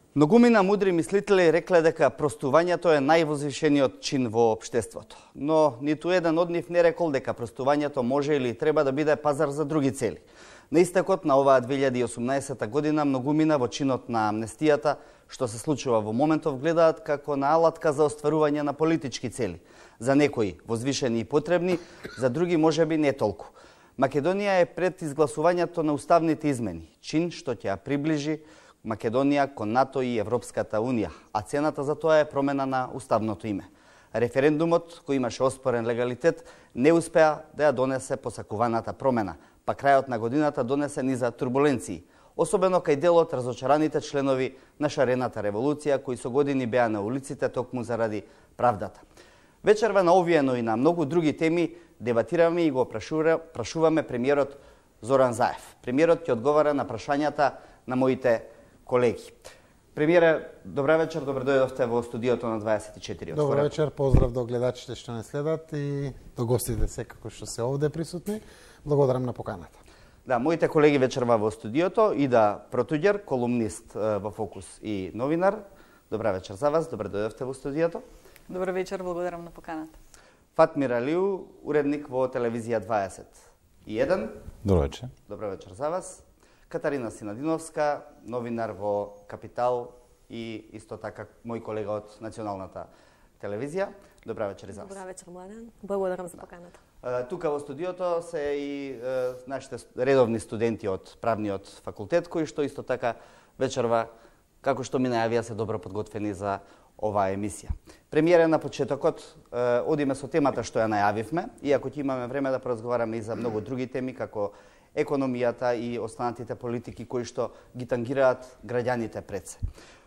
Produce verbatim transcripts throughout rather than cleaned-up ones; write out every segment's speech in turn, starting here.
Многумина мудри мислители рекле дека простувањето е највозвишениот чин во општеството. Но ниту еден од нив не рекол дека простувањето може или треба да биде пазар за други цели. На истекот на оваа две илјади и осумнаесета година многумина во чинот на амнестијата, што се случува во моментов, гледаат како на алатка за остварување на политички цели. За некои возвишени и потребни, за други можеби не толку. Македонија е пред изгласувањето на уставните измени, чин што ќе ја приближи Македонија кон НАТО и Европската Унија, а цената за тоа е промена на уставното име. Референдумот, кој имаше оспорен легалитет, не успеа да ја донесе посакуваната промена, па крајот на годината донесе низа турбуленции, особено кај дел од разочараните членови на шарената револуција, кои со години беа на улиците токму заради правдата. Вечерва на овие, но и на многу други теми дебатираме и го прашуваме премиерот Зоран Заев. Премиерот ќе одговара на прашањата на моите колеги. Премиере, добра вечер, добро дојдовте во студиото на дваесет и четири. Добро вечер, поздрав до гледачите што не следат и до гостите секако што се овде присутни. Благодарам на поканата. Да, моите колеги вечерва во студиото Ида Протуѓер, колумнист во Фокус и новинар. Добра вечер за вас, добро дојдовте во студиото. Добро вечер, благодарам на поканата. Фатмир Алиу, уредник во телевизија дваесет и еден. Добро вечер. Добро вечер за вас. Катарина Синадиновска, новинар во Капитал и исто така мој колега од националната телевизија. Добра вечер и за вас. Добра вечер, Младен. Благодарам за поканата. Тука во студиото се и нашите редовни студенти од правниот факултет, кои што исто така вечерва, како што ми најавија, се добро подготвени за оваа емисија. Премиере, на почетокот одиме со темата што ја најавивме, иако ќе имаме време да поразговараме и за многу други теми, како економијата и останатите политики кои што ги тангираат граѓаните пред се.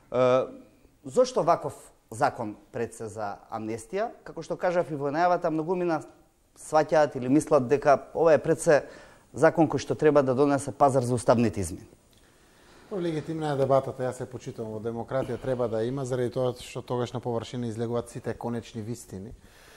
Зошто ваков закон пред се за амнестија? Како што кажав и во најавата, многумина сваќаат или мислат дека ова е пред се закон кој што треба да донесе пазар за уставните измени. Легитимна е дебатата, јас се почитувам во демократија, треба да има, заради тоа што тогаш на површина излегуваат сите конечни вистини.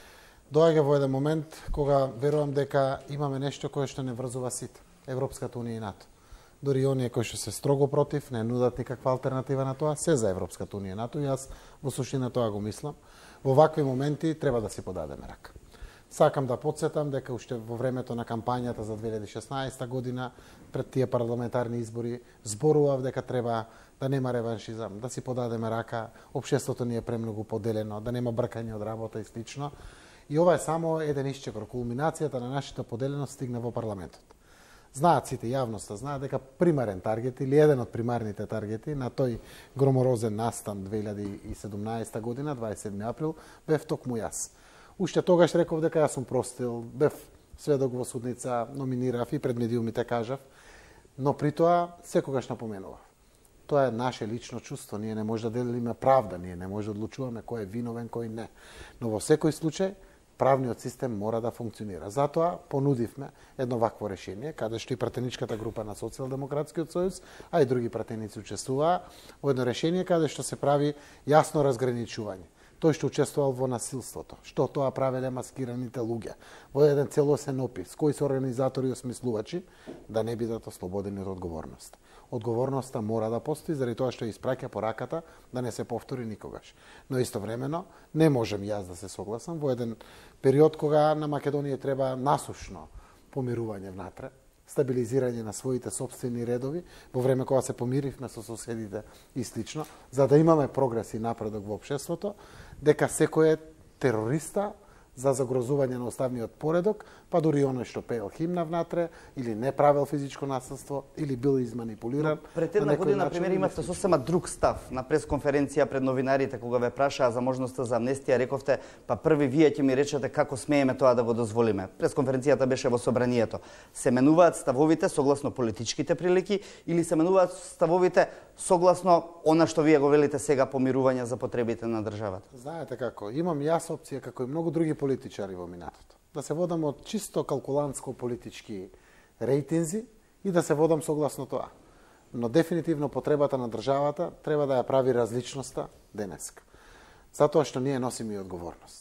Доаѓа во еден момент кога верувам дека имаме нешто кое што не врзува сите. Европската Унија и НАТО. Дори оние кои што се строго против, не нудат никаква алтернатива на тоа, се за Европската Унија и НАТО, и јас во суштина тоа го мислам. Во вакви моменти треба да си подадеме рака. Сакам да потсетам дека уште во времето на кампањата за две илјади и шеснаесета година, пред тие парламентарни избори, зборував дека треба да нема реваншизам, да си подадеме рака, општеството ни е премногу поделено, да нема бркање од работа и слично. И ова е само еден исчекор, кулминацијата на нашата поделеност стигна во парламентот. Знаат сите, јавноста знаат дека примарен таргет или еден од примарните таргети на тој громорозен настан две илјади и седумнаесета година, дваесет и седми април, бев токму јас. Уште тогаш реков дека јас сум простил, бев сведок во судница, номинирав и пред медиумите кажав, но при тоа секогаш напоменував. Тоа е наше лично чувство, ние не може да делиме правда, ние не може да одлучуваме кој е виновен, кој не. Но во секој случај правниот систем мора да функционира. Затоа понудивме едно вакво решение, каде што и пратеничката група на Социјалдемократскиот сојуз, а и други пратеници учествуваа во едно решение каде што се прави јасно разграничување. Тој што учествувал во насилството, што тоа правеле маскираните луѓе, во еден целосен опис, кои се организатори и осмислувачи, да не бидат ослободени од одговорност. Одговорноста мора да постои заради тоа што испраќа пораката да не се повтори никогаш. Но истовремено не можем јас да се согласам во еден период кога на Македонија треба насушно помирување внатре, стабилизирање на своите собствени редови, во време кога се помиривме со соседите и слично, за да имаме прогрес и напредок во општеството, дека секој е терориста за загрозување на уставниот поредок, па дури оној што пеел химна внатре, или не правел физичко насилство, или бил изманипулиран. Но пред една година, например, имавте сосема друг став на пресконференција пред новинарите, кога ве прашаа за можноста за амнестија, рековте, па први вие ќе ми речете како смееме тоа да го дозволиме. Пресконференцијата беше во собранието. Се менуваат ставовите согласно политичките прилики или се менуваат ставовите согласно она што вие го велите сега, помирување за потребите на државата? Знаете како, имам јас опција како и многу други политичари во минатото. Да се водам од чисто калкулантско политички рейтинзи и да се водам согласно тоа. Но дефинитивно потребата на државата треба да ја прави различноста денеска. Затоа што ние носиме и одговорност.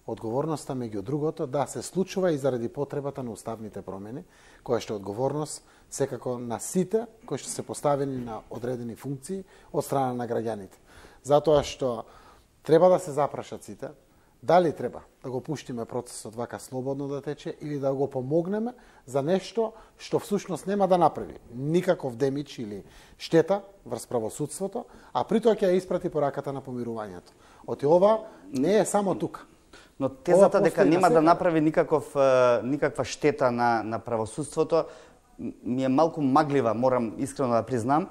Одговорноста меѓу другото да се случува и заради потребата на уставните промени, која што е одговорност секако на сите кои што се поставени на одредени функции од страна на граѓаните. Затоа што треба да се запрашат сите, дали треба да го пуштиме процесот вака слободно да тече или да го помогнеме за нешто што всушност нема да направи никаков демидж или штета врз правосудството, а при тоа ќе ја испрати пораката на помирувањето. Оти ова не е само тука. Но тезата дека нема да направи никаков, никаква штета на, на правосудството ми е малку маглива, морам искрено да признам,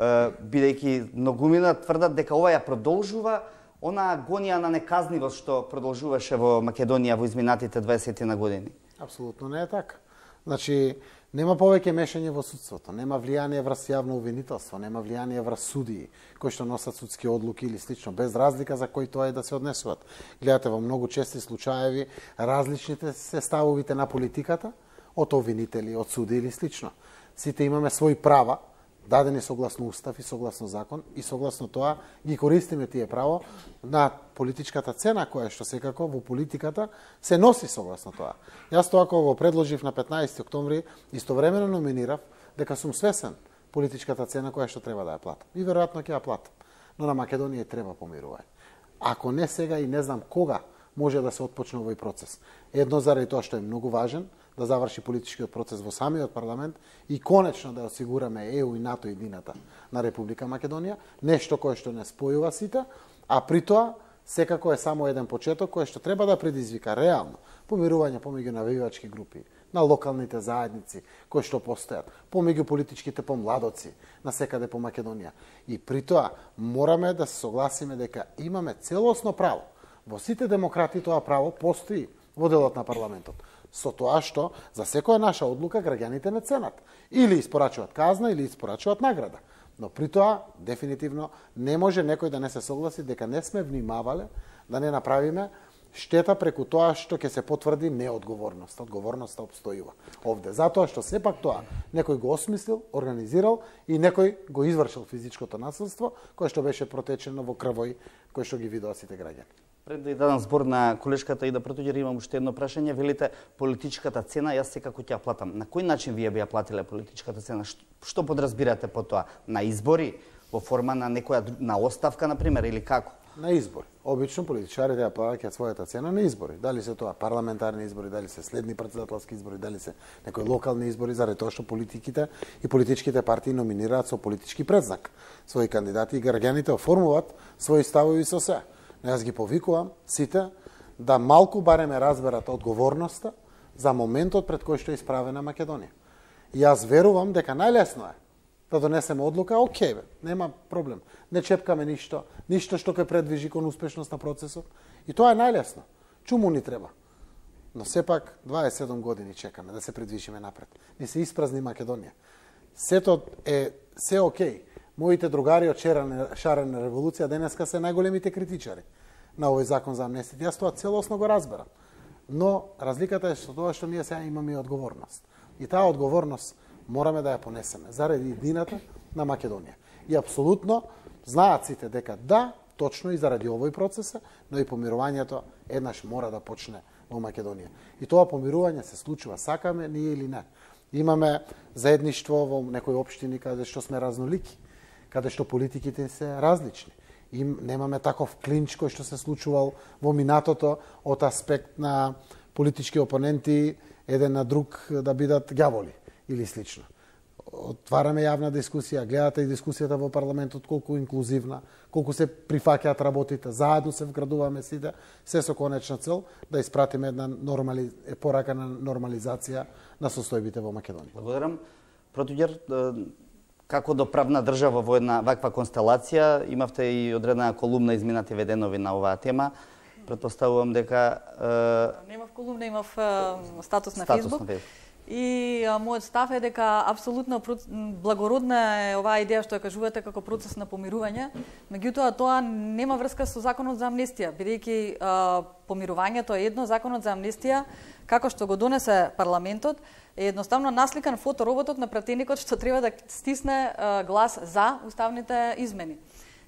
бидејќи многумина тврдат дека ова ја продолжува она агонија на неказнивост што продолжуваше во Македонија во изминатите дваесет на години. Апсолутно не е така. Значи, нема повеќе мешање во судството, нема влијание врз јавно обвинителство, нема влијание врз судии кои што носат судски одлуки или слично, без разлика за кој тоа е да се однесуваат. Гледате во многу чести случаеви различните се ставовите на политиката од обвинители, од суди или слично. Сите имаме своји права, дадени согласно устав и согласно закон, и согласно тоа ги користиме тие право на политичката цена која што секако во политиката се носи согласно тоа. Јас тоа кога го предложив на петнаесети октомври, истовремено номинирав дека сум свесен политичката цена која што треба да ја платам. И веројатно ќе ја платам. Но на Македонија треба помирување. Ако не сега и не знам кога може да се отпочне овој процес. Едно заради тоа што е многу важен, да заврши политичкиот процес во самиот парламент и конечно да осигураме Е У и НАТО иднината на Република Македонија, нешто кое што не спојува сите, а при тоа секако е само еден почеток кој што треба да предизвика реално помирување помеѓу навивачки групи, на локалните заедници кои што постојат, помеѓу политичките помладоци на секаде по Македонија. И при тоа мораме да се согласиме дека имаме целосно право. Во сите демократи тоа право постои во делот на парламентот. Со тоа што за секоја наша одлука граѓаните не ценат. Или испорачуваат казна, или испорачуваат награда. Но при тоа, дефинитивно, не може некој да не се согласи дека не сме внимавале да не направиме штета преку тоа што ќе се потврди неодговорност. Одговорноста обстојува овде. Затоа што сепак тоа некој го осмислил, организирал и некој го извршил физичкото насилство, кое што беше протечено во крвој, кој што ги видоа сите граѓани. Пред да дадам збор на колешката и да протоѓер, имам уште едно прашање. Велите политичката цена, јас секако ќе ја платам. На кој начин вие би ја платиле политичката цена? Што подразбирате по тоа? На избори, во форма на некоја на оставка на пример или како? На избори. Обично политичарите ја плаќаат својата цена на избори. Дали се тоа парламентарни избори, дали се следни претседателски избори, дали се некои локални избори, заради тоа што политиките и политичките партии номинираат со политички предзнак своји кандидати и граѓаните оформуваат своји ставови со се. Јас ги повикувам сите да малку бареме разберат одговорноста за моментот пред кој што е исправена Македонија. И јас верувам дека најлесно е да донесеме одлука, окей бе, нема проблем. Не чепкаме ништо, ништо што ќе предвижи кон успешност на процесот. И тоа е најлесно. Чуму ни треба. Но сепак дваесет и седум години чекаме да се предвижиме напред. Ни се испразни Македонија. Сето е се окей. Моите другари од шарена револуција денеска се најголемите критичари на овој закон за амнестија. Јас тоа целосно го разберам. Но разликата е што тоа што ние сега имаме и одговорност. И таа одговорност мораме да ја понесеме заради иднината на Македонија. И апсолутно знаат сите дека да, точно и заради овој процес, но и помирувањето еднаш мора да почне во Македонија. И тоа помирување се случува, сакаме ние или не. Имаме заедништво во некои општини каде што сме разнолики, каде што политиките се различни. И немаме таков клинч кој што се случувал во минатото од аспект на политички опоненти еден на друг да бидат ѓаволи или слично. Отвараме јавна дискусија, гледате и дискусијата во парламентот колку инклузивна, колку се прифаќаат работите, заедно се вградуваме сите, се со конечна цел да испратиме една нормали... порака на нормализација на состојбите во Македонија. Благодарам. Протоѓер, како до правна држава во една ваква констелација, имавте и одредена колумна изминати веденови на оваа тема. Предпоставувам дека... Е... Немав колумна, имав статус на Фейсбук. И а, мојот став е дека апсолутно благородна е оваа идеја што ја кажувате како процес на помирување, меѓутоа тоа нема врска со законот за амнестија, бидејќи помирувањето е едно, законот за амнестија, како што го донесе парламентот, е едноставно насликан фотороботот на пратеникот што треба да стисне а, глас за уставните измени.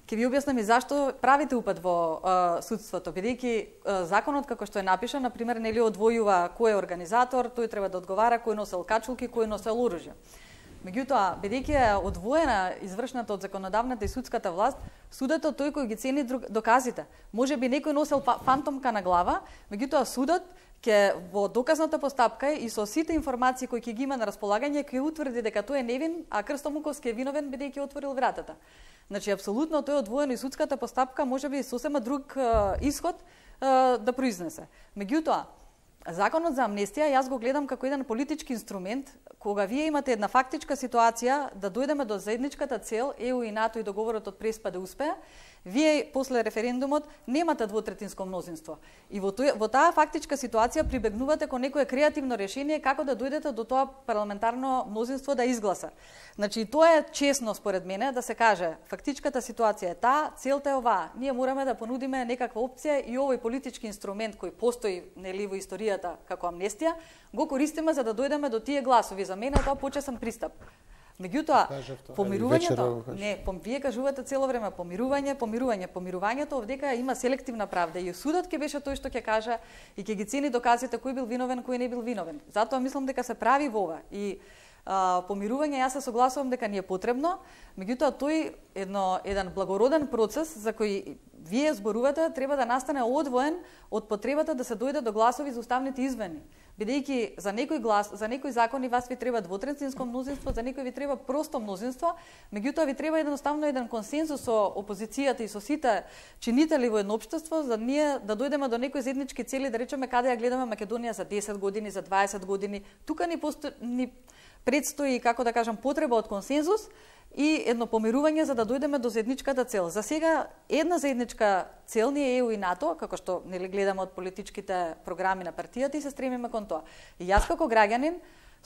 Ќе ви објаснам и зашто правите упад во а, судството, бидејќи а, законот како што е напишан, на пример, нели одвојува кој е организатор, тој треба да одговара кој носел качулки, кој носел оружје. Меѓутоа, бидејќи е одвоена извршната од законодавната и судската власт, судот е тој кој ги цени доказите. Може би некој носел фантомка на глава, меѓутоа судот ќе во доказната постапка и со сите информации кои ќе ги има на располагање ќе утврди дека тој е невин, а Крсто Муковски е виновен бидејќи отворил вратата. Значи апсолутно тој е одвоено и судската постапка може би сосема друг е, исход е, да произнесе. Меѓутоа, законот за амнестија јас го гледам како еден политички инструмент кога вие имате една фактичка ситуација да дојдеме до заедничката цел Е У и НАТО и договорот од Преспа да успее, вие после референдумот немате двотретинско мнозинство. И во, тој, во таа фактичка ситуација прибегнувате кон некое креативно решение како да дојдете до тоа парламентарно мнозинство да изгласа. Значи, тоа е честно според мене да се каже, фактичката ситуација е таа, целта е оваа. Ние мораме да понудиме некаква опција и овој политички инструмент кој постои нели во историјата како амнестија, го користиме за да дојдеме до тие гласови. За мене тоа почесен пристап. Меѓутоа, помирувањето, не, пом, вие кажувате цело време помирување, помирување, помирувањето овдека има селективна правда и судот ќе беше тој што ќе каже и ќе ги цени доказите кој бил виновен, кој не бил виновен. Затоа мислам дека се прави во ова и а, помирување јас се согласувам дека ни е потребно, меѓутоа тој едно еден благороден процес за кој вие зборувате треба да настане одвоен од потребата да се дојде до гласови за уставните измени. Бидејќи за некој глас, за некој закони вас ви треба двотретинско мнозинство, за некој ви треба просто мнозинство, меѓутоа ви треба едноставно еден консензус со опозицијата и со сите чинители во едно општество за ние да дојдеме до некои заеднички цели, да речеме каде ја гледаме Македонија за десет години, за дваесет години. Тука ни, посто... ни предстои, како да кажам, потреба од консензус и едно помирување за да дојдеме до заедничката цел. За сега една заедничка цел ни е Е У и НАТО, како што нели гледаме од политичките програми на партијата и се стремиме кон тоа. И јас како граѓанин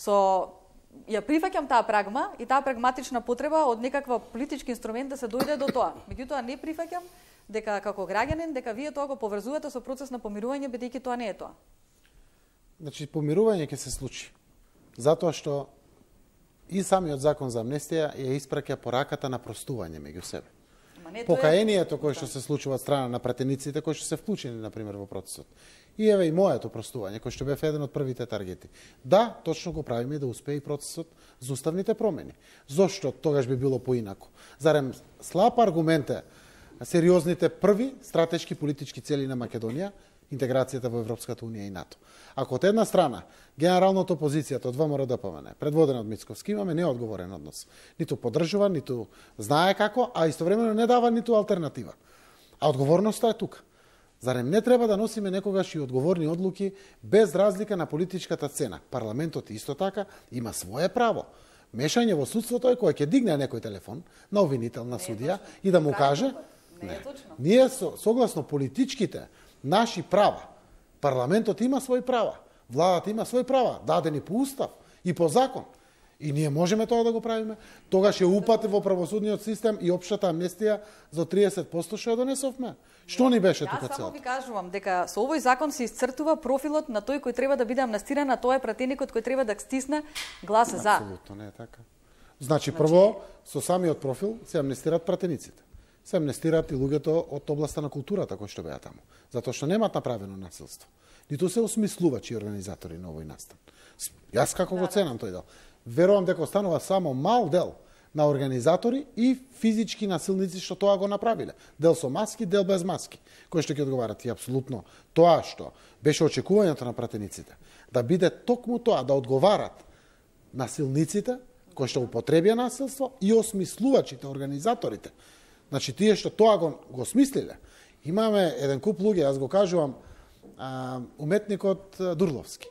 со ја прифаќам таа прагма и таа прагматична потреба од некаква политички инструмент да се дојде до тоа. Меѓутоа не прифаќам дека како граѓанин дека вие тоа го поврзувате со процес на помирување бидејќи тоа не е тоа. Значи помирување ќе се случи. Затоа што и самиот закон за амнестија ја испраќа пораката на простување меѓу себе. Покаението кое што се случува од страна на пратениците кои што се вклучени на пример во процесот. И еве и моето простување кој што бев еден од првите таргети. Да, точно го правиме да успее и процесот за уставните промени. Зошто тогаш би било поинаку? Зарем слаб аргумент е сериозните први стратешки политички цели на Македонија, интеграцијата во Европската унија и НАТО. Ако од една страна генералната опозицијата од Вэ Ем Р Д П М Н, предводена од Мицковски, имаме неодговорен однос. Ниту поддржува, ниту знае како, а истовремено не дава ниту алтернатива. А одговорноста е тука. Зарем не треба да носиме некогаш и одговорни одлуки без разлика на политичката цена? Парламентот исто така има свое право. Мешање во судството е кој ќе дигне некој телефон на обвинител, на судија и да му каже не. Ние согласно политичките наши права, парламентот има своји права, владата има своји права, дадени по устав и по закон. И ние можеме тоа да го правиме. Тогаш е упат во правосудниот систем и општата амнестија за триесет проценти што ја донесовме. Што ни беше тука целта? Јас само ви кажувам дека со овој закон се исцртува профилот на тој кој треба да биде амнестиран, а тоа е пратеникот кој треба да стисне глас за. Апсолутно не е така. Значи, прво, со самиот профил се амнестираат пратениците. Се амнестираат и луѓето од областа на културата кои што беа таму. Затоа што немаат направено насилство. Ниту се осмислувачи и организатори на овој настан. Јас како го ценам тој дел. Верувам дека останува само мал дел на организатори и физички насилници што тоа го направиле. Дел со маски, дел без маски. Кои што ќе одговарат и апсолутно тоа што беше очекувањето на пратениците. Да биде токму тоа, да одговарат насилниците, кои што употребија насилство и осмислувачите, организаторите. Значи, тие што тоа го, го смислиле. Имаме еден куп луѓе, јас го кажувам, а, уметникот Дурловски.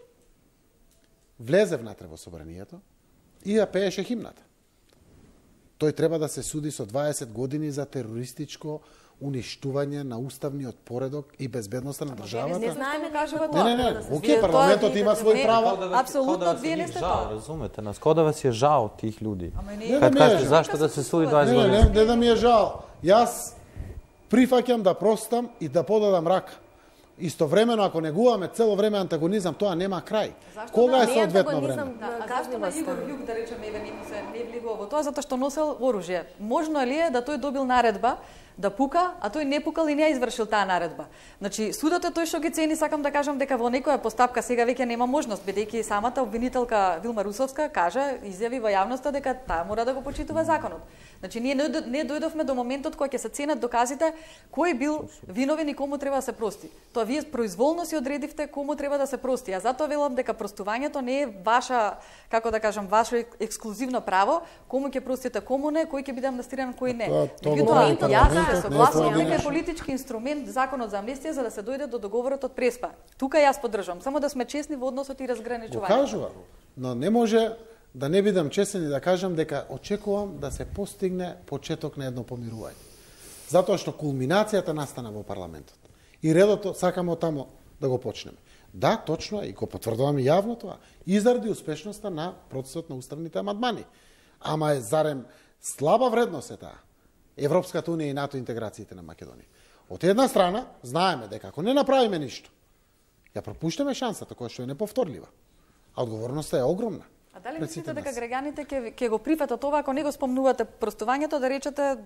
Влезе внатре во собранието и ја пееше химната. Тој треба да се суди со дваесет години за терористичко уништување на уставниот поредок и безбедноста на државата. Не знаеме кажува тоа. Не, не, не, окей, парламентот има своји права. Апсолутно, вие не сте тоа. Разумете, нас кога да вас е жал тих луѓе. Кад кажете зашто да се суди дваесет години? години? Не, не, не да ми е жал. Јас прифаќам да простам и да подадам рака. Истовремено, ако негуваме цело време антагонизам, тоа нема крај. Кога е соодветно време? Зашто на Игор Јук, да речеме, еве не се не влегува во тоа, затоа што носел оружје. Можно ли е да тој добил наредба да пука, а тој не пукал и не ја извршил таа наредба. Значи, судот е тој што ги цени, сакам да кажам дека во некоја постапка сега веќе нема можност, бидејќи самата обвинителка Вилма Русовска кажа, изјави во јавноста дека таа мора да го почитува законот. Значи, ние не дојдовме до моментот кога ќе се ценат доказите кој бил виновен и кому треба да се прости. Тоа вие произволно си одредивте кому треба да се прости, а затоа велам дека простувањето не е ваша, како да кажам, ваше ексклузивно право, кому ќе простите, кому не, кој ќе биде амнестиран, кој не. Меѓутоа, јас се согласувам дека е политички инструмент законот за амнестија за да се дојде до договорот од Преспа. Тука јас поддржам, само да сме честни во односот и разграничување. Го кажувам, но не може да не бидам честен и да кажам дека очекувам да се постигне почеток на едно помирување. Затоа што кулминацијата настана во парламентот. И редото сакаме од тамо да го почнеме. Да, точно е, и го потврдувам и јавно тоа, изради успешноста на процесот на уставните амандмани. Ама е зарем слаба вредност е таа. Европската унија и НАТО интеграциите на Македонија. Од една страна, знаеме дека ако не направиме ништо, ја пропуштаме шансата која што е неповторлива. А одговорноста е огромна. А дали мислите дека граѓаните ќе ќе го прифатат ова ако не го спомнувате простувањето да речете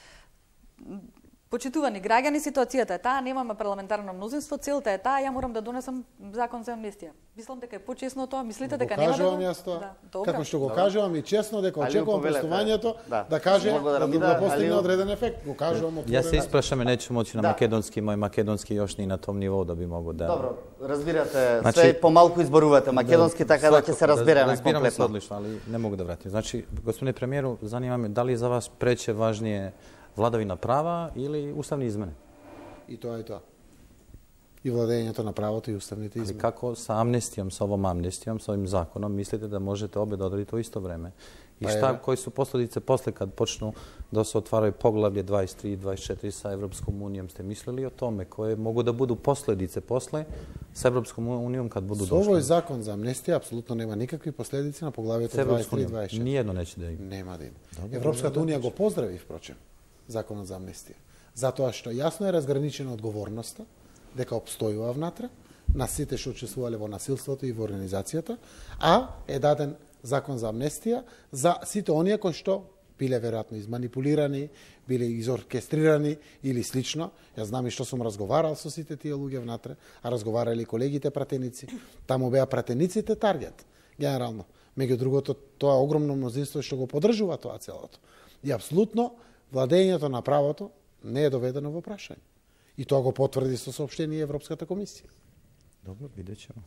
почитувани граѓани, ситуацијата е таа, немаме парламентарно мнозинство, целта е таа, ја морам да донесам закон за амнестија. Мислам дека е почесно тоа, мислите дека нема да го јас тоа. Да, како што го кажувам и честно дека очекувам простувањето да, да каже да, да, да постигне одреден ефект. Го кажувам од Јас се испрашаме нечу моќи на да. македонски, мој македонски још не на том ниво да би могол да. Добро, разбирате, значи, све помалку изборувате македонски да, така да ќе се разбереме да, комплетно. Разбираме одлично, али не могу да вратим. Значи, господине премиеру, занимаме дали за вас прече важнije владавина права или уставни измени? И тоа и тоа. И владењето на правото и уставните измени. Али како са амнестијом, со овом амнестијом, со овим законом, мислите да можете обе да одредите во исто време? И па шта, кои су последице после кад почну да се отварају поглавлje дваесет и три и дваесет и четири са Европском унијом? Сте мислили о томе? Кои могу да буду последице после sa Европском унијом кад буду дошли? Со овој закон за амнестија апсолутно нема никакви последици на поглавјето дваесет и три и дваесет и четири. Ниједно нече да има. Нема да има. Европската унија го поздрави, впрочем, законот за амнестија. Затоа што јасно е разграничена одговорноста, дека обстојува внатре, на сите што учествувале во насилството и во организацијата, а е даден закон за амнестија за сите оние кои што биле веројатно изманипулирани, биле изоркестрирани или слично. Јас знам и што сум разговарал со сите тие луѓе внатре, а разговарали колегите пратеници. Таму беа пратениците таргет, генерално. Меѓу другото, тоа огромно мнозинство што го поддржува тоа целото. И апсолутно владењето на правото не е доведено во прашање. И тоа го потврди со соопштение Европската комисија. Добро, видечемо.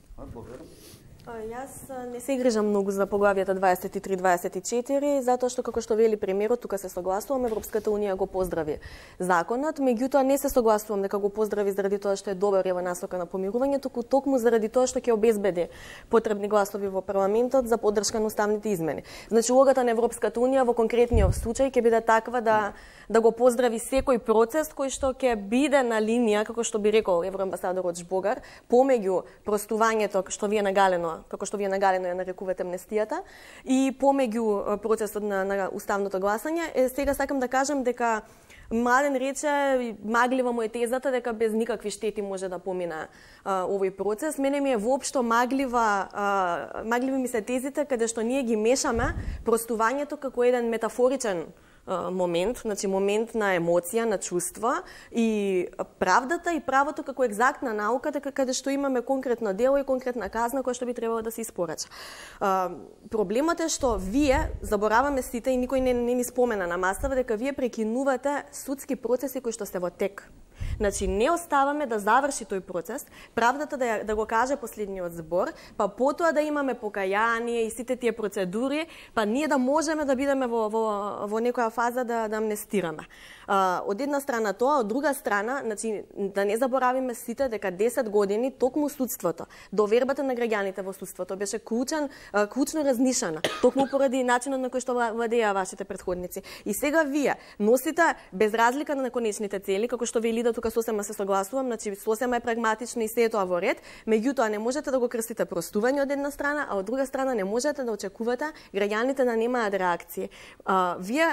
Јас не се грижам многу за поглавјата дваесет и три дваесет и четири, затоа што, како што вели премиерот, тука се согласувам, Европската унија го поздрави законот, меѓутоа не се согласувам дека го поздрави заради тоа што е добар и во насока на помирување, туку токму заради тоа што ќе обезбеди потребни гласови во парламентот за поддршка на уставните измени. Значи, улогата на Европската унија во конкретниот случај ќе биде таква да да го поздрави секој процес кој што ќе биде на линија, како што би рекол евроамбасадорот Жбогар, помеѓу простувањето што вие нагалено како што вие нагалено ја нарекувате амнестијата, и помеѓу процесот на, на уставното гласање. Е, сега сакам да кажам дека Младен рече, маглива му е тезата дека без никакви штети може да помина а, овој процес. Мене ми е воопшто маглива, а, магливи ми се тезите каде што ние ги мешаме простувањето како еден метафоричен момент, значи момент на емоција, на чувства, и правдата и правото како екзактна наука, дека каде што имаме конкретно дело и конкретна казна која што би требало да се испорача. Проблемот е што вие забораваме сите и никој не, не ни спомена на масава дека вие прекинувате судски процеси кои што се во тек. Значи, не оставаме да заврши тој процес, правдата да, да го каже последниот збор, па потоа да имаме покаяние и сите тие процедури, па ние да можеме да бидеме во, во, во некоја фаза да, да амнестираме. А, од една страна тоа, од друга страна, значи, да не заборавиме сите дека десет години токму судството, довербата на граѓаните во судството беше клучен, клучно разнишена, токму поради начинот на кој што владеа вашите претходници. И сега вие носите, без разлика на конечните цели, како што вели да тука сосема се согласувам, значи сосема е прагматично и се е тоа во ред, меѓутоа не можете да го крстите простување од една страна, а од друга страна не можете да очекувате граѓаните да немаат реакции. А, вие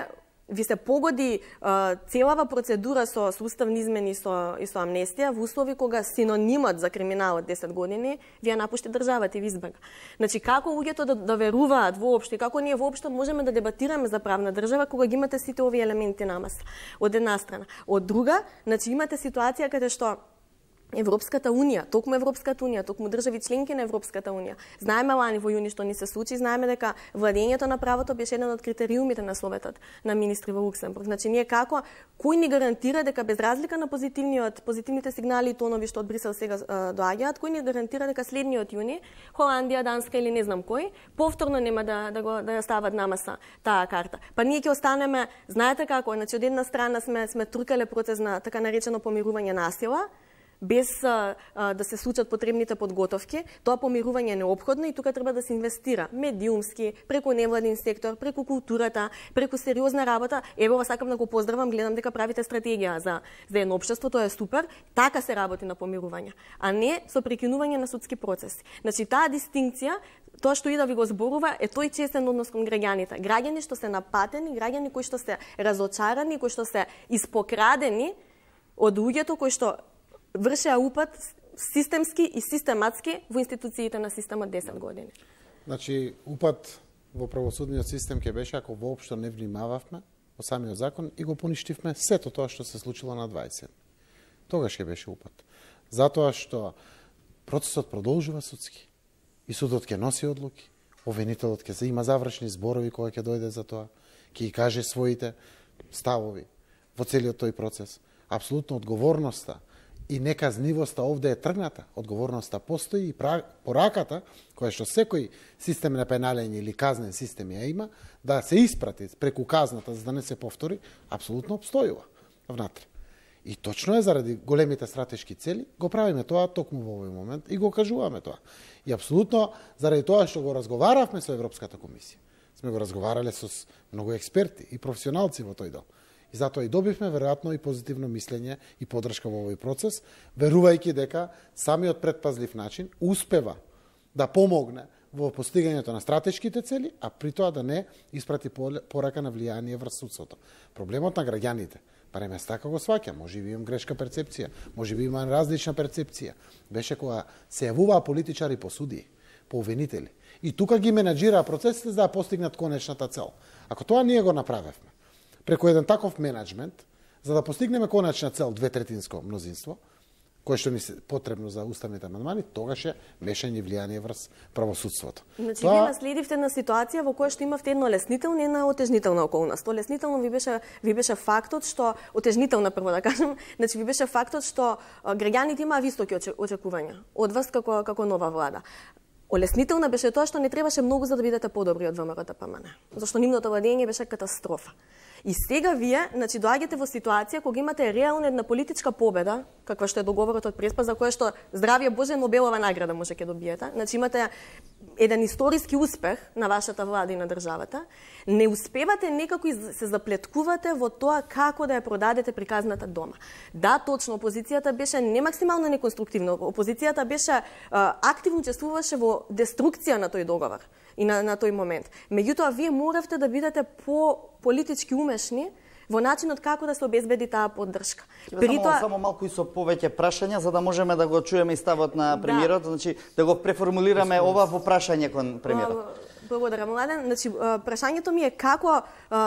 ви се погоди а, целава процедура со, со уставни измени со, и со амнестија во услови кога синонимот за криминал од десет години ви ја напушти државата и ви избега. Значи, како луѓето да, да веруваат воопшто и како ние воопшто можеме да дебатираме за правна држава кога ги имате сите овие елементи намас од една страна. Од друга, значи имате ситуација каде што Европската унија, токму Европската унија, токму држави членки на Европската унија. Знаеме лани во јуни што ни се случи, знаеме дека владењето на правото беше еден од критериумите на Советот на министри во Луксембург. Значи ние како кој ни гарантира дека без разлика на позитивниот позитивните сигнали и тонови што од Брисел сега а, доаѓаат, кој ни гарантира дека следниот јуни Холандија, Данска или не знам кој повторно нема да да го да ја стават намаса таа карта. Па ние ќе останеме, знаете како, значи од една страна сме сме туркале процес на така наречено помирување насила, без а, а, да се случат потребните подготовки. Тоа помирување е неопходно и тука треба да се инвестира медиумски, преку невладин сектор, преку културата, преку сериозна работа. Ево, сакам да го поздравам, гледам дека правите стратегија за, за едно општество, тоа е супер. Така се работи на помирување, а не со прекинување на судски процеси. Значи, таа дистинкција, тоа што и да ви го зборува, е тој честен однос кон граѓаните. Граѓани што се напатени, граѓани кои што се разочарани, кои што се испокрадени од луѓето кои што вршеа упат системски и систематски во институциите на системот десет години. Значи, упат во правосудниот систем ќе беше ако воопшто не внимававме во самиот закон и го поништивме сето тоа што се случило на дваесет. Тогаш ќе беше упат. Затоа што процесот продолжува судски и судот ќе носи одлуки, обвинителот ќе се има завршни зборови кога ќе дојде за тоа, ќе ги каже своите ставови во целиот тој процес. Апсолутно одговорноста и неказнивоста овде е тргната, одговорноста постои и пораката, која што секој систем на пеналење или казнен систем ја има, да се испрати преку казната за да не се повтори, апсолутно обстојува внатре. И точно е заради големите стратешки цели, го правиме тоа токму во овој момент и го кажуваме тоа. И апсолутно заради тоа што го разговаравме со Европската комисија, сме го разговарале со многу експерти и професионалци во тој дел. И затоа и добивме веројатно и позитивно мислење и поддршка во овој процес, верувајќи дека самиот предпазлив начин успева да помогне во постигањето на стратешките цели, а при тоа да не испрати порака на влијание врз судството. Проблемот на граѓаните, барем јас така го сваќам, може би имам грешка перцепција, може би имам различна перцепција, беше кога се јавуваа политичари по судии, по обвинители. И тука ги менаџираа процесите за да постигнат конечната цел. Ако тоа ние го направевме, преку еден таков менеджмент, за да постигнеме конечна цел дветретинско мнозинство, кое што ни се потребно за уставните амандмани, тогаш е мешање и влијание врз правосудството. Значи, Тоа... вие наследивте на ситуација во која што имавте едно леснителна и една отежнителна околност. Леснително ви беше, ви беше фактот што, отежнителна прво да кажем, значи ви беше фактот што граѓаните имаа високи очекувања од вас како, како нова влада. Олеснителна беше тоа што не требаше многу за да бидете подобри од ВМРО Д П М Н, зашто нивното владење беше катастрофа. И сега вие, значи, доаѓате во ситуација кога имате реална една политичка победа, каква што е договорот од Преспа, за која што здравје Боже Нобелова награда може ќе добиете. Значи имате еден историски успех на вашата влада и на државата. Не успевате некако и се заплеткувате во тоа како да ја продадете приказната дома. Да, точно, опозицијата беше не максимално неконструктивна. Опозицијата беше а, активно учествуваше во деструкција на тој договор и на, на тој момент. Меѓутоа, вие моравте да бидете по политички умешни во начинот како да се обезбеди таа поддршка. При само, тоа... само малку и со повеќе прашања за да можеме да го чуеме и ставот на премиерот, да. Значи да го преформулираме ова во прашање кон премиерот. Благодарам, Младен. Значи прашањето ми е како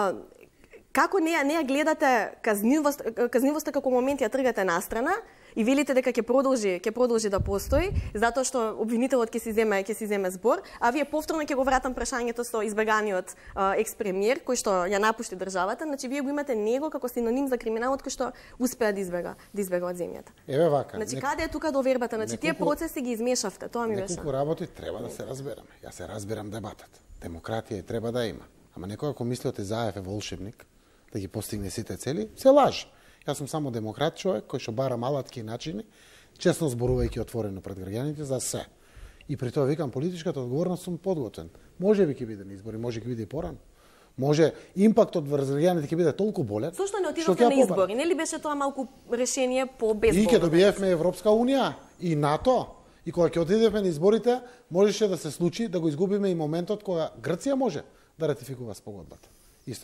како не не ја гледате казнивост казнивоста како момент ја тргате настрана и велите дека ќе продолжи, ќе продолжи да постои, затоа што обвинителот ќе си земе, ќе си земе збор, а вие повторно ќе го вратам прашањето со избеганиот екс-премиер кој што ја напушти државата, значи вие го имате него како синоним за криминалот кој што успеа да избега, да избега од земјата. Еве вака. Значи нек... каде е тука довербата? Значи неколку... тие процеси ги измешавте, тоа ми беше. Неколку работи треба да се разбереме. Јас се разбирам дебатот. Демократија треба да има. Ама некој ако мисли дека Заев е волшебник, да ги постигне сите цели, се лаже. Јас сум само демократ човек кој што бара малатки начини, честно зборувајќи отворено пред граѓаните за се. И при тоа викам политичката одговорност сум подготвен. Може би ќе биде на избори, може ќе биде и порано. Може импактот врз граѓаните ќе биде толку болен. Зошто не отидовте на избори? Нели беше тоа малку решение по безболно? И ќе добиевме Европска унија и НАТО. И кога ќе отидеме на изборите, можеше да се случи да го изгубиме и моментот кога Грција може да ратификува спогодбата. Исто така.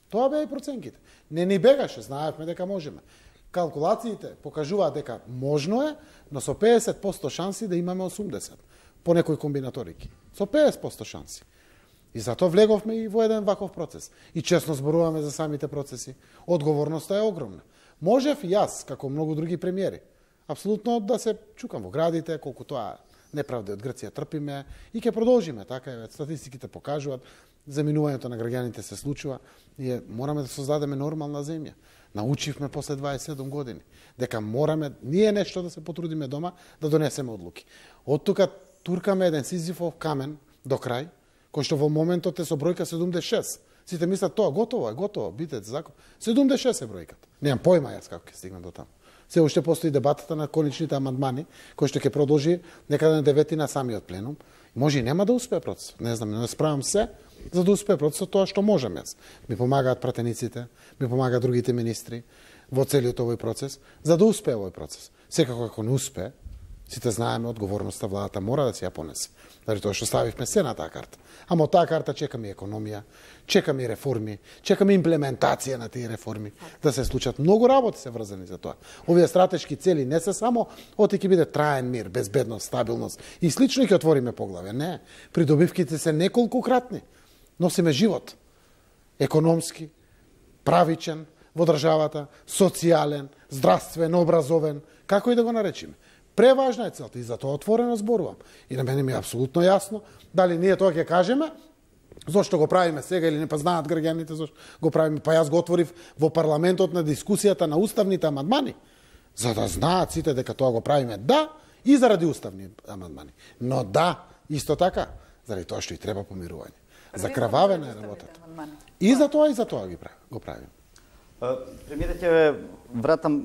Тоа беа и проценките. Не ни бегаше, знаевме дека можеме. Калкулациите покажуваат дека можно е, но со педесет проценти шанси да имаме осумдесет по некои комбинаторики. Со педесет проценти шанси. И затоа влеговме и во еден ваков процес. И честно зборуваме за самите процеси. Одговорноста е огромна. Можев и јас, како многу други премиери, апсолутно да се чукам во градите, колку тоа неправда од Грција трпиме и ќе продолжиме, така е, статистиките покажуваат, заминувањето на граѓаните се случува и мораме да создадеме нормална земја. Научивме после дваесет и седум години дека мораме ние нешто да се потрудиме дома да донесеме одлуки. Од тука туркаме еден сизифов камен до крај, кој што во моментот е со бројка седумдесет и шест. Сите мислат тоа готово е, готово, бидете закон. седумдесет и шест е бројката. Немам појма јас како ќе стигнам до таму. Се уште постои дебатата на конечните амандмани, кој што ќе продолжи некаде на девети на самиот пленум. Може и нема да успее процесот. Не знам, не справам се за да успее процесот тоа што можам јас. Ми помагаат пратениците, ми помагаат другите министри во целиот овој процес, за да успее овој процес. Секако ако не успее, сите знаеме одговорноста владата мора да се ја понесе. Заради тоа што ставивме се на таа карта. Ама од таа карта чекаме економија, чекаме и реформи, чекаме имплементација на тие реформи, да се случат. Многу работи се врзани за тоа. Овие стратешки цели не се само оти ќе биде траен мир, безбедност, стабилност и слично ќе отвориме поглаве. Не, придобивките се неколкократни. Носиме живот. Економски, правичен во државата, социјален, здравствен, образовен, како и да го наречиме. Преважна е целта и за тоа отворено зборувам. И на мене ми е апсолутно јасно дали ние тоа ќе кажеме, зошто го правиме сега или не, па знаат граѓаните зошто го правиме, па јас го отворив во парламентот на дискусијата на уставните амандмани, за да знаат сите дека тоа го правиме да и заради уставни амандмани. Но да, исто така, заради тоа што и треба помирување. Закрававена е работата. И за тоа и за тоа ги правим, го правим. Премиерот ќе вратам,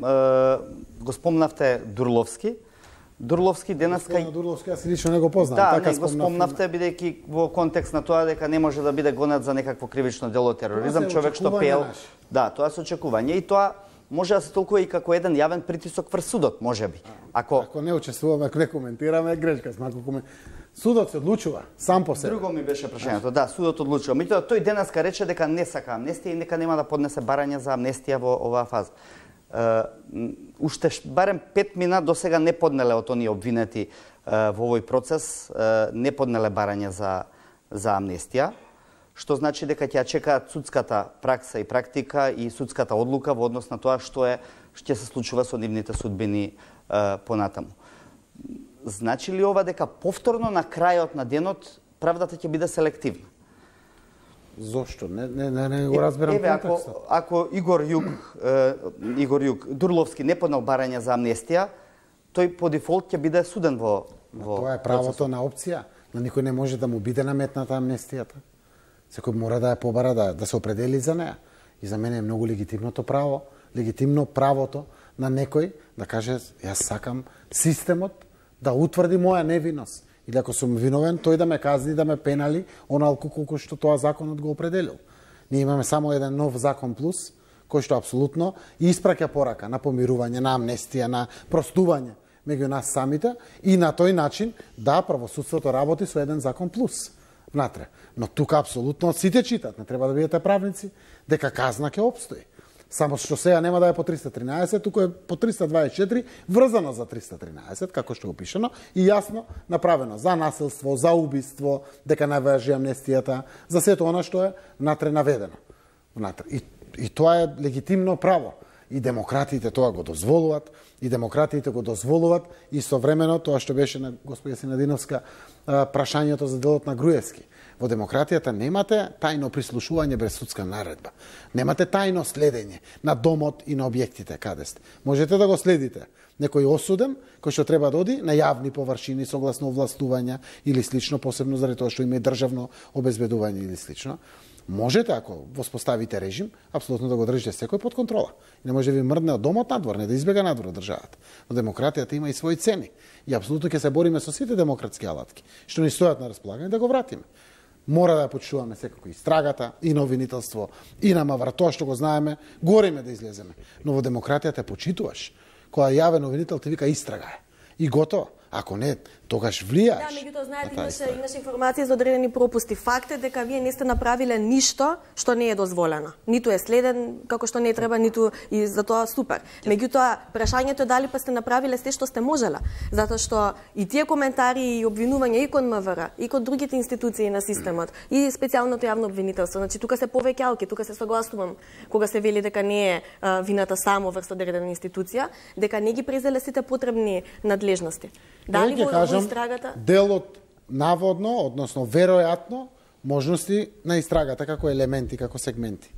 го спомнавте Дурловски. Дурловски денеска... Господина Дурловски, јас лично не го познам. Да, така не го спомнавте, бидејќи во контекст на тоа дека не може да биде гонат за некакво кривично дело тероризам, човек што пеел... Да, тоа се очекување и тоа може да се толкува и како еден јавен притисок врз судот, можеби. Ако ако не учествуваме, ако не коментираме, грешка сме, ако комен... Судот се одлучува сам по себе. Друго ми беше прашањето, да, судот одлучува. Меѓутоа тој денеска рече дека не сака амнестија и дека нема да поднесе барање за амнестија во оваа фаза. Uh, уште барем пет мина до сега не поднеле од оние обвинети uh, во овој процес, uh, не поднеле барање за, за амнестија, што значи дека ќе чекаат судската пракса и практика и судската одлука во однос на тоа што е што ќе се случува со нивните судбини uh, понатаму. Значи ли ова дека повторно на крајот на денот правдата ќе биде селективна? Зошто? Не, не, не, не го разберам Еве, ако, ако Игор Јук, е, Игор Јук, Дурловски не поднал барање за амнестија, тој по дефолт ќе биде суден во, во тоа е правото процесу на опција. На никој не може да му биде наметната амнестијата. Секој мора да ја побара, да, да се определи за неа. И за мене е многу легитимното право, легитимно правото на некој да каже јас сакам системот да утврди моја невиност. Или ако сум виновен, тој да ме казни, да ме пенали, оналку колку што тоа законот го определил. Ние имаме само еден нов закон плюс, кој што апсолутно испраќа порака на помирување, на амнестија, на простување меѓу нас самите и на тој начин да правосудството работи со еден закон плюс внатре. Но тука апсолутно сите читат, не треба да бидете правници, дека казна ќе обстои. Само што сега нема да е по триста тринаесет, туку е по триста дваесет и четири, врзано за триста тринаесет, како што го пишено, и јасно направено за насилство, за убиство, дека не важи амнестијата, за сето она што е внатре наведено. Внатре. И, и тоа е легитимно право. И демократите тоа го дозволуваат, и демократите го дозволуваат, и современо тоа што беше на господја Синадиновска прашањето за делот на Груевски. Во демократијата немате тајно прислушување без судска наредба. Немате тајно следење на домот и на објектите каде сте. Можете да го следите некој осуден, кој што треба да оди на јавни површини согласно овластувања или слично, посебно заради тоа што има и државно обезбедување или слично. Можете, ако воспоставите режим, апсолутно да го држите секој под контрола. Не може ви мрдне од домот надвор, не да избега надвор од државата. Но демократијата има и своји цени. И апсолутно ќе се бориме со сите демократски алатки, што ни стојат на располагање, да го вратиме. Мора да ја почуваме секако и страгата, и на обвинителство, и на мавра, тоа што го знаеме, гориме да излеземе. Но во демократијата почитуваш, кога јавен обвинител ти вика истрага е. И готово. Ако не, тогаш влијаеш. Да, меѓутоа знаете, имаше, имаше информации за одредени пропусти. Факт е дека вие не сте направиле ништо што не е дозволено. Ниту е следен како што не треба, ниту и за тоа супер. Меѓутоа, прашањето е дали па сте направиле се што сте можела. Затоа што и тие коментари и обвинувања и кон МВР, и кон другите институции на системот, и специјалното јавно обвинителство. Значи тука се повеќалки, тука се согласувам кога се вели дека не е а, вината само врз одредена институција, дека не ги презеле сите потребни надлежности. Дали во, кажам, во истрагата? Делот наводно, односно веројатно, можности на истрагата како елементи, како сегменти.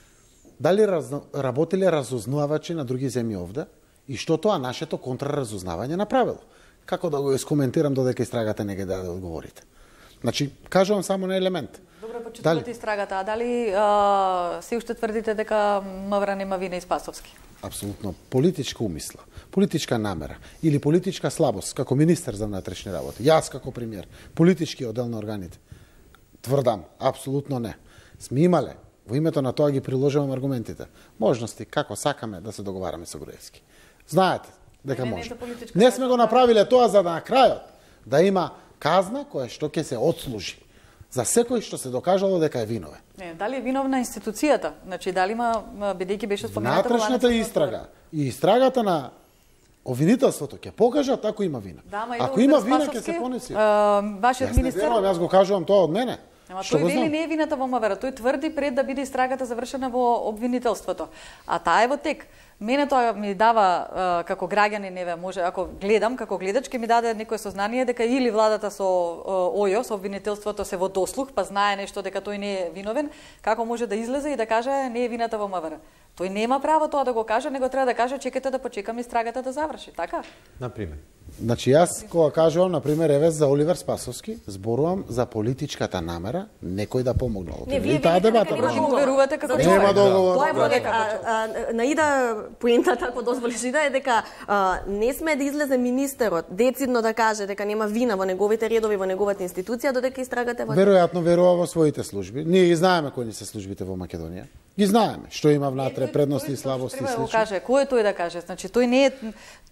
Дали раз, работиле разузнавачи на други земји овде и што тоа нашето контраразузнавање направило? Како да го искоментирам додека истрагата не ги даде одговорите? Значи, кажувам само на елемент. Добро, почитувате истрагата, а дали а, се уште тврдите дека МВР нема вина и Спасовски? Апсолутно политичка умисла, политичка намера или политичка слабост како министер за внатрешни работи, јас како премиер, политички оддел на органите, тврдам, апсолутно не. Сме имале, во името на тоа ги приложувам аргументите, можности како сакаме да се договараме со Груевски. Знаете дека може. Не сме го направиле тоа за да на крајот да има казна која што ќе се отслужи за секој што се докажало дека е виновен. Не, дали е виновна институцијата? Значи, дали има, бидејќи беше спомената внатрешната истрага и истрагата на обвинителството ќе покажат ако има вина. Да, ако има вина ќе се понеси. Вашиот министер, верувам, јас го кажувам тоа од мене. Ама тој вели не е вината во МВР, тој тврди пред да биде истрагата завршена во обвинителството. А таа е во тек. Мене тоа ми дава а, како граѓанин, неве, може ако гледам како гледач ќе ми даде некое сознание дека или владата со ОЈО, со обвинителството се во дослух, па знае нешто дека тој не е виновен, како може да излезе и да каже не е вината во МВР. Тој нема право тоа да го каже, него треба да каже чекате да почекаме истрагата да заврши, така? На пример. Значи јас кога кажувам на пример еве за Оливер Спасовски, зборувам за политичката намера некој да помогнал. Не, вие таа дебата не го верувате како човек. Нема договор. Тоа е во дека на Ида поентата, ако дозволиш Ида, е дека а, не сме да излезе министерот децидно да каже дека нема вина во неговите редови, во неговата институција, додека истрагата во веројатно верува во своите служби. Ние ги знаеме кои не се службите во Македонија. Ги знаеме што има внатре предности и слабости и слично. Треба да каже, кој е тој да каже? Значи тој не е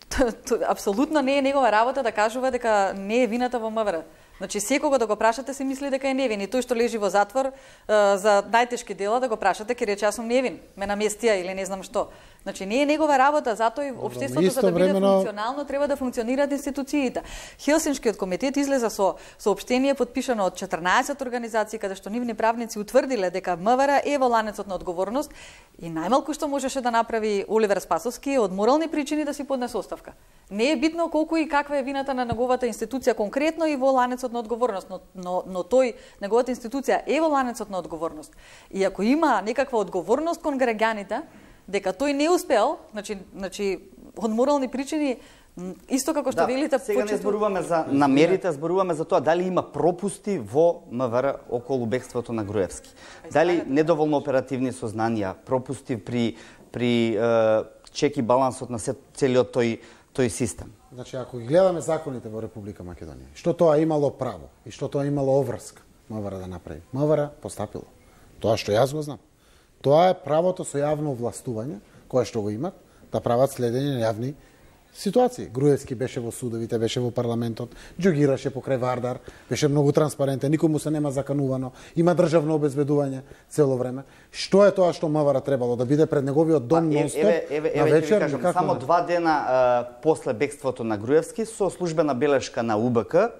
апсолутно не е негова работа да кажува дека не е вината во МВР. Значи секого да го прашате се мисли дека е невин и тој што лежи во затвор а, за најтешки дела да го прашате ќе рече јас сум невин, ме наместија или не знам што. Значи не е негова работа, затоа и општеството за да биде времено... функционално треба да функционираат институциите. Хелсиншкиот комитет излеза со соопштение подпишано од четрнаесет организации каде што нивни правници утврдиле дека МВР е во ланецот на одговорност и најмалку што можеше да направи Оливер Спасовски од морални причини да си поднесе оставка. Не е битно колку и каква е вината на неговата институција конкретно и во ланецот на одговорност, но, но, но тој, неговата институција е во ланецот на одговорност. И ако има некаква одговорност кон граѓаните, дека тој не успеал, значи, значи од морални причини, исто како што да, велите, сега не зборуваме за намерите, зборуваме за тоа дали има пропусти во МВР околу бегството на Груевски. Дали недоволно оперативни сознанија, пропусти при при е, чек и балансот на целиот тој тој систем. Значи, ако ги гледаме законите во Република Македонија, што тоа имало право и што тоа имало обврска МВР да направи? МВР постапило. Тоа што јас го знам. Тоа е правото со јавно овластување, кое што го имат, да прават следење на јавни ситуации. Груевски беше во судовите, беше во парламентот, џогираше покрај Вардар, беше многу транспарентен, никому се нема заканувано, има државно обезбедување цело време. Што е тоа што МВР требало да биде пред неговиот дом нон-стоп на вечер? Еве, кажам, само два дена а, после бегството на Груевски со службена белешка на У Б К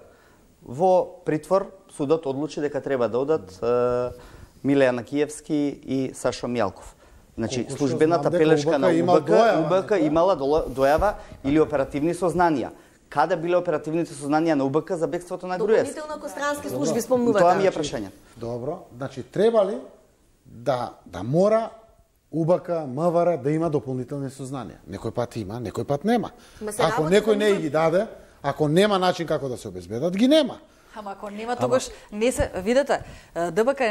во притвор судот одлучи дека треба да одат а, Миле Јанакиевски и Сашо Мјалков. Значи, Колко службената белешка на У Б К, У Б К имала дојава или оперативни сознанија. Каде биле оперативните сознанија на У Б К за бегството на Груевски? Дополнително странски служби спомнувате. Тоа ми е прашање. Добро, значи треба ли да да мора У Б К, МВР да има дополнителни сознанија? Некој пат има, некој пат нема. Ако некој не ги даде, ако нема начин како да се обезбедат, ги нема. Ама ако нема тогаш не се видете, Д Б К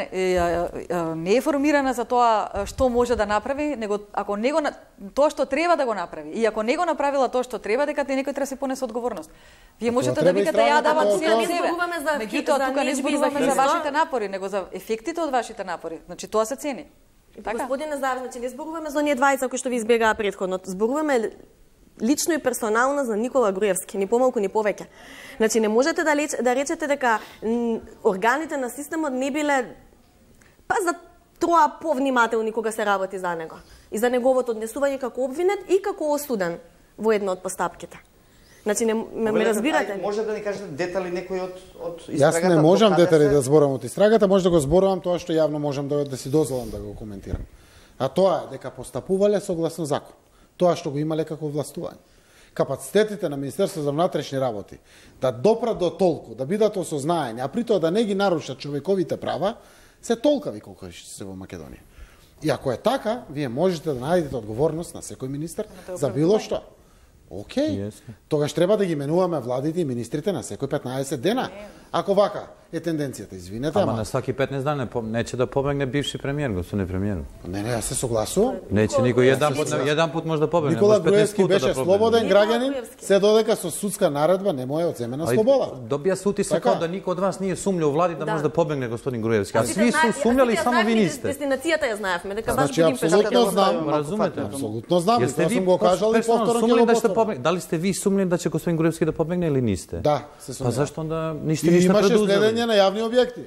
не е формирана за тоа што може да направи, него ако него тоа што треба да го направи. И ако не го направила тоа што треба, дека некој треба се понесе одговорност. Вие можете да викате ја давам сила себе. Меѓутоа тука не зборуваме за вашите напори, него за ефектите од вашите напори. Значи тоа се цени. Така? Господине Назар, значи не зборуваме за оние двајца кои што ви избегаа претходно. Зборуваме лично и персонално за Никола Груевски, ни помалку ни повеќе. Значи не можете да, леч, да речете дека органите на системот не биле па за троа повнимателни кога се работи за него и за неговото однесување како обвинет и како осуден во една од постапките. Значи не ме, ме разбирате ли? Може да ни кажете детали некои од од истрагата? Јас не можам детали се... да зборам од истрагата, може да го зборувам тоа што јавно можам да, да си дозволам да го коментирам. А тоа е дека постапувале согласно закон. Тоа што го имале како властување. Капацитетите на Министерството за внатрешни работи да допрат до толку, да бидат осознаени, а при тоа да не ги нарушат човековите права, се толкави колку се во Македонија. И ако е така, вие можете да најдете одговорност на секој министер за било што. Океј, okay. Тогаш треба да ги менуваме владите и министрите на секој петнаесет дена. Ако вака е тенденцијата, извинете, ама... Ама на сваки петнаесет дана нече да побегне бивши премиер, господин премиер. Не, не, јас се согласувам. Нече никој еден пат, еден пат може да побегне. Никола Груевски беше да слободен граѓанин, се додека со судска наредба не му е одземена слобода. Добија се утисок како да никој од вас не е сумља влади да, да може да побегне господин Груевски. А сви су сумљали само ви не сте. Дестинацијата ја знаевме, дека баш значи, апсолутно знам, разумете. Апсолутно знам, тоа сум го кажал и повторно ќе го повторам. Дали сте ви сумљени да ќе господин Груевски да побегне или нисте? Да, се сумњам. Па зашто onda ниште ништо предузели? На јавни објекти.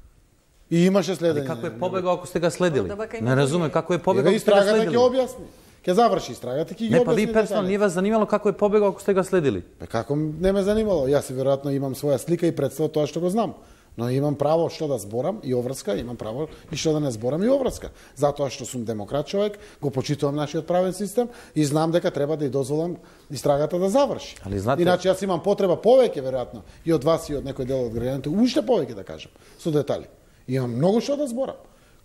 И имаше следење. Како е побегал ако сте га следили? Не разуме како е побегал ако сте го следили. Истрагата ќе објасни. Ќе заврши истрагата ќе ги објасни. Не, па ви персонално не вас занимало како е побегал ако сте га следили? Па како не ме занимало? Јас веројатно имам своја слика и представа тоа што го знам. Но имам право што да зборам и оврска, имам право и што да не зборам и оврска. Затоа што сум демократ човек, го почитувам нашиот правен систем и знам дека треба да ја дозволам истрагата да заврши. Али знате... Иначе јас имам потреба повеќе веројатно и од вас и од некој дел од граѓаните, уште повеќе да кажам со детали. Имам многу што да зборам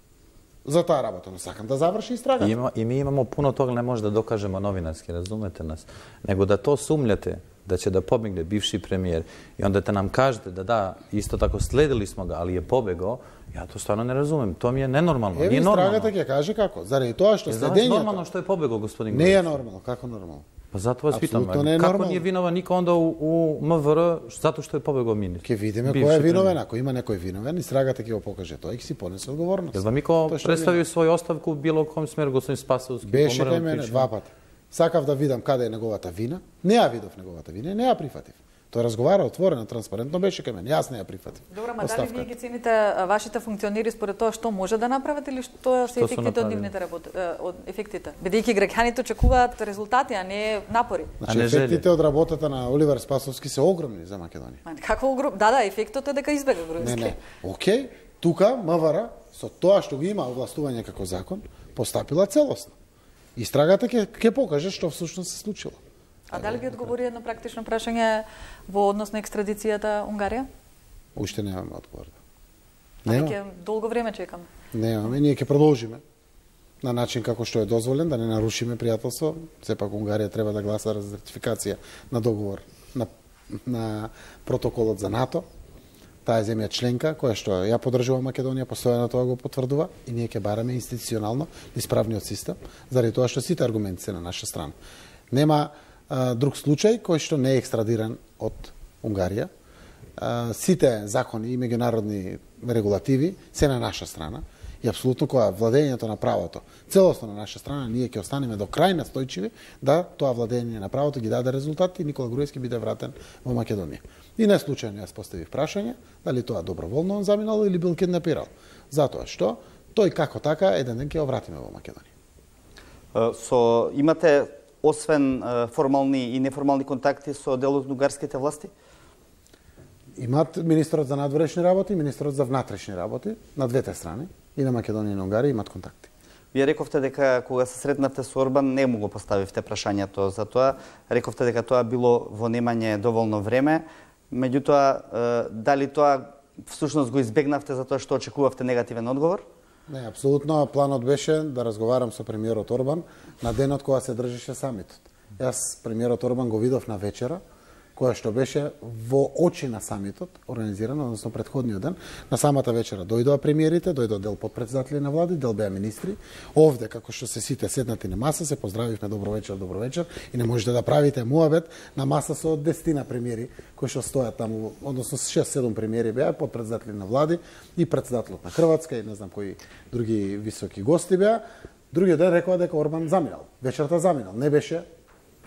за таа работа, но сакам да заврши истрагата. И, има, и ми имамо пуно тога, не може да докажемо новинарски, разумете нас, него да то сумљате да ќе да побегне бивши премиер и онда те нам кажете да да, исто тако следили смо го, али е побегao, ја тоа стварно не разумем. Тоа ми е ненормално, не е нормално. Истрагата ќе каже како, заради тоа што следењето. Е нормално што е побегao господин Груевски. Не е нормално, како нормално? Па затоа вас питам, како нормално. Не е виновен никој онда у, у МВР затоа што е побегao министр? Ќе видиме кој е виновен, ако има некој виновен, истрагата ќе го покаже тој, ќе си понесе одговорност. Јас Мико представи свој оставку било ком смер господин Спасовски. Беше кај мене два пати. Сакав да видам каде е неговата вина, не ја видов неговата вина, не ја прифатив. Тој разговара отворено, транспарентно беше кај мене, јас не ја прифатив. Добро, ма дали вие ги цените вашите функционери според тоа што може да направат или што се ефектите од нивните работи, од ефектите? Бидејќи граѓаните очекуваат резултати, а не напори. Значи ефектите од работата на Оливер Спасовски се огромни за Македонија. Како огром? Да, да, ефектот е дека избега Груевски. Не, не. Океј, тука МВР со тоа што го има овластување како закон, постапила целосно. Истрагата ќе ќе покаже што всушност се случило. А дали би одговори едно практично прашање во однос на екстрадицијата Унгарија? Уште немаме одговор. А ќе долго време чекаме. Немаме, ние ќе продолжиме на начин како што е дозволен, да не нарушиме пријателство. Сепак Унгарија треба да гласа за ратификација на договор на на протоколот за НАТО. Таа е земја членка која што ја поддржува Македонија, постојано тоа го потврдува и ние ќе бараме институционално исправниот систем, заради тоа што сите аргументи се на наша страна. Нема а, друг случај кој што не е екстрадиран од Унгарија. А, сите закони и меѓународни регулативи се на наша страна и апсолутно кога владењето на правото целосно на наша страна, ние ќе останеме до крај настојчиви да тоа владење на правото ги даде резултати и Никола Груевски биде вратен во Македонија. И не случајно јас поставив прашање дали тоа доброволно он заминал или бил киднапирал. Затоа што тој како така еден ден ќе го вратиме во Македонија. Со имате освен формални и неформални контакти со дел од унгарските власти? Имат министерот за надворешни работи и министерот за внатрешни работи на двете страни, и на Македонија и на Унгарија имат контакти. Вие рековте дека кога се сретнавте со Орбан не му го поставивте прашањето за тоа, рековте дека тоа било во немање доволно време, меѓутоа дали тоа всушност го избегнавте затоа што очекувавте негативен одговор? Не, апсолутно планот беше да разговарам со премиерот Орбан на денот кога се држеше самитот. Јас премиерот Орбан го видов на вечера, која што беше во очи на самитот, организиран, односно предходниот ден. На самата вечера дојдоа премиерите, дојдоа дел потпредседатели на влади, дел беа министри. Овде, како што се сите седнати на маса, се поздравивме добро вечер, добро вечер и не можете да правите муабет на маса со десетина премиери кои што стојат таму, односно шест-седум премиери беа, потпредседатели на влади и председателот на Хрватска и не знам кои други високи гости беа. Другиот ден рекоа дека Орбан заминал. Вечерта заминал. Не беше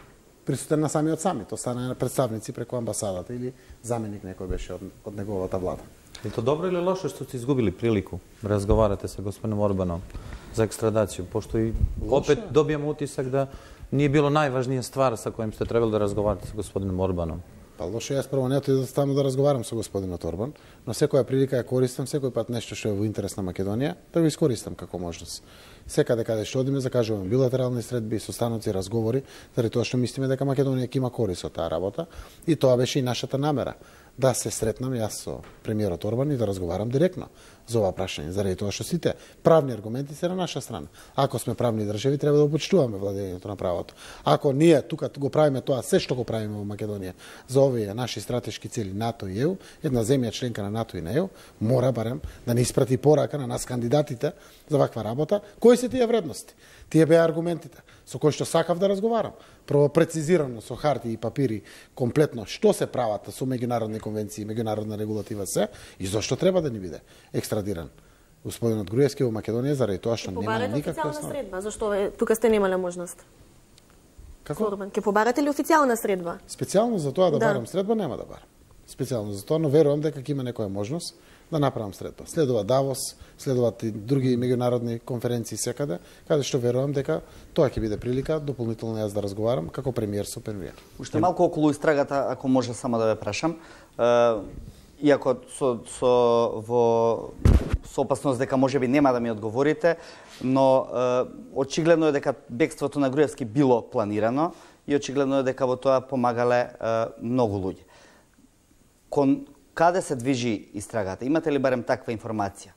присутен на самиот самит, остана представници преку амбасадата или заменик некој беше од, од неговата влада. Je to dobro ili loše što ste izgubili priliku da razgovarate sa gospodinom Orbanom za ekstradaciju, pošto i opet dobijamo utisak da nije bilo najvažnija stvar sa kojim ste trebali da razgovarate sa gospodinom Orbanom? Па лошо, јас прво не отидов таму да разговарам со господинот Орбан, но секоја прилика ја користам, секој пат нешто што е во интерес на Македонија, да го искористам како можност. Секаде каде што одиме, закажуваме билатерални средби, состаноци, разговори, заради тоа што мислиме дека Македонија ќе има корист од таа работа, и тоа беше и нашата намера, да се сретнам јас со премиерот Орбан и да разговарам директно за ова прашање, заради тоа што сите правни аргументи се на наша страна. Ако сме правни држави, треба да почитуваме владењето на правото. Ако ние тука го правиме тоа, се што го правиме во Македонија за овие наши стратешки цели НАТО и ЕУ, една земја членка на НАТО и на ЕУ, мора барем да не испрати порака на нас кандидатите за ваква работа, кои се тие вредности. Тие беа аргументите со кои што сакав да разговарам. Прво прецизирано со харти и папири комплетно што се прават со меѓународни конвенции, меѓународна регулатива се и зошто треба да ни биде екстрадиран господинот Груевски во Македонија заради тоа што нема никаква основа. Средба, зашто тука сте немале можност? Како? Ќе побарате ли официјална средба? Специјално за тоа да, да. барам средба нема да барам. Специјално за тоа, но верувам дека ќе има некоја можност да направам средба. Следува Давос, следуваат и други меѓународни конференции секаде, каде што верувам дека тоа ќе биде прилика дополнително јас да разговарам како премиер со премиер. Уште малку околу истрагата, ако може само да ве прашам, иако со, со во со опасност дека можеби нема да ми одговорите, но очигледно е дека бегството на Груевски било планирано и очигледно е дека во тоа помагале многу луѓе. Кон каде се движи истрагата? Имате ли барем таква информација?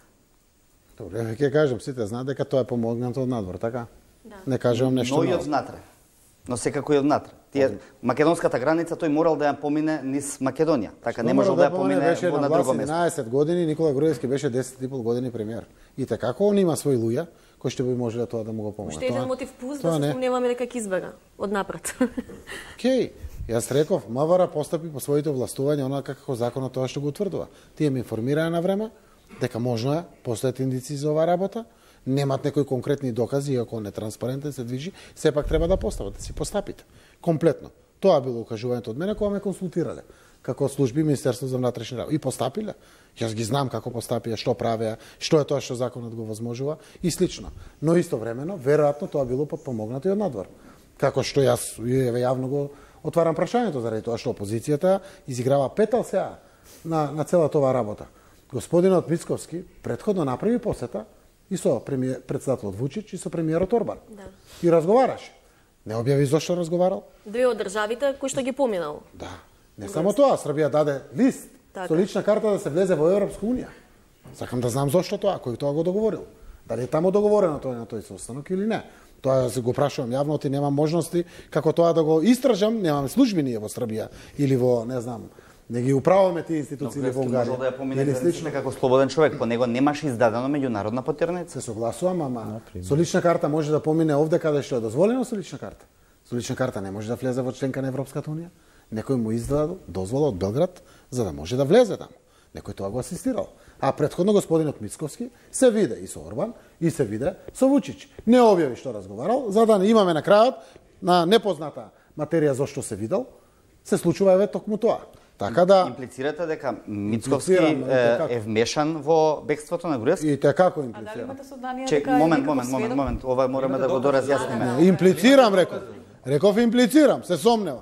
Добре, ќе кажам, сите знаат дека тоа е помогнато од надвор, така? Да. Не кажувам нешто ново. Но и од внатре. Но секако и од внатре. Тие македонската граница тој морал да ја помине низ Македонија. Така не можел да ја помине во на друго место. еднаесет години Никола Груевски беше десет и пол години премиер. И така како он има своји луѓе кои што би можеле тоа да му го помогнат. Уште еден мотив плюс да се спомневаме дека ќе избега од напред. Океј. Јас реков, МВР постапи по своите властувања онака како законот тоа што го утврдува. Тие ме информираа на време дека можно е, постојат индици за оваа работа, немат некои конкретни докази, иако не транспарентен се движи, сепак треба да постават, да си постапите. Комплетно. Тоа било укажувањето од мене кога ме консултирале како служби Министерство за внатрешни работи. И постапиле. Јас ги знам како постапија, што правеа, што е тоа што законот го возможува и слично. Но истовремено, веројатно тоа било подпомогнато и од надвор. Како што јас јавно го отварам прашањето заради тоа што опозицијата изиграва петал сега на, на целата оваа работа. Господинот Мицковски претходно направи посета и со премиер, председателот Вучич и со премиерот Орбан. Да. И разговараше. Не објави зошто разговарал. Две од државите кои што ги поминал. Да. Не само тоа, Србија даде лист така. Со лична карта да се влезе во Европска унија. Сакам да знам зошто тоа, кој тоа го договорил. Дали е таму договорено тоа на тој состанок или не. Тоа се го прашувам јавно, ти немам можности како тоа да го истражам, немаме служби ние во Србија или во, не знам, не ги управуваме тие институции во Унгарија. Можел да ја помине границите како слободен човек, по него немаше издадено меѓународна потерница. Се согласувам, ама со лична карта може да помине овде каде што е дозволено со лична карта. Со лична карта не може да влезе во членка на Европската унија. Некој му издадил дозвола од Белград за да може да влезе таму. Некој тоа го асистирал. А претходно господинот Мицковски се виде и со Орбан, и се виде со Вучич. Не објави што разговарал, за да не имаме на крајот на непозната материја зошто се видел, се случува еве токму тоа. Така да имплицирате дека Мицковски е, е вмешан во бегството на Груевски? И така како имплицира. А дали имате сознание Че, дека момент, момент, момент, момент, ова мораме да го доразјасниме. Имплицирам, реков. Реков имплицирам, се сомневам.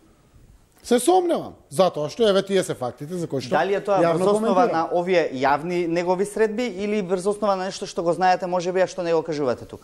Се сомневам, затоа што еве тие се фактите за кои што дали е тоа врз основа на овие јавни негови средби или врз основа на нешто што го знаете можеби, а што не го кажувате тука?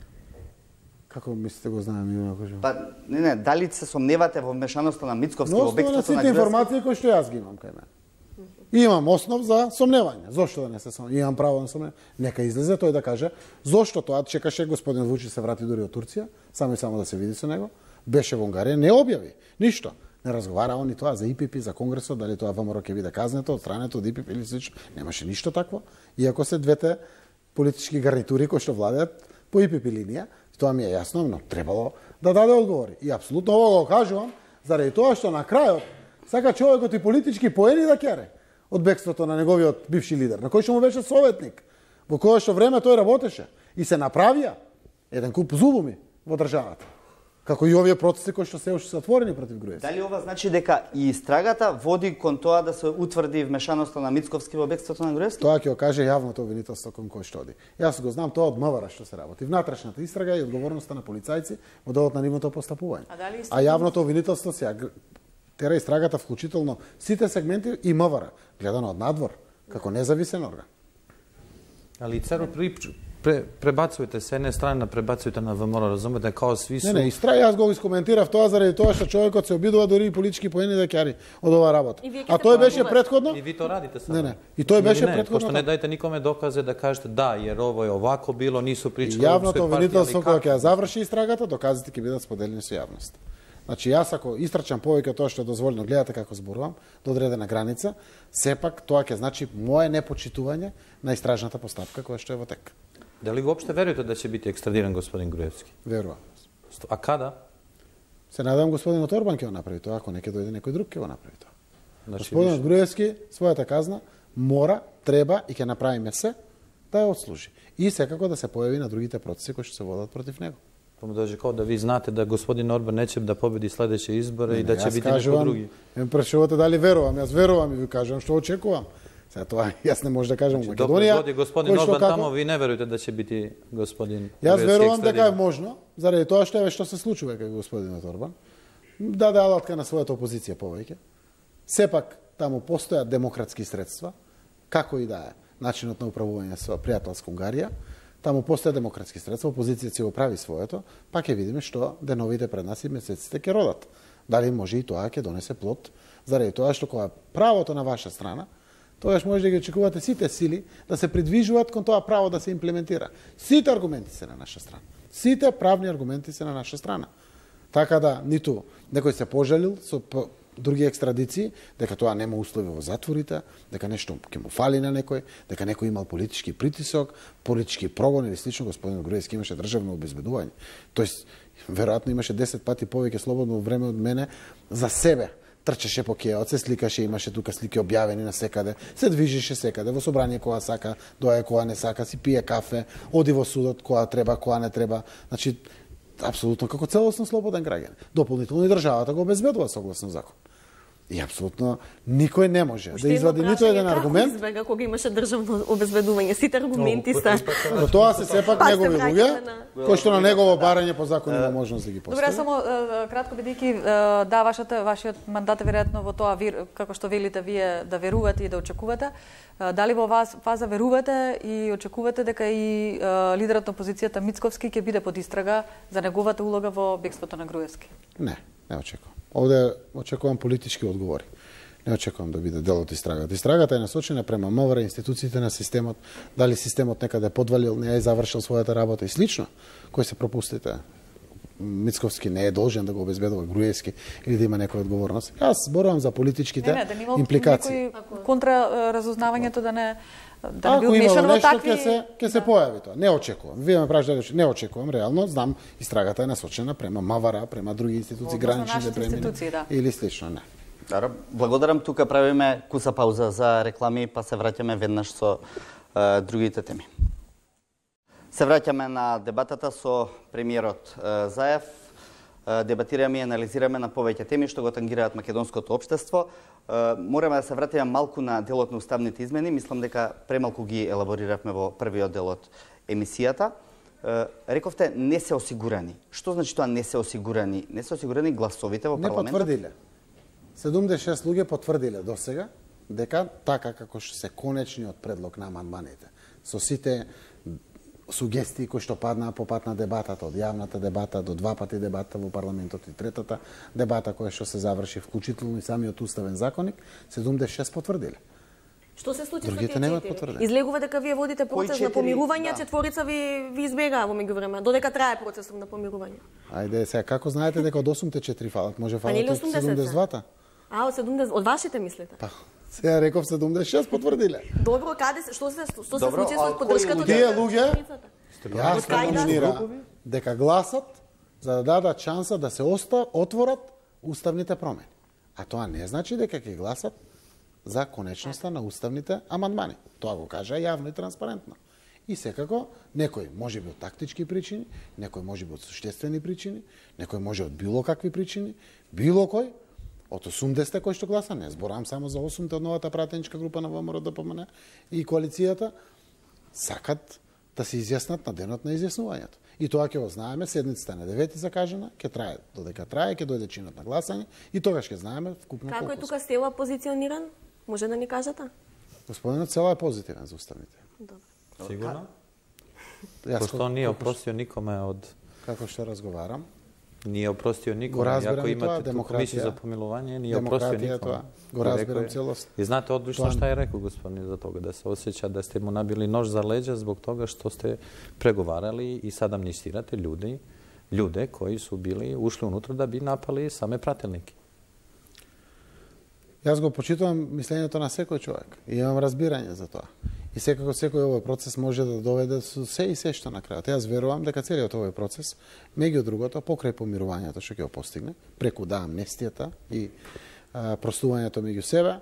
Како мислите го знаеме и го кажуваме? Па не не, дали се сомневате во вмешаноста на Мицковски во бегството на Груевски? Но сите информации кои што јас ги имам кај мене. Имам основ за сомневање. Зошто да не се сомневам? Имам право на сомневање. Нека излезе тој да каже зошто тоа чекаше господин Вучич се врати дури од Турција, само и само да се види со него. Беше во Унгарија, не објави ништо. Не разговара они тоа за И Пи Пи, за Конгресот, дали тоа ВМРО ќе биде казнето од страната од И Пи Пи или слично. Немаше ништо такво. Иако се двете политички гарнитури кои што владеат по И Пи Пи линија, тоа ми е јасно, но требало да даде одговори. И апсолутно ово го кажувам заради тоа што на крајот сака човекот и политички поени да кере од бегството на неговиот бивши лидер, на кој што му беше советник, во кое што време тој работеше и се направија еден куп зулуми во државата. Како и овие процеси кои што се уште се отворени против Груевски. Дали ова значи дека и истрагата води кон тоа да се утврди вмешаноста на Мицковски во бегството на Груевски? Тоа ќе го каже јавното обвинителство кон кој што оди. Јас го знам тоа од МВР што се работи. Внатрешната истрага и одговорноста на полицајци во делот на нивното постапување. А, дали а јавното обвинителство се тера истрагата вклучително сите сегменти и МВР, гледано од надвор, како независен орган. Али царо Пре, пребацујте се една страна, пребацујте на ВМРО, разумете, као сви су... Не, не, истра, јас го искоментирав тоа заради тоа што човекот се обидува дури и политички поени да ќари од оваа работа. А тој беше претходно? И ви то радите само. Не, не. И тој беше не, претходно. Пошто не дајте никоме доказе да кажете да, jer ово е овако било, нису причали. Јавното обвинителство кога ќе ја заврши истрагата, доказите ќе бидат споделени со јавноста. Значи јас ако истрачам повеќе тоа што е дозволено, гледате како зборувам, до одредена граница, сепак тоа ќе значи мое непочитување на истражната постапка која што е во тек. Дали воопште верувате да ќе биде екстрадиран господин Груевски? Верувам. А када? Се надевам господинот Орбан ќе го направи тоа, ако не ќе дојде некој друг ќе го направи тоа. Значи, господинот Груевски својата казна мора, треба и ќе направиме се да ја отслужи. И секако да се појави на другите процеси кои што се водат против него. Па му дожи као да ви знаете да господин Орбан не ќе да победи следеće избори и да ќе биде некој други. Ме прашувате дали верувам, јас верувам и ви кажувам што очекувам. Сега тоа јас не може да кажам во Македонија. Доки господин Орбан тамо, ви не верувате да ќе биде господин Јас верувам дека е можно, заради тоа што еве што се случува кај господинот Орбан. Даде алатка на својата опозиција повеќе. Сепак таму постојат демократски средства, како и да е начинот на управување со пријателска Унгарија. Таму постојат демократски средства, опозицијата ќе го прави своето, па ќе видиме што деновите пред нас и месеците ќе родат. Дали може и тоа ќе донесе плод, заради тоа што кога правото на ваша страна, тогаш може да ги очекувате сите сили да се придвижуваат кон тоа право да се имплементира. Сите аргументи се на наша страна. Сите правни аргументи се на наша страна. Така да ниту некој се пожалил со други екстрадиции, дека тоа нема услови во затворите, дека нешто ќе му фали на некој, дека некој имал политички притисок, политички прогон или слично. Господин Груевски имаше државно обезбедување. Тоест, веројатно имаше десет пати повеќе слободно време од мене за себе. Трчеше по кеот, се сликаше, имаше тука слики објавени на секаде, се движеше секаде, во собрание кога сака, доаѓа кога не сака, си пие кафе, оди во судот кога треба, кога не треба. Значи, апсолутно како целосно слободен граѓанин. Дополнително и државата го обезбедува согласно закон. И апсолутно никој не може Уште да извади ниту еден аргумент. Како избега кога имаше државно обезбедување? Сите аргументи се. Но тоа се сепак негови луѓе, кои што на негово барање по закон има можност да ги постави. Добре, само кратко бидејќи да вашата вашиот мандат е веројатно во тоа како што велите вие да верувате и да очекувате. Дали во вас фаза верувате и очекувате дека и лидерот на опозицијата Мицковски ќе биде под истрага за неговата улога во бегството на Груевски? Не, не очекувам. Овде очекувам политички одговори. Не очекувам да биде дел од истрагата. Истрагата е насочена према МВР, институциите на системот, дали системот некаде подвалил, не е завршил својата работа и слично. Кои се пропустите? Мицковски не е должен да го обезбедува Груевски или да има некоја одговорност. Јас зборувам за политичките не, не, да импликации. Контра разузнавањето да не да не би умешан во такви. Ќе се ќе се појави тоа. Не очекувам. Вие ме прашате, не очекувам, реално знам истрагата е насочена према МВР, према други институции, гранични премини да. или слично, не. Добро, благодарам. Тука правиме куса пауза за реклами, па се враќаме веднаш со е, другите теми. Се враќаме на дебатата со премиерот Заев. Дебатираме и анализираме на повеќе теми што го тангираат македонското општество. Мораме да се вратиме малку на делот на уставните измени. Мислам дека премалку ги елабориравме во првиот дел од емисијата. Рековте не се осигурани. Што значи тоа не се осигурани? Не се осигурани гласовите во парламентот? Не потврдиле. седумдесет и шест луѓе потврдиле досега дека така како што се конечниот предлог на амандманите со сите сугестии кои што паднаа по пат на дебатата, од јавната дебата до два пати дебата во парламентот и третата дебата која што се заврши вклучително и самиот уставен законник, седумдесет и шест потврдиле. Што се случи Другите со тие четири? Излегува дека вие водите процес на помирување, да. Четворица ви ви избегаа во меѓувреме, додека трае процесот на помирување. Ајде, сега како знаете дека од осумте четири фалат, може фалат од седумдесет и двата? А, од седумдесет, од вашите мислите? Па, сега реков седумдесет и шест потврдиле. Добро, каде се, што се што се Добро, случи со поддршката од тие луѓе? Јасно Од номинира дека гласат за да дадат шанса да се оста, отворат уставните промени. А тоа не значи дека ќе гласат за конечноста на уставните амандмани. Тоа го кажа јавно и транспарентно. И секако, некој може би од тактички причини, некој може би од суштествени причини, некој може од било какви причини, било кој, од осумдесетте кој што гласа, не зборам само за осумте од новата пратеничка група на ВМРО-ДПМН и коалицијата, сакат да се изјаснат на денот на изјаснувањето. И тоа ќе го знаеме, седницата на девети закажана, ќе трае додека трае, ќе дојде чинот на гласање и тогаш ќе знаеме вкупно колку. Како е тука Стела позициониран? Може да ни кажете? Господинот Села е позитивен за уставните. Добро. Сигурно? Јас Пошто не опростио никоме од... Како што разговарам, Nije oprostio nikome, Го разбирам ako и тоа, imate tu демократија- комисiju za pomilovanje, nije oprostio демократија nikome. тоа. Го разбирам Rekao je- целост. I znate odlično Тоа- šta je rekao gospodin za toga, da se osjeća da ste mu nabili nož za leđa zbog toga što ste pregovarali i sad amnistirate ljudi, ljude koji su bili, ušli unutra da bi napali same pratelnike. Јас го почитувам мислењето на секој човек и имам разбирање за тоа. И секако секој овој процес може да доведе со се и се што на крајот. Јас верувам дека целиот овој процес, меѓу другото, покрај помирувањето што ќе го постигне, преку да амнестијата и а, простувањето меѓу себе,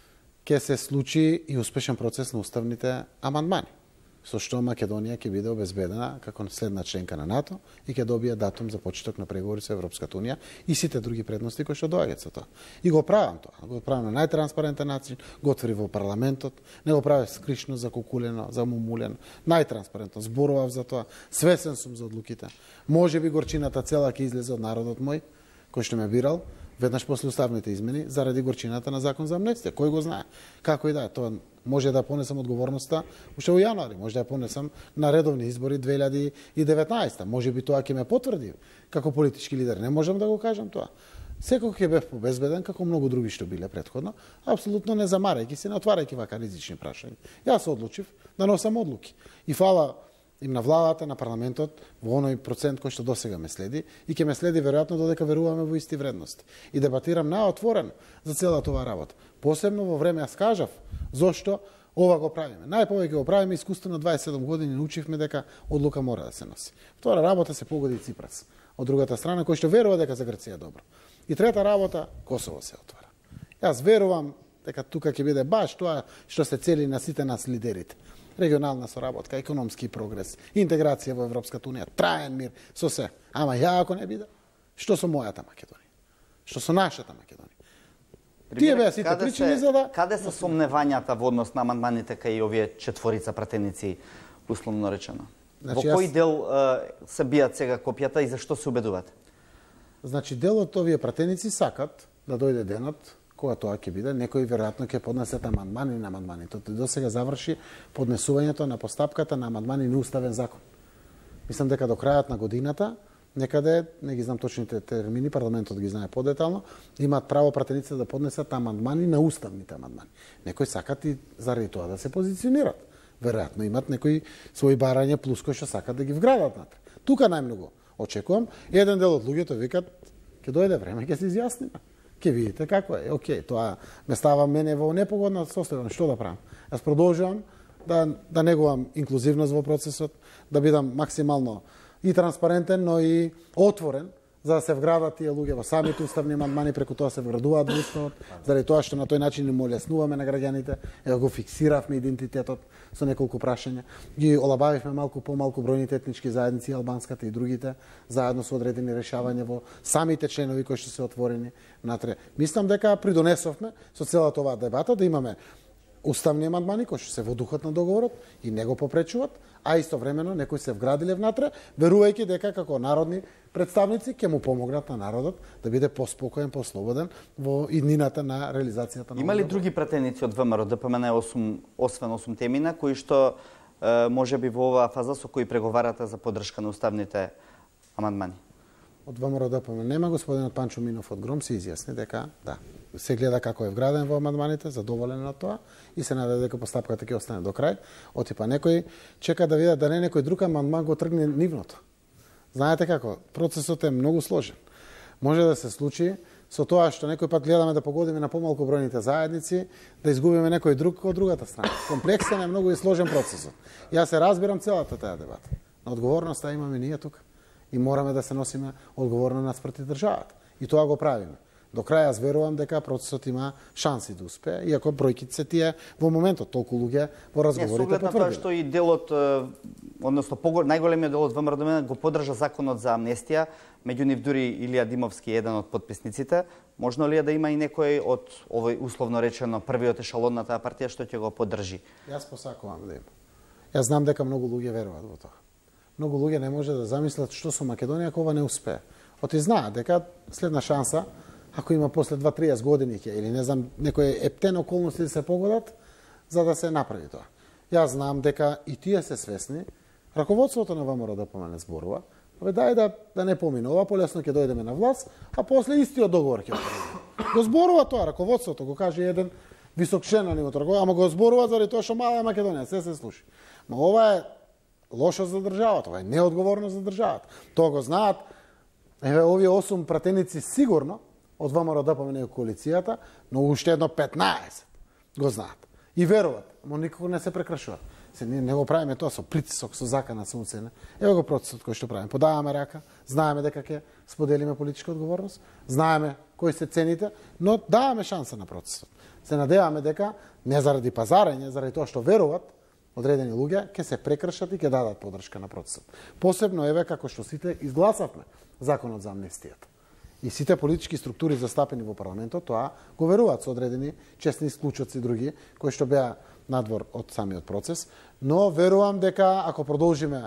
ќе се случи и успешен процес на уставните амандмани, со што Македонија ќе биде обезбедена како следна членка на НАТО и ќе добие датум за почеток на преговори со Европската унија и сите други предности кои што доаѓаат со тоа. И го правам тоа, го правам на најтранспарентен начин, го отвори во парламентот, не го правев скришно, закукулено, замумулено, најтранспарентно, зборував за тоа, свесен сум за одлуките. Може би горчината цела ќе излезе од народот мој, кој што ме бирал, веднаш после уставните измени, заради горчината на закон за амнестија. Кој го знае? Како и да е, тоа може да понесам одговорноста уште во јануари, може да ја понесам на редовни избори две илјади и деветнаесетта. Може би тоа ќе ме потврди како политички лидер. Не можам да го кажам тоа. Секој ќе бев побезбеден, како многу други што биле претходно, апсолутно не замарајќи се, не отварајќи вака ризични прашања. Јас се одлучив да носам одлуки. И фала им на владата, на парламентот, во оној процент кој што досега ме следи и ќе ме следи веројатно додека веруваме во исти вредности. И дебатирам наотворено за целата оваа работа. Посебно во време јас кажав зошто ова го правиме. Најповеќе го правиме искуствено дваесет и седум години научивме дека одлука мора да се носи. Втора работа се погоди Ципрас. Од другата страна кој што верува дека за Грција е добро. И трета работа Косово се отвара. Јас верувам дека тука ќе биде баш тоа што се цели на сите нас лидерите. Регионална соработка, економски прогрес, интеграција во Европската унија, траен мир, со се. Ама ја ако не биде, што со мојата Македонија? Што со нашата Македонија? Тие беа сите причини за да... Каде се сомневањата во однос на амандманите кај овие четворица пратеници, условно речено? Значи, во кој јас- дел е, се бијат сега копијата и зашто се убедувате? Значи, дел од овие пратеници сакат да дојде денот кога тоа ќе биде, некои веројатно ќе поднесат амандмани на амандмани. Тоа до сега заврши поднесувањето на постапката на амандмани на уставен закон. Мислам дека до крајот на годината, некаде, не ги знам точните термини, парламентот ги знае подетално, имаат право пратениците да поднесат амандмани на уставните амандмани. Некои сакат и заради тоа да се позиционират. Веројатно имат некои своји барања плюс кои што сакат да ги вградат натре. Тука најмногу очекувам. Еден дел од луѓето викат, ќе дојде време, ќе се изјасниме. Ќе видите како е. Океј, тоа ме става мене во непогодна состојба. Што да правам? Јас продолжувам да да негувам инклузивност во процесот, да бидам максимално и транспарентен, но и отворен за да се вградат тие луѓе во самите уставни амандмани, преку тоа се вградуваат во уставот, заради тоа што на тој начин им олеснуваме на граѓаните, ево го фиксиравме идентитетот со неколку прашања, ги олабавивме малку помалку бројните етнички заедници, албанската и другите, заедно со одредени решавања во самите членови кои што се отворени натре. Мислам дека придонесовме со целата оваа дебата да имаме уставни амандмани кои што се во духот на договорот и не го попречуваат, а истовремено некои се вградиле внатре, верувајќи дека како народни представници ќе му помогнат на народот да биде поспокоен, послободен во иднината на реализацијата на. Има ли други пратеници од ВМРО ДПМН осум, освен осум темина кои што е, може би во оваа фаза со кои преговарате за поддршка на уставните амандмани? Од ВМРО ДПМН нема. Господинот Панчо Минов од Гром се изјасни дека да, се гледа како е вграден во амандманите, задоволен на тоа и се нададе дека постапката ќе остане до крај. Отипа некој чека да видат да не некој друг амандман го тргне нивното. Знаете како, процесот е многу сложен. Може да се случи со тоа што некој пат гледаме да погодиме на помалку бројните заедници, да изгубиме некој друг од другата страна. Комплексен е многу и сложен процесот. Јас се разбирам целата таа дебата. На одговорноста имаме ние тука и мораме да се носиме одговорно наспроти државата. И тоа го правиме. До крај јас верувам дека процесот има шанси да успее, иако бројките се тие во моментот толку луѓе во разговорите потврдиле. Не, тоа што и делот, односно најголемиот дел од ВМРО го поддржа законот за амнестија, меѓу нив дури Илија Димовски, еден од потписниците. Можно ли е да има и некој од овој условно речено првиот ешалон на таа партија што ќе го поддржи? Јас посакувам да има. Јас знам дека многу луѓе веруваат во тоа. Многу луѓе не може да замислат што со Македонија ако ова не успее. Оти знаат дека следна шанса, ако има после дваесет-триесет години ќе, или не знам, некои ептен околности да се погодат, за да се направи тоа. Јас знам дека и тие се свесни, раководството на ВМРО да помене зборува, абе дај да, да не поминува, полесно ќе дојдеме на власт, а после истиот договор ќе отпреди. Го зборува тоа, раководството, го каже еден висок член на нивото раководство, ама го зборува заради тоа што мала е Македонија, се се слуши. Но ова е лошо за државата, ова е неодговорно за државата. Тоа го знаат, еве овие осум пратеници сигурно, од ВМРО да помене коалицијата, но уште едно петнаесет го знаат. И веруваат, но никога не се прекршуваат. Се ние не го правиме тоа со притисок, со закана, со уцена. Ево го процесот кој што правиме. Подаваме рака, знаеме дека ќе споделиме политичка одговорност, знаеме кои се цените, но даваме шанса на процесот. Се надеваме дека не заради пазарење, заради тоа што веруваат одредени луѓе, ќе се прекршат и ќе дадат поддршка на процесот. Посебно еве како што сите изгласавме законот за амнестијата. И сите политички структури застапени во парламентот тоа го веруваат со одредени честни исклучоци други кои што беа надвор од самиот процес, но верувам дека ако продолжиме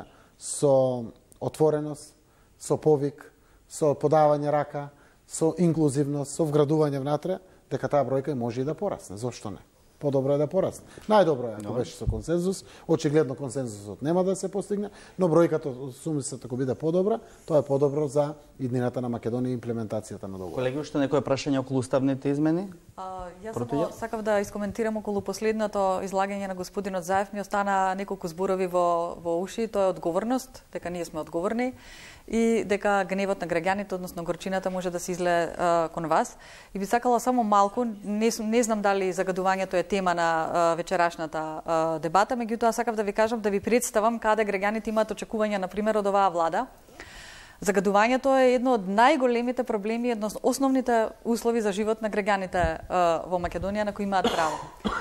со отвореност, со повик, со подавање рака, со инклузивност, со вградување внатре, дека таа бројка може и да порасне. Зошто не? Подобро е да порасне. Најдобро е ако беше со консензус, очигледно консензусот нема да се постигне, но бројката сумисата ако биде подобра, тоа е подобро за иднината на Македонија и имплементацијата на договорот. Колеги, уште некој прашање околу уставните измени? А, јас само сакав да искоментирам околу последното излагање на господинот Заев. Ми остана неколку зборови во во уши, тоа е одговорност, дека ние сме одговорни и дека гневот на граѓаните, односно горчината, може да се излее а, кон вас. И би сакала само малку, не, не знам дали загадувањето е тема на а, вечерашната а, дебата, меѓутоа сакав да ви кажам, да ви представам каде граѓаните имаат очекувања, например, од оваа влада. Загадувањето е едно од најголемите проблеми, едно од основните услови за живот на граѓаните а, во Македонија на кои имаат право.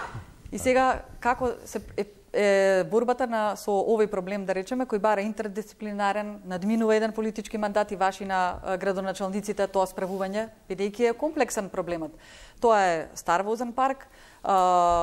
И сега, како се е, е борбата на со овој проблем, да речеме, кој бара интердисциплинарен, надминува еден политички мандат и ваши на градоначалниците тоа справување, бидејќи е комплексен проблемот. Тоа е стар возен парк, а,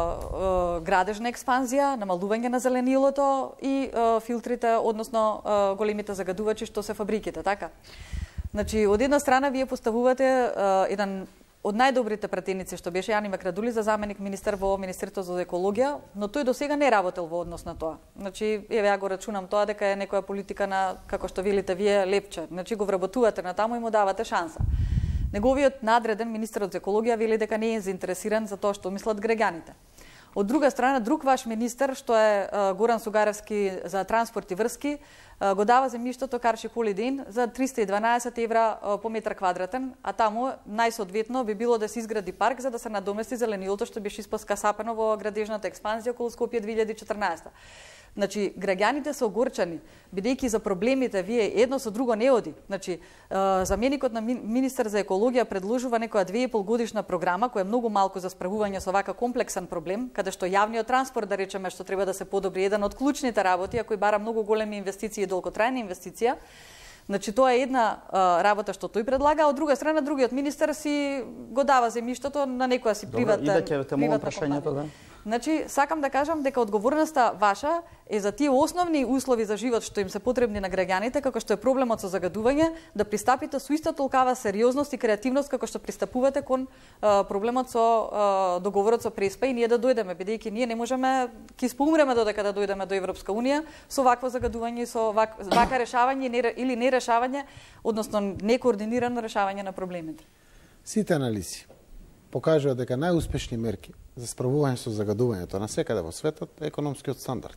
а, градежна експанзија, намалување на зеленилото и а, филтрите, односно а, големите загадувачи што се фабриките, така? Значи, од една страна вие поставувате а, еден од најдобрите пратеници што беше Јани Макрадули за заменик министер во Министерството за екологија, но тој до сега не работел во однос на тоа. Значи, еве ја го рачунам тоа дека е некоја политика на, како што велите вие, лепче. Значи, го вработувате на таму и му давате шанса. Неговиот надреден министерот за екологија вели дека не е заинтересиран за тоа што мислат граѓаните. Од друга страна, друг ваш министер, што е Горан Сугаревски за транспорт и врски, го дава земјиштето Карши Холидин за триста и дванаесет евра по метар квадратен, а таму најсоодветно би било да се изгради парк за да се надомести зеленилото што беше испоскасапено во градежната експанзија околу Скопје две илјади и четрнаесета. Значи, граѓаните се огорчани, бидејќи за проблемите вие едно со друго не оди. Значи, заменикот на министер за екологија предложува некоја две и пол годишна програма, која е многу малку за справување со вака комплексен проблем, каде што јавниот транспорт, да речеме, што треба да се подобри, еден од клучните работи, а кој бара многу големи инвестиции и долготрајна инвестиција. Значи, тоа е една а, работа што тој предлага, а од друга страна другиот министер си го дава земјиштето на некоја си приватна. Добре, и да ќе те молам прашањето, да. Значи, сакам да кажам дека одговорноста ваша е за тие основни услови за живот што им се потребни на граѓаните, како што е проблемот со загадување, да пристапите со иста толкава сериозност и креативност како што пристапувате кон а, проблемот со а, договорот со Преспа и ние да дојдеме, бидејќи ние не можеме, ќе споумреме додека да дојдеме до Европска унија со вакво загадување, со вак, вака решавање не, или не решавање, односно некоординирано решавање на проблемите. Сите анализи покажуваат дека најуспешни мерки за справување со загадувањето на секаде во светот е економскиот стандард.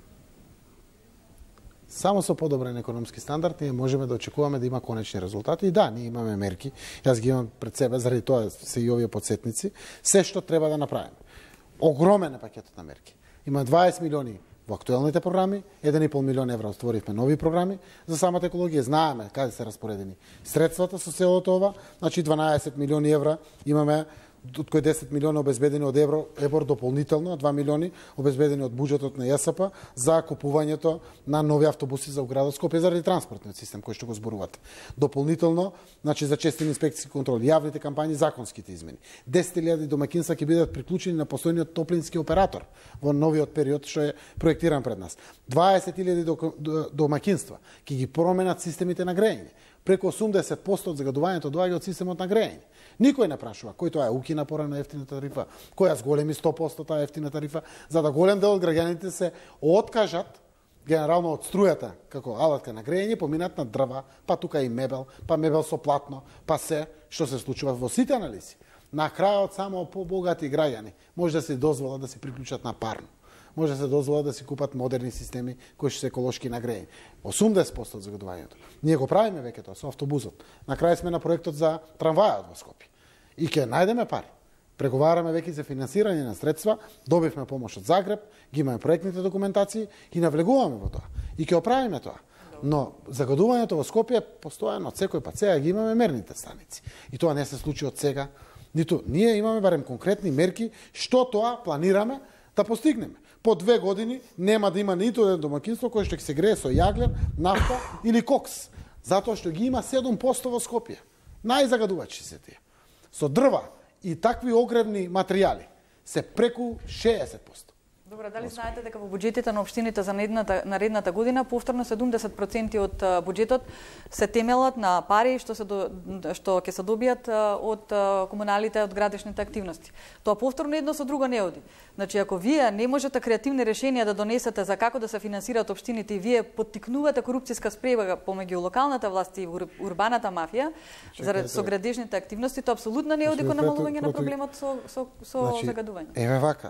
Само со подобрен економски стандард ние можеме да очекуваме да има конечни резултати. И да, ние имаме мерки, јас ги имам пред себе, заради тоа се и овие подсетници, се што треба да направиме. Огромен е пакетот на мерки. Има дваесет милиони во актуелните програми, еден и пол милион евра отворивме нови програми за самата екологија, знаеме каде се распоредени средствата со целото ова, значи дванаесет милиони евра имаме, од кои десет милиона обезбедени од евро, ебор дополнително, два милиони обезбедени од буџетот на ЈСП за купувањето на нови автобуси за градот Скопје заради транспортниот систем кој што го зборувате. Дополнително, значи за честен инспекциски контрол, јавните кампањи, законските измени. десет илјади домаќинства ќе бидат приклучени на постојниот топлински оператор во новиот период што е проектиран пред нас. дваесет илјади домаќинства ќе ги променат системите на грејење. Преку осумдесет проценти од загадувањето доаѓа од системот на грејење. Никој не прашува кој тоа е укина порано ефтина тарифа, кој ја зголеми сто проценти таа ефтина тарифа, за да голем дел од граѓаните се откажат генерално од струјата како алатка на грејење, поминат на дрва, па тука и мебел, па мебел со платно, па се што се случува во сите анализи. На крајот само побогати граѓани може да се дозволат да се приклучат на парно. Може да се дозволат да си купат модерни системи кои што се еколошки нагреени. осумдесет проценти од загадувањето. Ние го правиме веќе тоа со автобусот. На крај сме на проектот за трамвајот во Скопје. И ќе најдеме пари. Преговараме веќе за финансирање на средства, добивме помош од Загреб, ги имаме проектните документации и навлегуваме во тоа. И ќе оправиме тоа. Но загадувањето во Скопје постојано од секој пат. Сега ги имаме мерните станици. И тоа не се случи од сега. Ниту ние имаме барем конкретни мерки што тоа планираме да постигнеме. По две години нема да има ниту еден домаќинство кој што ќе се грее со јаглен, нафта или кокс, затоа што ги има седум проценти во Скопје. Најзагадувачи се тие. Со дрва и такви огревни материјали се преку шеесет проценти. Добро, дали знаете дека во буџетите на општините за наредната, наредната година повторно седумдесет проценти од буџетот се темелат на пари што се до, што ќе се добијат од комуналите, од градишните активности. Тоа повторно едно со друго не оди. Значи, ако вие не можете креативни решенија да донесете за како да се финансираат општините и вие поттикнувате корупцијска спрега помеѓу локалната власт и урбаната мафија заради со градежните активности, тоа апсолутно не оди кон намалување на проблемот со со со значи, загадување. Еве вака.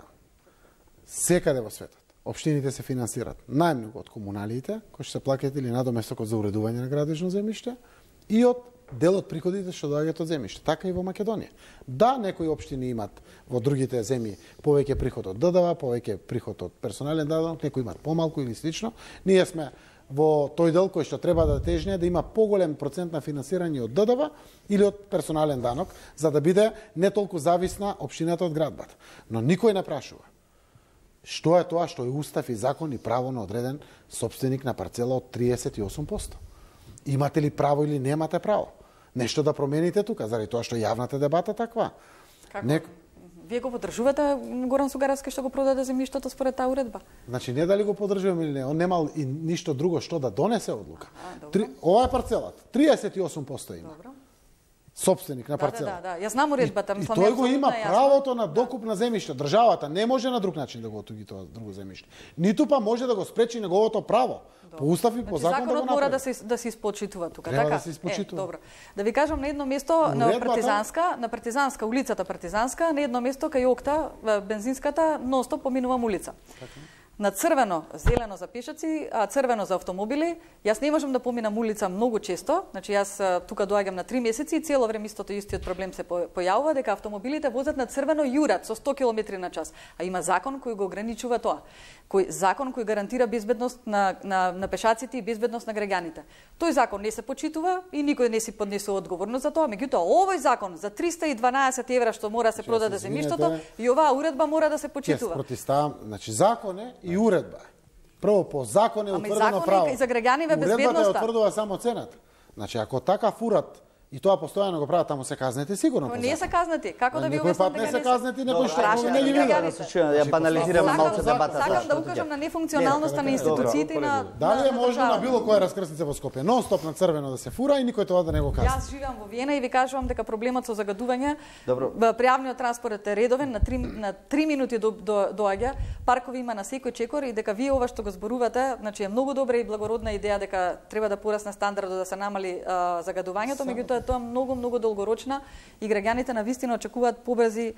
Секаде во светот општините се финансираат најмногу од комуналиите, кои што се плаќаат или надоместокот за уредување на градежно земјиште, и од дел од приходите што доаѓаат од земјиште, така и во Македонија. Да, некои општини имат во другите земји повеќе приход од ДДВ, повеќе приход од персонален данок, некои имат помалку или слично. Ние сме во тој дел кој што треба да тежне да има поголем процент на финансирање од ДДВ или од персонален данок, за да биде не толку зависна општината од градбата. Но никој не прашува што е тоа што е устав и закон и право на одреден сопственик на парцела од триесет и осум проценти. Имате ли право или немате право? Нешто да промените тука, заради тоа што јавната дебата таква. Како? Не... Вие го поддржувате Горан Сугаровски што го продаде земјиштето според таа уредба? Значи не дали го поддржуваме или не, он немал и ништо друго што да донесе одлука. А, Три... Ова е парцелата, триесет и осум проценти има. Добро. Сопственик на парцела. Да, да, да, ја знам уредбата, и, и тој го има правото на докуп на земјиште. Државата не може на друг начин да го отуги тоа друго земјиште. Ниту па може да го спречи неговото право. Добро. По устав и по значи, закон да го направи. мора да се да се испочитува тука, Треба така? да се испочитува. Е, добро. Да ви кажам на едно место на Партизанска, на Партизанска улицата Партизанска, на едно место кај Окта, бензинската, ностоп поминувам улица. Така. На црвено, зелено за пешаци, а црвено за автомобили. Јас не можам да поминам улица многу често. Значи јас тука доаѓам на три месеци и цело време истото истиот проблем се појавува дека автомобилите возат на црвено јурат со сто километри на час. А има закон кој го ограничува тоа. Кој закон кој гарантира безбедност на на на пешаците и безбедност на граѓаните. Тој закон не се почитува и никој не си поднесува одговорност за тоа. Меѓутоа овој закон за триста и дванаесет евра што мора се продаде земјиштето и оваа уредба мора да се почитува. Јас протиставам, значи закон е и уредба. Прво по закон е утврдено право. И за граѓаниве безбедноста. Уредбата е утврдува само цената. Значи ако така фурат и тоа постојано го прават, таму се казнете сигурно. Не се казнати. Како да ви обяснам дека не се казнати, некој што не ги види. Ја банализираме малку дебата. Сакам да укажам на нефункционалноста на институциите и на дали е можно на било која раскрсница во Скопје нон-стоп на црвено да се фура и никој тоа да не го казва. Јас живеам во Виена и ви кажувам дека проблемот со загадување пријавниот транспорт е редовен, на три на три минути до, до, доаѓа, паркови има на секој чекор и дека вие ова што го зборувате, значи е многу добра и благородна идеја дека треба да порасне стандардот да се намали а, загадувањето, меѓутоа тоа многу многу долгорочна и граѓаните навистина очекуваат побрзи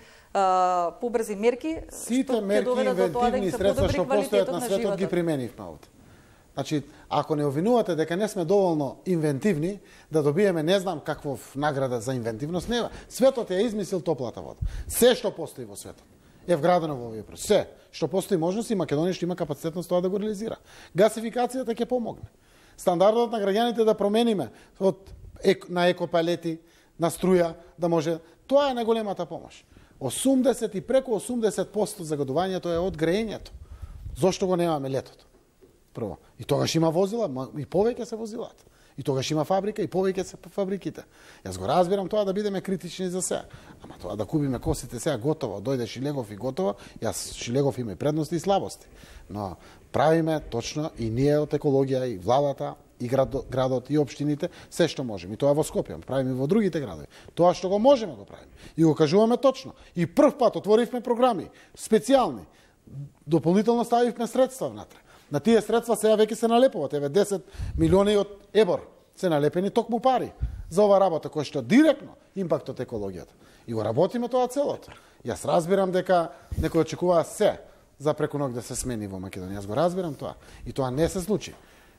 а, побрзи мерки. Сите мерки и инвентивни средства што постојат на светот ги применивме овде. Значи, ако не обвинувате дека не сме доволно инвентивни да добиеме не знам каквов награда за инвентивност, нема. Светот ја измислил топлата вода. Се што постои во светот е вградено во овие проекти. Се што постои можност и Македонија што има капацитетност тоа да го реализира. Гасификацијата ќе помогне. Стандардот на граѓаните да промениме од ек, на екопалети, на струја, да може, тоа е најголемата помош. осумдесет и преку осумдесет проценти загадувањето е од грејењето. Зошто го немаме летото? Прво. И тогаш има возила, и повеќе се возилата. И тогаш има фабрика, и повеќе се фабриките. Јас го разбирам тоа да бидеме критични за се. Ама тоа да купиме косите сега готово, дојде Шилегов и готово, јас Шилегов има и предности и слабости. Но правиме точно и ние од екологија, и владата, и град, градот, и општините, се што можеме. И тоа во Скопје, правиме во другите градови. Тоа што го можеме го правиме. И го кажуваме точно. И прв пат отворивме програми, специјални. Дополнително ставивме средства внатре. На тие средства сега веќе се налепуваат. Еве десет милиони од ебор се налепени токму пари за ова работа која што директно импакт од екологијата. И го работиме тоа целото. Јас разбирам дека некој очекува се за преку ног да се смени во Македонија. Јас го разбирам тоа. И тоа не се случи.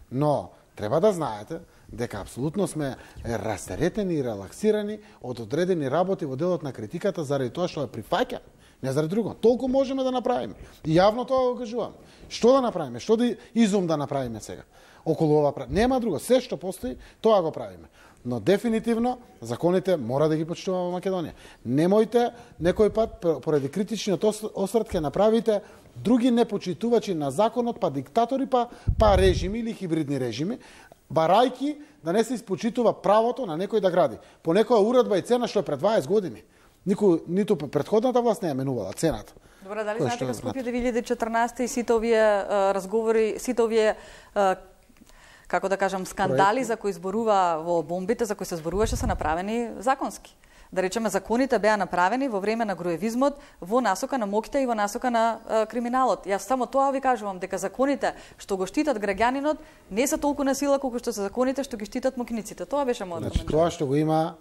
Но треба да знаете дека апсолутно сме растеретени и релаксирани од одредени работи во делот на критиката заради тоа што ја прифаќаме. Не заради друго. Толку можеме да направиме. И јавно тоа го кажувам. Што да направиме? Што да изум да направиме сега? Околу ова прави. Нема друго. Се што постои, тоа го правиме. Но дефинитивно законите мора да ги почитуваме во Македонија. Немојте некој пат поради критичниот осврт ќе направите други непочитувачи на законот, па диктатори, па па режими или хибридни режими, барајки да не се испочитува правото на некој да гради. По некоја уредба и цена што е пред дваесет години. Никој, ниту предходната власт не ја менувала цената. Добре, дали знаете дека Скопје две илјади и четрнаесета и сите овие а, разговори, сите овие а, како да кажам скандали за кои зборува во бомбите, за кои се зборуваше, се направени законски. Да речеме, законите беа направени во време на груевизмот во насока на моќта и во насока на а, криминалот. Јас само тоа ви кажувам, дека законите што го штитат граѓанинот не се толку на сила колку што се законите што ги штитат мокниците. Тоа беше мојот коментар. Значи, тоа што го има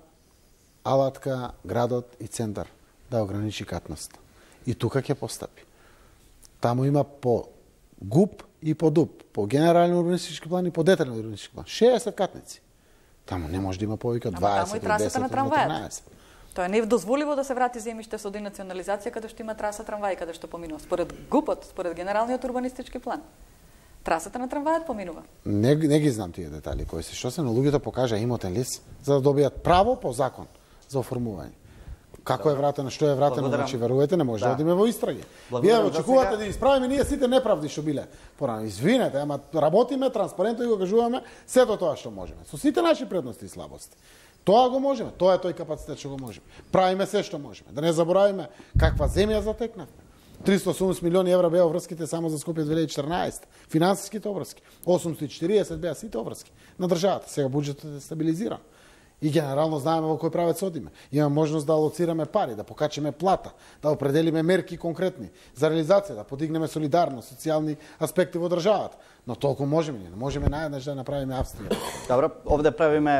алатка, градот и центар да ограничи катност. И тука ќе постапи. Таму има по ГУП и по ДУП, по генерален урбанистички план и по детален урбанистички план. шеесет катници. Таму не може да има повеќе од дваесет, десет, тринаесет. Тоа е недозволиво да се врати земјиште со денационализација каде што има траса трамвај каде што поминува. Според ГУПот, според генералниот урбанистички план. Трасата на трамвајот поминува. Не, не ги знам тие детали кои се што се, но луѓето покажа имотен лист за да добијат право по закон за оформување. Како е вратено, што е вратено, значи верувате, не може да одиме во истраги. Вие очекувате да исправиме ние сите неправди што биле порано. Извинете, ама работиме транспарентно и го кажуваме сето тоа што можеме. Со сите наши предности и слабости. Тоа го можеме, тоа е тој капацитет што го можеме. Правиме се што можеме. Да не заборавиме каква земја затекнавме. триста и осумдесет милиони евра беа обврските само за Скопје две илјади и четрнаесета. Финансиските обврски. осумстотини и четиридесет беа сите обврски на државата. Сега буџетот е стабилизиран. И генерално знаеме во кој правец одиме. Имаме можност да алоцираме пари, да покачиме плата, да определиме мерки конкретни за реализација, да подигнеме солидарност, социјални аспекти во државата. Но толку можеме, не можеме наједнаш да направиме Австрија. Добро, овде правиме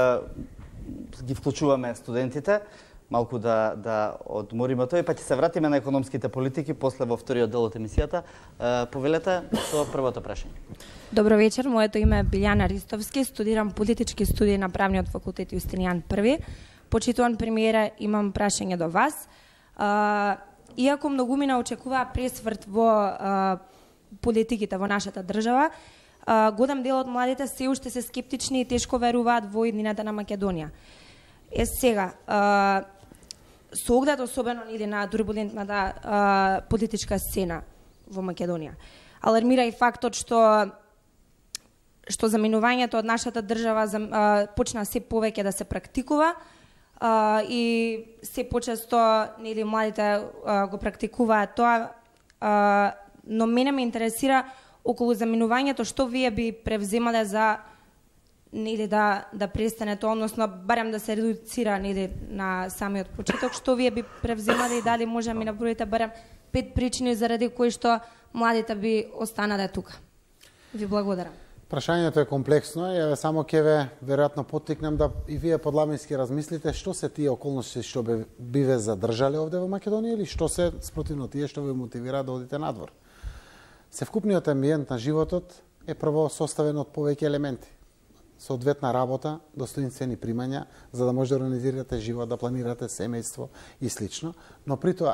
е, ги вклучуваме студентите, малку да да одмориме тој, па ќе се вратиме на економските политики после во вториот дел од емисијата. Е, повелете со првото прашање. Добро вечер, моето име е Билјана Ристовски, студирам политички студии на Правниот факултет Јустинијан Први. Почитуван премиера, имам прашање до вас. А, иако многумина очекуваа пресврт во а, политиките во нашата држава, а, голем дел од младите се уште се скептични и тешко веруваат во иднината на Македонија. Е сега, а, со оглед особено или на турбулентната а, политичка сцена во Македонија. Алармира и фактот што што заминувањето од нашата држава а, почна се повеќе да се практикува а, и се почесто нели младите а, го практикуваат тоа, а, но мене ме интересира околу заминувањето што вие би превземале за нели да да престане тоа, односно барем да се редуцира нели на самиот почеток, што вие би превземале и дали може да ми наброите барем пет причини заради кои што младите би останале тука. Ви благодарам. Прашањето е комплексно и еве само ќе ве веројатно поттикнем да и вие подламински размислите што се тие околности што би, би ве задржале овде во Македонија или што се спротивно тие што ве мотивира да одите надвор. Севкупниот амбиент на животот е прво составен од повеќе елементи. Соодветна работа, достоинствени примања за да може да организирате живот, да планирате семејство и слично, но при тоа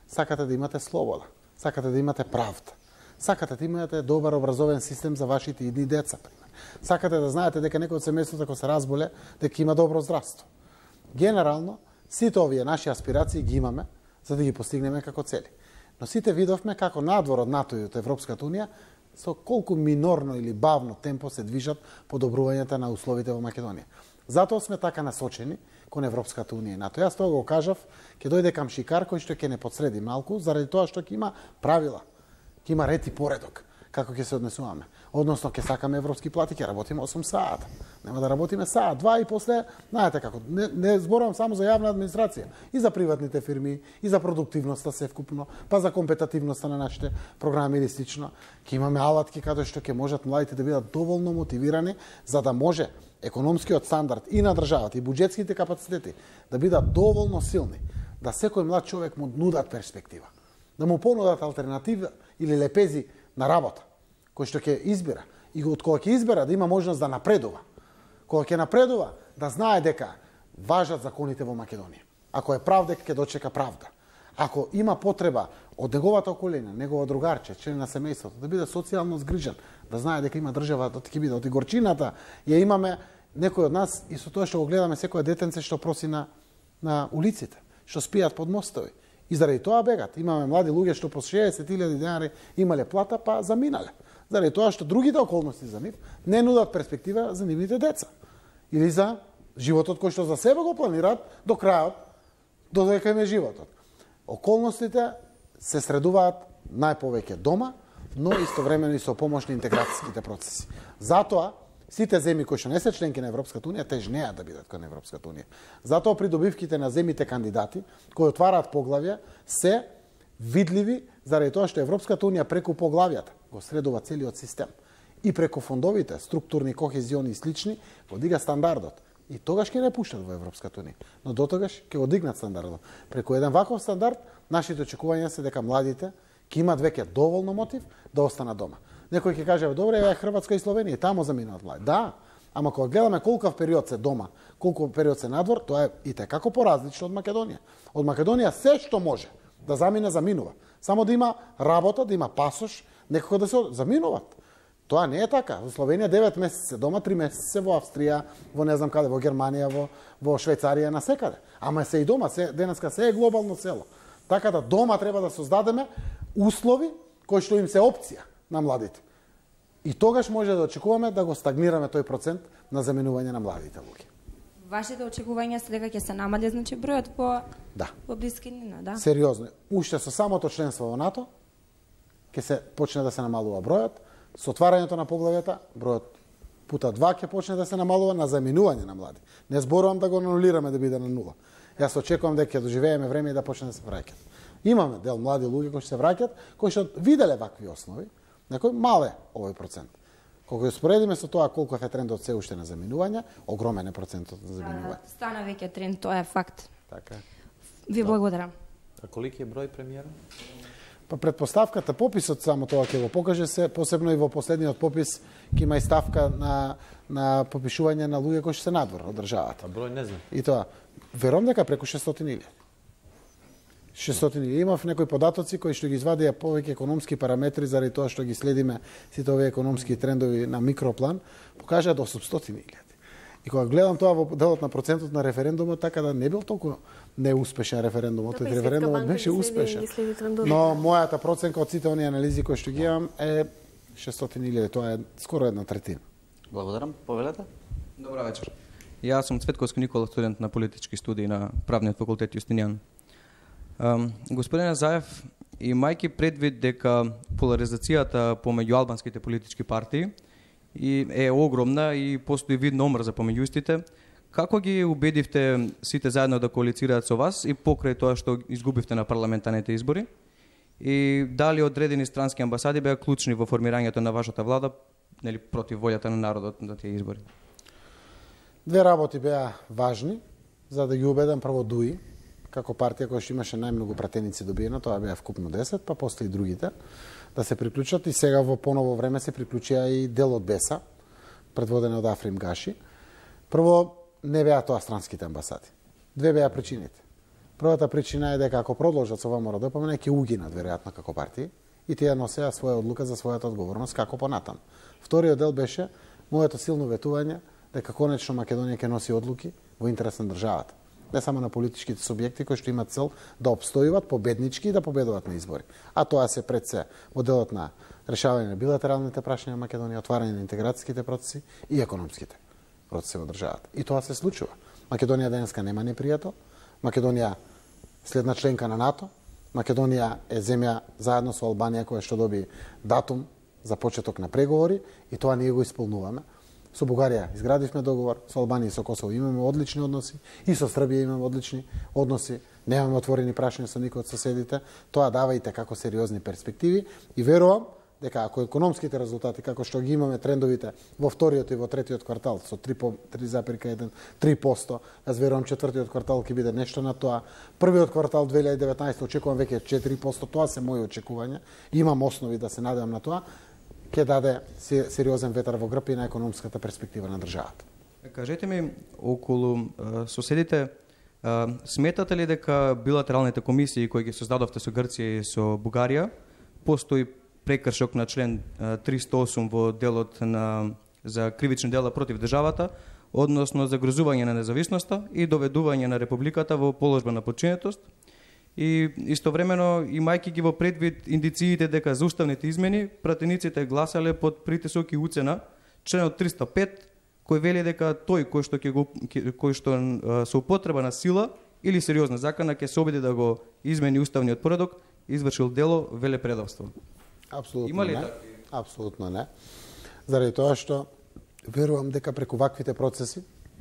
Сакате да имате слобода, сакате да имате правда, сакате да имате добар образовен систем за вашите идни деца. Сакате да знаете дека некој од семејството ако се разболе, дека има добро здравство. Генерално, сите овие наши аспирации ги имаме за да ги постигнеме како цели. Но сите видовме како надвор од НАТО и од Европската унија со колку минорно или бавно темпо се движат подобрувањето на условите во Македонија. Затоа сме така насочени кон Европската унија и НАТО. Јас тоа го кажав, ќе дојде кам шикар кој што ќе не подсреди малку, заради тоа што ќе има правила, ќе има ред и поредок како ќе се однесуваме. Односно ќе сакаме европски плати, ќе работиме осум сата. Нема да работиме саат, два и после, знаете како, не, не зборувам само за јавна администрација, и за приватните фирми, и за продуктивноста севкупно, па за компетативноста на нашите програми или слично. Ќе имаме алатки каде што ќе можат младите да бидат доволно мотивирани за да може економскиот стандард и на државата и буџетските капацитети да бидат доволно силни, да секој млад човек му нудат перспектива, да му понудат алтернатива или лепези на работа, кој што ќе избира и од кога ќе избира да има можност да напредува. Кога ќе напредува, да знае дека важат законите во Македонија. Ако е прав, дека ќе дочека правда. Ако има потреба од неговата околина, негова другарче, член на семејството, да биде социјално згрижен, да знае дека има држава, да ќе биде од горчината, ја имаме некој од нас и со тоа што го гледаме секој детенце што проси на на улиците, што спијат под мостови. И заради тоа бегат. Имаме млади луѓе што по шеесет илјади денари имале плата, па заминале. Заради тоа што другите околности за нив не нудат перспектива за нивните деца. Или за животот кој што за себе го планираат до крајот, додека им е животот. Околностите се средуваат најповеќе дома, но истовремено и со помош на интеграцијските процеси. Затоа, сите земји кои што не се членки на Европската унија тежнеат да бидат кон Европската унија. Затоа придобивките на земјите кандидати кои отвараат поглавја се видливи заради тоа што Европската унија преку поглавјата го средува целиот систем и преку фондовите, структурни, кохезиони и слични го дига стандардот. И тогаш ќе не пуштат во Европската унија, но дотогаш ќе го дигнат стандардот. Преку еден ваков стандард нашите очекувања се дека младите ќе имат веќе доволно мотив да останат дома. Некој ќе каже, добре, е Хрватска и Словенија, таму заминуваат млади. Да, ама кога гледаме колкав период се дома, колку период се надвор, тоа е и текако поразлично од Македонија. Од Македонија се што може да замине, заминува. Само да има работа, да има пасош, некако да се заминуваат. Тоа не е така. Во Словенија девет месеци дома, три месеци во Австрија, во не знам каде, во Германија, во, во Швајцарија, на секаде. Ама се и дома, се, денеска се е глобално село. Така да дома треба да создадеме услови кои што им се опција на младите. И тогаш може да очекуваме да го стагнираме тој процент на заминување на младите луѓе. Вашите очекувања се дека ќе се намали, значи, бројот по да. Во блискинина, да? Сериозно. Уште со самото членство во НАТО ќе се почне да се намалува бројот. Со отварањето на поглавјата, бројот пута два ќе почне да се намалува на заминување на млади. Не зборувам да го анулираме да биде на нула. Јас очекувам дека ќе доживееме време и да почне да се враќаат. Имаме дел млади луѓе кои се враќаат, кои што виделе вакви основи, некој мале овој процент. Кога ја споредиме со тоа колку е трендот се уште на заминување, огромен е процентот на заминување. Стана веќе тренд, тоа е факт. Така. Ви благодарам. А колики е број премиера? Па предпоставката, пописот само тоа ќе го покаже се, посебно и во последниот попис ќе има и ставка на на попишување на луѓе кои што се надвор од државата. А број не знам. И тоа, верувам дека преку шестстотини илјади. шестстотини илјади. Имав некои податоци кои што ги извадија повеќе економски параметри заради тоа што ги следиме сите овие економски трендови на микроплан, покажаа до осумстотини илјади. И кога гледам тоа во делот на процентот на референдумот, така да не бил толку неуспешен референдумот, да, референдумот беше успешен. Но мојата проценка од сите оние анализи кои што ги имам е шестстотини илјади, тоа е скоро една третина. Благодарам. Повелете. Добра вечер. Јас сум Цветковски Никола, студент на политички студии на Правниот факултет Јустинијан. Um, господин Заев, имајќи предвид дека поларизацијата помеѓу албанските политички партии и е огромна и постои видна омрза помеѓу истите, како ги убедивте сите заедно да коалицираат со вас и покрај тоа што изгубивте на парламентарните избори? И дали одредени странски амбасади беа клучни во формирањето на вашата влада, нели, против волјата на народот на тие избори? Две работи беа важни за да ги убедам прво ДУИ, како партија која што имаше најмногу пратеници добиена, тоа беа вкупно десет, па после и другите, да се приклучат и сега во поново време се приклучија и дел од Беса, предводена од Африм Гаши. Прво, не беа тоа странските амбасади. Две беа причините. Првата причина е дека ако продолжат со ВМРО д п м н ќе угинат веројатно како партии и тие носеа своја одлука за својата одговорност како понатам. Вториот дел беше моето силно ветување дека конечно Македонија ќе носи одлуки во интерес на државата. Не само на политичките субјекти кои што имаат цел да обстојуват победнички и да победуваат на избори. А тоа се пред се моделот на решавање на билатералните прашања на Македонија, отварање на интеграцијските процеси и економските процеси во државата. И тоа се случува. Македонија денеска нема непријател. Македонија следна членка на НАТО. Македонија е земја заедно со Албанија која што доби датум за почеток на преговори и тоа ние го исполнуваме. Со Бугарија изградивме договор, со Албанија и со Косово имаме одлични односи и со Србија имаме одлични односи. Немаме отворени прашања со никој од соседите. Тоа дава и како сериозни перспективи и верувам дека ако економските резултати како што ги имаме трендовите во вториот и во третиот квартал со три зарез еден три проценти, јас верувам четвртиот квартал ќе биде нешто на тоа. Првиот квартал две илјади и деветнаесета очекувам веќе четири проценти, тоа се мои очекувања. Имам основи да се надевам на тоа. Ќе даде сериозен ветар во грб и на економската перспектива на државата. Кажете ми, околу а, соседите, а, сметате ли дека билатералните комисии кои ги создадовте со Грција и со Бугарија постои прекршок на член триста и осум во делот на за кривични дела против државата, односно загрозување на независноста и доведување на републиката во положба на подчинетост? И истовремено, имајќи ги во предвид индициите дека за уставните измени, пратениците гласале под притисок и уцена членот триста и пет, кој вели дека тој кој што ќе го кој што со употреба на сила или сериозна закана ќе се обиди да го измени уставниот поредок, извршил дело велепредавство. Апсолутно Има ли не. такви? Апсолутно не. Заради тоа што верувам дека преку ваквите процеси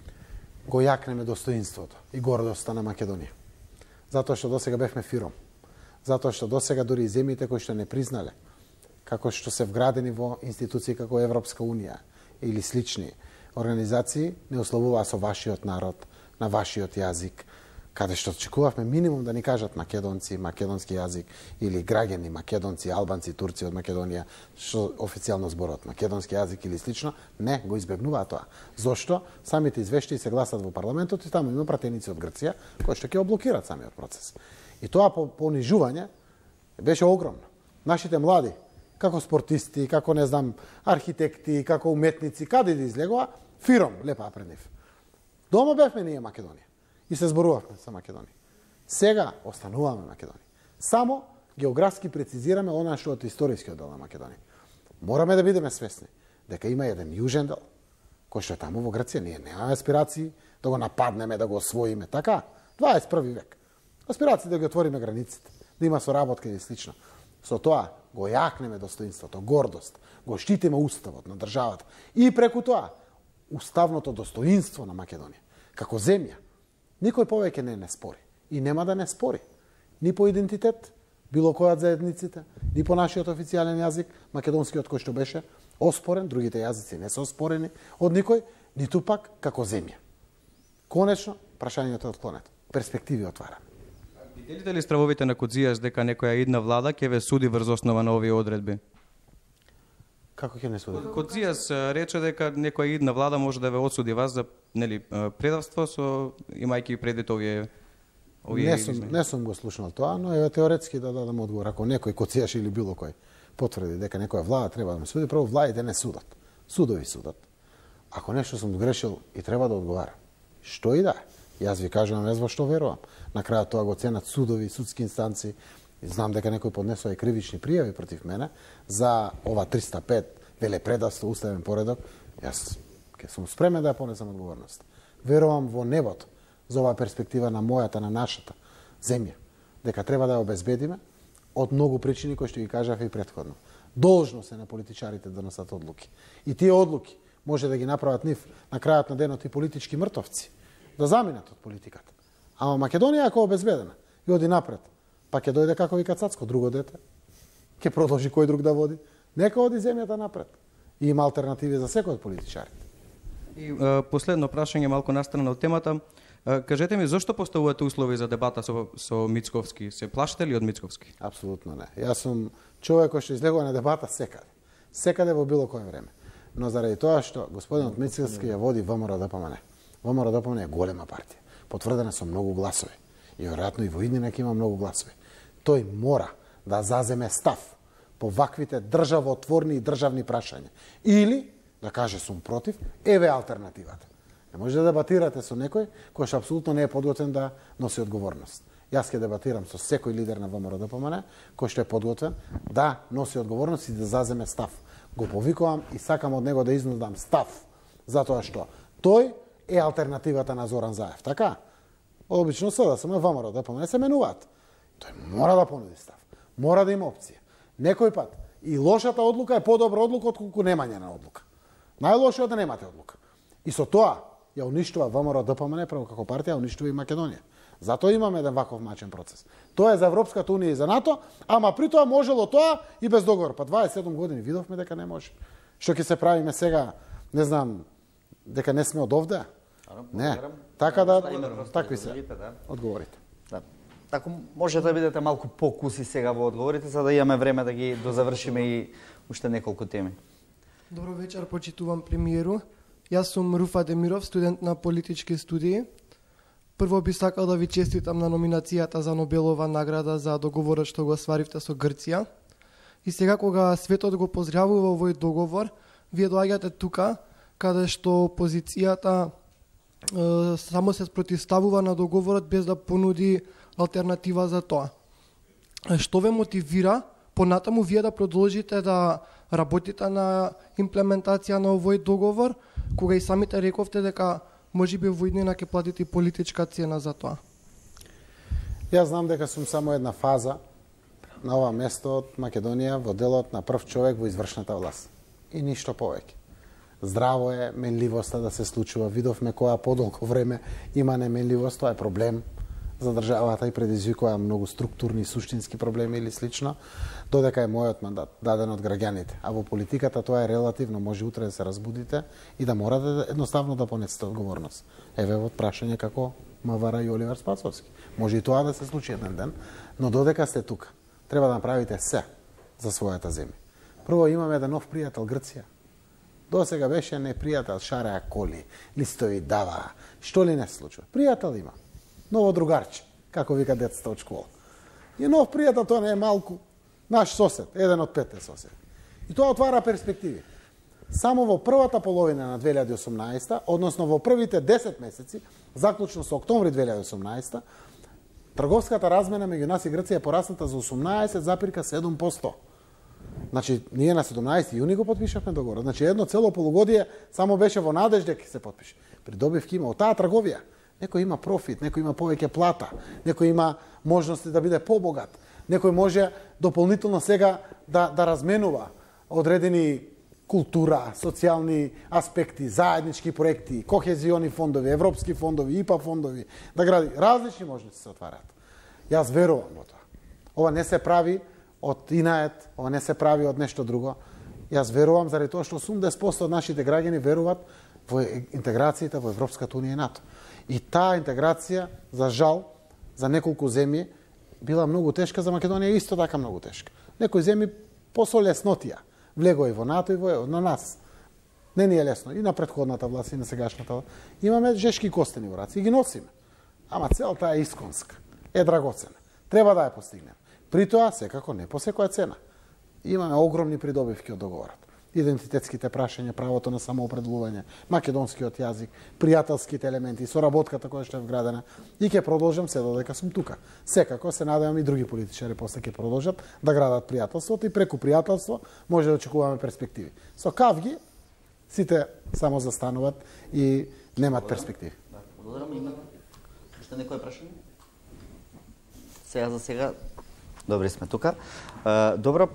го јакнеме достоинството и гордоста на Македонија. Затоа што досега бевме фиром. Затоа што досега дури и земјите кои што не признале, како што се вградени во институции како Европска унија или слични организации, не условуваа со вашиот народ, на вашиот јазик, каде што очекувавме минимум да ни кажат македонци, македонски јазик или граѓани македонци, албанци, турци од Македонија, што официјално зборот македонски јазик или слично, не, го избегнуваа тоа. Зошто? Самите извештаи се гласат во парламентот и таму има пратеници од Грција кои што ќе облокираат самиот процес. И тоа понижување беше огромно. Нашите млади, како спортисти, како не знам, архитекти, како уметници, каде да излегува, фиром лепаа пред нив. Дома бевме ние Македонија и се зборувавме со Македонија. Сега остануваме Македонија. Само географски прецизираме она што од историскиот дел на Македонија. Мораме да бидеме свесни дека има еден јужен дел, кој што е таму во Грција. Ние немаме аспирации да го нападнеме, да го освоиме. Така, дваесет и први век. Аспирации да ги отвориме границите, да има соработка и слично. Со тоа го јакнеме достоинството, гордост, го штитиме уставот на државата и преку тоа уставното достоинство на Македонија како земја. Никој повеќе не не спори и нема да не спори ни по идентитет, било која од заедниците, ни по нашиот официјален јазик, македонскиот кој што беше оспорен, другите јазици не се оспорени од никој, ниту пак како земја. Конечно, прашањето е отклонето, перспективи отвараме. Делите ли стравовите на Кодзијас дека некоја идна влада ќе ве суди врз основа на овие одредби? Како ќе не суди? Кодзијас рече дека некоја идна влада може да ве осуди вас за нели предавство со имајќи предвид овие овие не сум, не сум го слушнал тоа, но е теоретски да дадам одговор. Ако некој Кодзијаш или било кој потврди дека некоја влада треба да ме суди, прво владите не судат. Судови судат. Ако нешто сум грешил и треба да одговарам, што и да е. Јас ви кажувам, јас во што верувам. На крајот тоа го ценат судови, судски инстанции. Знам дека некој поднесува и кривични пријави против мене за ова триста и пет велепредавство, уставен поредок. Јас ќе сум спремен да ја понесам одговорност. Верувам во небото за оваа перспектива на мојата, на нашата земја, дека треба да ја обезбедиме од многу причини кои што ги кажав и претходно. Должно се на политичарите да носат одлуки. И тие одлуки може да ги направат нив на крајот на денот и политички мртовци, да заминат од политиката. Ама Македонија ако обезбедена и оди напред, па ќе дојде како вика Цацко, друго дете, ќе продолжи кој друг да води, нека оди земјата напред. И има алтернативи за секој од политичарите. И е, последно прашање малку настрана од темата. Е, кажете ми, зошто поставувате услови за дебата со, со Мицковски? Се плашите ли од Мицковски? Апсолутно не. Јас сум човек кој што излегува на дебата секаде. Секаде во било кое време. Но заради тоа што господинот Мицковски ја води ВМРО ДПМН. ВМРО ДПМН е голема партија, потврдена со многу гласови. и веројатно и во иднина ќе има многу гласови. Тој мора да заземе став по ваквите државотворни и државни прашања. Или да каже сум против, еве алтернативата. Не може да дебатирате со некој кој што апсолутно не е подготвен да носи одговорност. Јас ќе дебатирам со секој лидер на ВМРО-ДПМН кој што е подготвен да носи одговорност и да заземе став. Го повикувам и сакам од него да изнудам став, затоа што тој е алтернативата на Зоран Заев, така? Обично СДСМ, ВМРО-ДПМН се менуваат. Тој мора да понуди став. Мора да има опција. Некој пат и лошата одлука е подобра одлука отколку немање на одлука. Најлошо е да немате одлука. И со тоа ја уништува ВМРО-ДПМН, прво како партија, уништува и Македонија. Затоа имаме еден ваков мачен процес. Тоа е за Европската унија и за НАТО, ама при тоа можело тоа и без договор. Па дваесет и седум години видовме дека не може. Што ќе се правиме сега, не знам, дека не сме од овде? Не. Така да, такви се. Одговорите. Да. Тако може да бидете малку покуси сега во одговорите, за да имаме време да ги дозавршиме и уште неколку теми. Добро вечер, почитувам премиеру. Јас сум Руфа Демиров, студент на политички студии. Прво би сакал да ви честитам на номинацијата за Нобелова награда за договорот што го остваривте со Грција. И сега кога светот го поздравува овој договор, вие доаѓате тука, каде што опозицијата е, само се спротивставува на договорот без да понуди алтернатива за тоа. Што ве мотивира понатаму вие да продолжите да работите на имплементација на овој договор, кога и самите рековте дека можеби во иднина ќе платите и политичка цена за тоа? Јас знам дека сум само една фаза на ова место од Македонија во делот на прв човек во извршната власт. И ништо повеќе. Здраво е менливоста да се случува. Видовме која подолго време има неменливост, тоа е проблем за државата и предизвикува многу структурни и суштински проблеми или слично, додека е мојот мандат даден од граѓаните. А во политиката тоа е релативно, може утре да се разбудите и да морате едноставно да понесете одговорност. Еве во прашање како МВР и Оливер Спасовски. Може и тоа да се случи еден ден, но додека сте тука, треба да направите се за својата земја. Прво имаме еден нов пријател Грција. До сега беше непријател шареа коли, листови дава, што ли не се случува. Пријател има. Ново другарче, како вика децата од школа. И нов пријател, тоа не е малку. Наш сосед, еден од петте соседи. И тоа отвара перспективи. Само во првата половина на две илјади и осумнаесета, односно во првите десет месеци, заклучно со октомври две илјади и осумнаесета, трговската размена меѓу нас и Грција е порасната за осумнаесет запирка седум проценти. Значи, ние на седумнаесети јуни го потпишавме договорот. Значи, едно цело полугодие само беше во надеж дека ќе се потпише. Придобивки има од таа трговија. Некој има профит, некој има повеќе плата, некој има можности да биде побогат, некој може дополнително сега да, да разменува одредени култура, социјални аспекти, заеднички проекти, кохезиони фондови, европски фондови, ИПА фондови, да гради. Различни можности се отварат. Јас верувам во тоа. Ова не се прави од инает, ова не се прави од нешто друго. Јас верувам заради тоа што осумдесет проценти од нашите граѓани веруваат во интеграцијата во Европската унија и НАТО. И таа интеграција, за жал, за неколку земји, била многу тешка, за Македонија исто така многу тешка. Некои земји посо леснотија, влегоа и во НАТО и во на нас. Не ни е лесно, и на претходната власт, и на сегашната власт. Имаме жешки костени во раци и ги носиме. Ама целта е исконска, е драгоцена. Треба да ја постигнеме. При тоа, секако, не по секоја цена. Имаме огромни придобивки од договорот. Идентитетските прашања, правото на самоопределување, македонскиот јазик, пријателските елементи, соработката која што е вградена. И ќе продолжам се додека сум тука. Секако се надевам и други политичари после ќе продолжат да градат пријателството и преку пријателство може да очекуваме перспективи. Со кавги сите само застануваат и немаат перспективи. Да, благодарам. Има уште некој прашање? Сега за сега добри сме тука. Добро,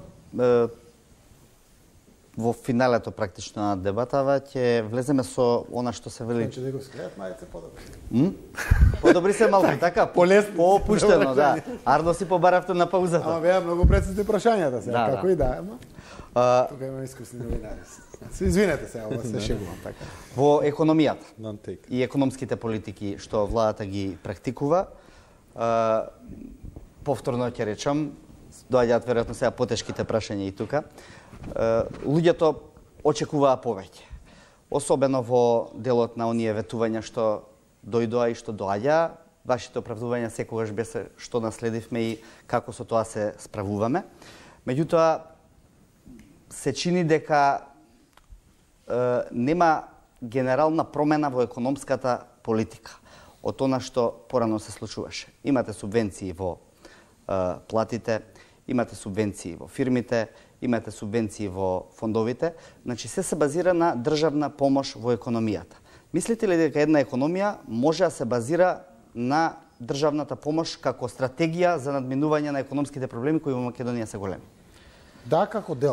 во финалето практично на дебатава ќе влеземе со она што се вели. Значи да го скријат мајце подобри. М? Подобри се малку, така, полесно, поопуштено, да. Арно си побаравте на паузата. Ама беа многу прецизни прашањата сега, да, како да. и да, ама. А... Тука има искусни новинари. Се извинете се, ова се шегувам така. Во економијата и економските политики што владата ги практикува, а, повторно ќе речам, доаѓаат веројатно сега потешките прашања и тука. Луѓето очекуваа повеќе. Особено во делот на оние ветувања што дојдоа и што доаѓа, вашите оправдувања секогаш беше што наследивме и како со тоа се справуваме. Меѓутоа, се чини дека е, нема генерална промена во економската политика од тоа што порано се случуваше. Имате субвенции во е, платите, имате субвенции во фирмите, имате субвенции во фондовите, значи се се базира на државна помош во економијата. Мислите ли дека една економија може да се базира на државната помош како стратегија за надминување на економските проблеми кои во Македонија се големи? Да, како дел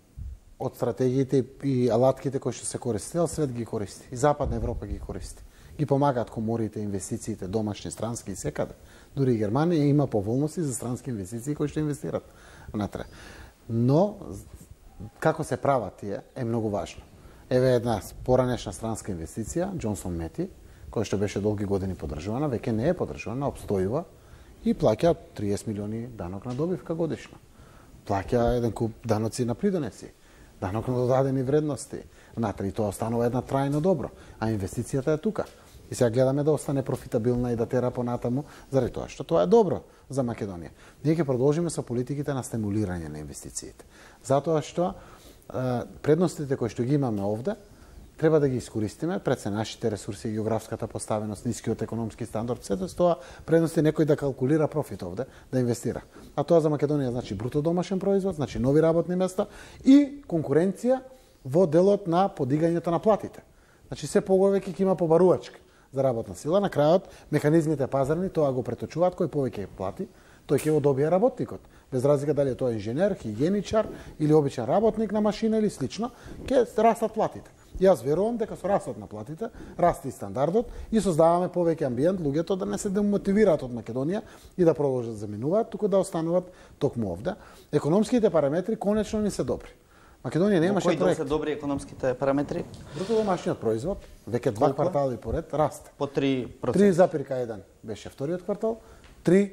од стратегиите и алатките кои што се користи, свет ги користи. И Западна Европа ги користи. Ги помагаат коморите, инвестициите, домашни, странски и секаде. Дури и Германија има поволности за странски инвестиции кои што инвестират натре. Но, како се прават тие, е многу важно. Еве една поранешна странска инвестиција, Джонсон Мети, која што беше долги години подржувана, веќе не е подржувана, обстојува и плаќа триесет милиони данок на добивка годишно. Плаќа еден куп даноци на придонеси, данок на додадени вредности. Внатре и тоа останува една трајно добро, а инвестицијата е тука. И сега гледаме да остане профитабилна и да тера понатаму, заради тоа што тоа е добро за Македонија. Ние ќе продолжиме со политиките на стимулирање на инвестициите. Затоа што е, предностите кои што ги имаме овде, треба да ги искористиме пред се нашите ресурси, географската поставеност, нискиот економски стандард, сето тоа предности некој да калкулира профит овде, да инвестира. А тоа за Македонија значи бруто домашен производ, значи нови работни места и конкуренција во делот на подигањето на платите. Значи се повеќе ќе има побарувачка за работна сила, на крајот механизмите пазарни тоа го преточуваат кој повеќе плати, тој ќе го добие работникот. Без разлика дали е тоа инженер, хигиеничар или обичен работник на машина или слично, ќе растат платите. Јас верувам дека со растот на платите, расте и стандардот и создаваме повеќе амбиент луѓето да не се демотивираат од Македонија и да продолжат да заминуваат, туку да остануваат токму овде. Економските параметри конечно не се добри. Македонија немаше проект. Кои се добри економските параметри? Бруто домашниот производ веќе два квартали поред расте. По три проценти. три запирка еден беше вториот квартал, три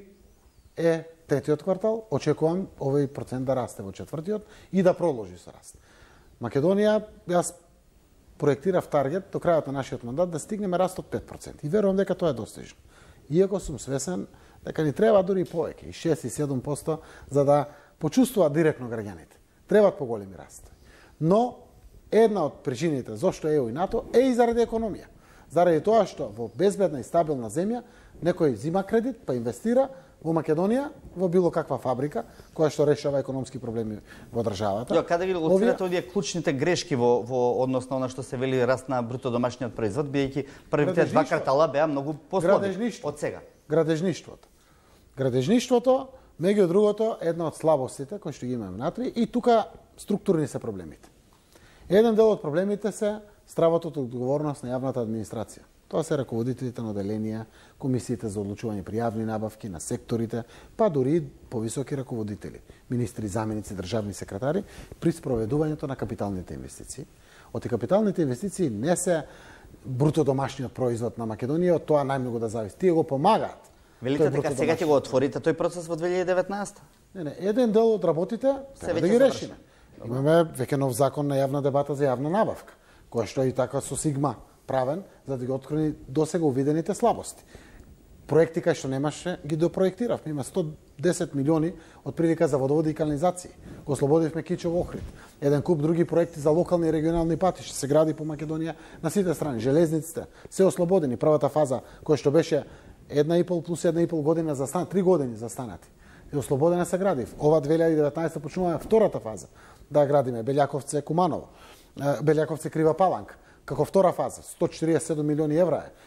е третиот квартал. Очекувам овој процент да расте во четвртиот и да продолжи со раст. Македонија, јас проектирав таргет до крајот на нашиот мандат да стигнеме раст од пет проценти. И верувам дека тоа е достижно. Иако сум свесен дека ни треба дури и повеќе, и шест и седум проценти за да почувствуваат директно граѓаните. Требаат поголеми растови. Но една од причините зошто ЕУ и НАТО е и заради економија. Заради тоа што во безбедна и стабилна земја некој зима кредит, па инвестира во Македонија во било каква фабрика која што решава економски проблеми во државата. Ја, каде ги лоцирате овие клучните грешки во во однос на она што се вели раст на бруто домашниот производ, бидејќи првите два квартала беа многу послаби од сега. Градежништвото. Градежништвото, меѓу другото, една од слабостите кои што ги имаме внатре и тука структурни се проблемите. Еден дел од проблемите се стравот од одговорност на јавната администрација. Тоа се раководителите на оделенија, комисиите за одлучување при јавни набавки на секторите, па дури повисоки раководители, министри, заменици, државни секретари при спроведувањето на капиталните инвестиции. Од капиталните инвестиции не се бруто домашниот производ на Македонија, од тоа најмногу да зависи. Тие го помагаат. Велите дека сега ќе го отворите тој процес во две илјади и деветнаесета? Не, не, еден дел од работите треба да ги решиме. Имаме веќе нов закон на јавна дебата за јавна набавка, која што е и така со сигма правен за да ги открои досега увидените слабости. Проекти кај што немаше ги допроектиравме. Има сто десет милиони од прилика за водоводи и канализации. Го ослободивме Кичево Охрид. Еден куп други проекти за локални и регионални патишта се гради по Македонија на сите страни. Железниците се ослободени. Првата фаза која што беше една и пол плюс една и пол година застана, три години застанати. И ослободена се градив. Ова две илјади и деветнаесета почнуваме втората фаза да градиме Белјаковце Куманово, Белјаковце Крива Паланка. Како втора фаза, сто четиридесет и седум милиони евра е.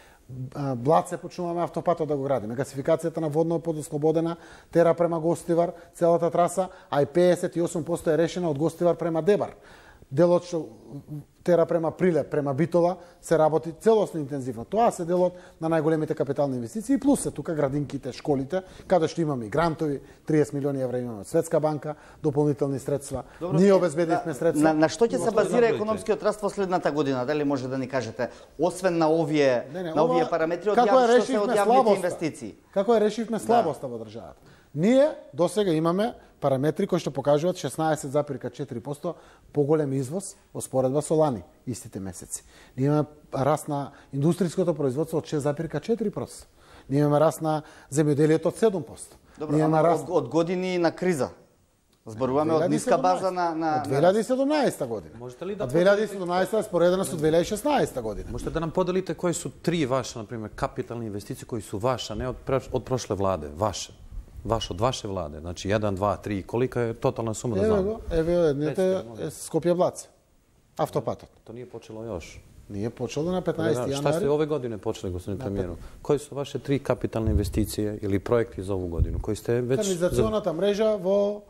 Блаце почнуваме автопатот да го градиме. Гасификацијата на водно подослободена, тера према Гостивар, целата траса, а и педесет и осум проценти е решена од Гостивар према Дебар. Делот што тера према Прилеп, према Битола, се работи целосно интензивно. Тоа се делот на најголемите капитални инвестиции, плюс се тука градинките, школите, каде што имаме и грантови, триесет милиони евра имаме од Светска банка, дополнителни средства. Добро, ние обезбедивме средства. На, на што ќе се базира економскиот раст во следната година? Дали може да ни кажете, освен на овие не, не, на овие ова, параметри од јавно што се од јавните инвестиции? Како е решивме слабоста да. во државата? Ние досега имаме параметри кои што покажуваат шеснаесет запирка четири проценти поголем извоз во споредба со лани истите месеци. Ние имаме раст на индустријското производство од шест запирка четири проценти. Ние имаме раст на земјоделието од седум проценти. Добро, ама раст... од, од години на криза. Зборуваме од ниска база на на од две илјади и седумнаесета година. Можете ли да две илјади и седумнаесета споредена со две илјади и шеснаесета година. Можете да нам поделите кои су три ваши, на пример, капитални инвестиции кои су ваша, не од од прошле владе, ваше. Ваш од ваше владе, значи еден, два, три, колика е тотална сума да знам? Еве го, еве едните Скопје Блац. Автопатот. То не е почело још. Ние почело на петнаесети јануари. Шта сте ове години почели, господин премиеру? Кои су ваши три капитални инвестиции или проекти за ову годину? Кои сте веќе... Канализационата мрежа во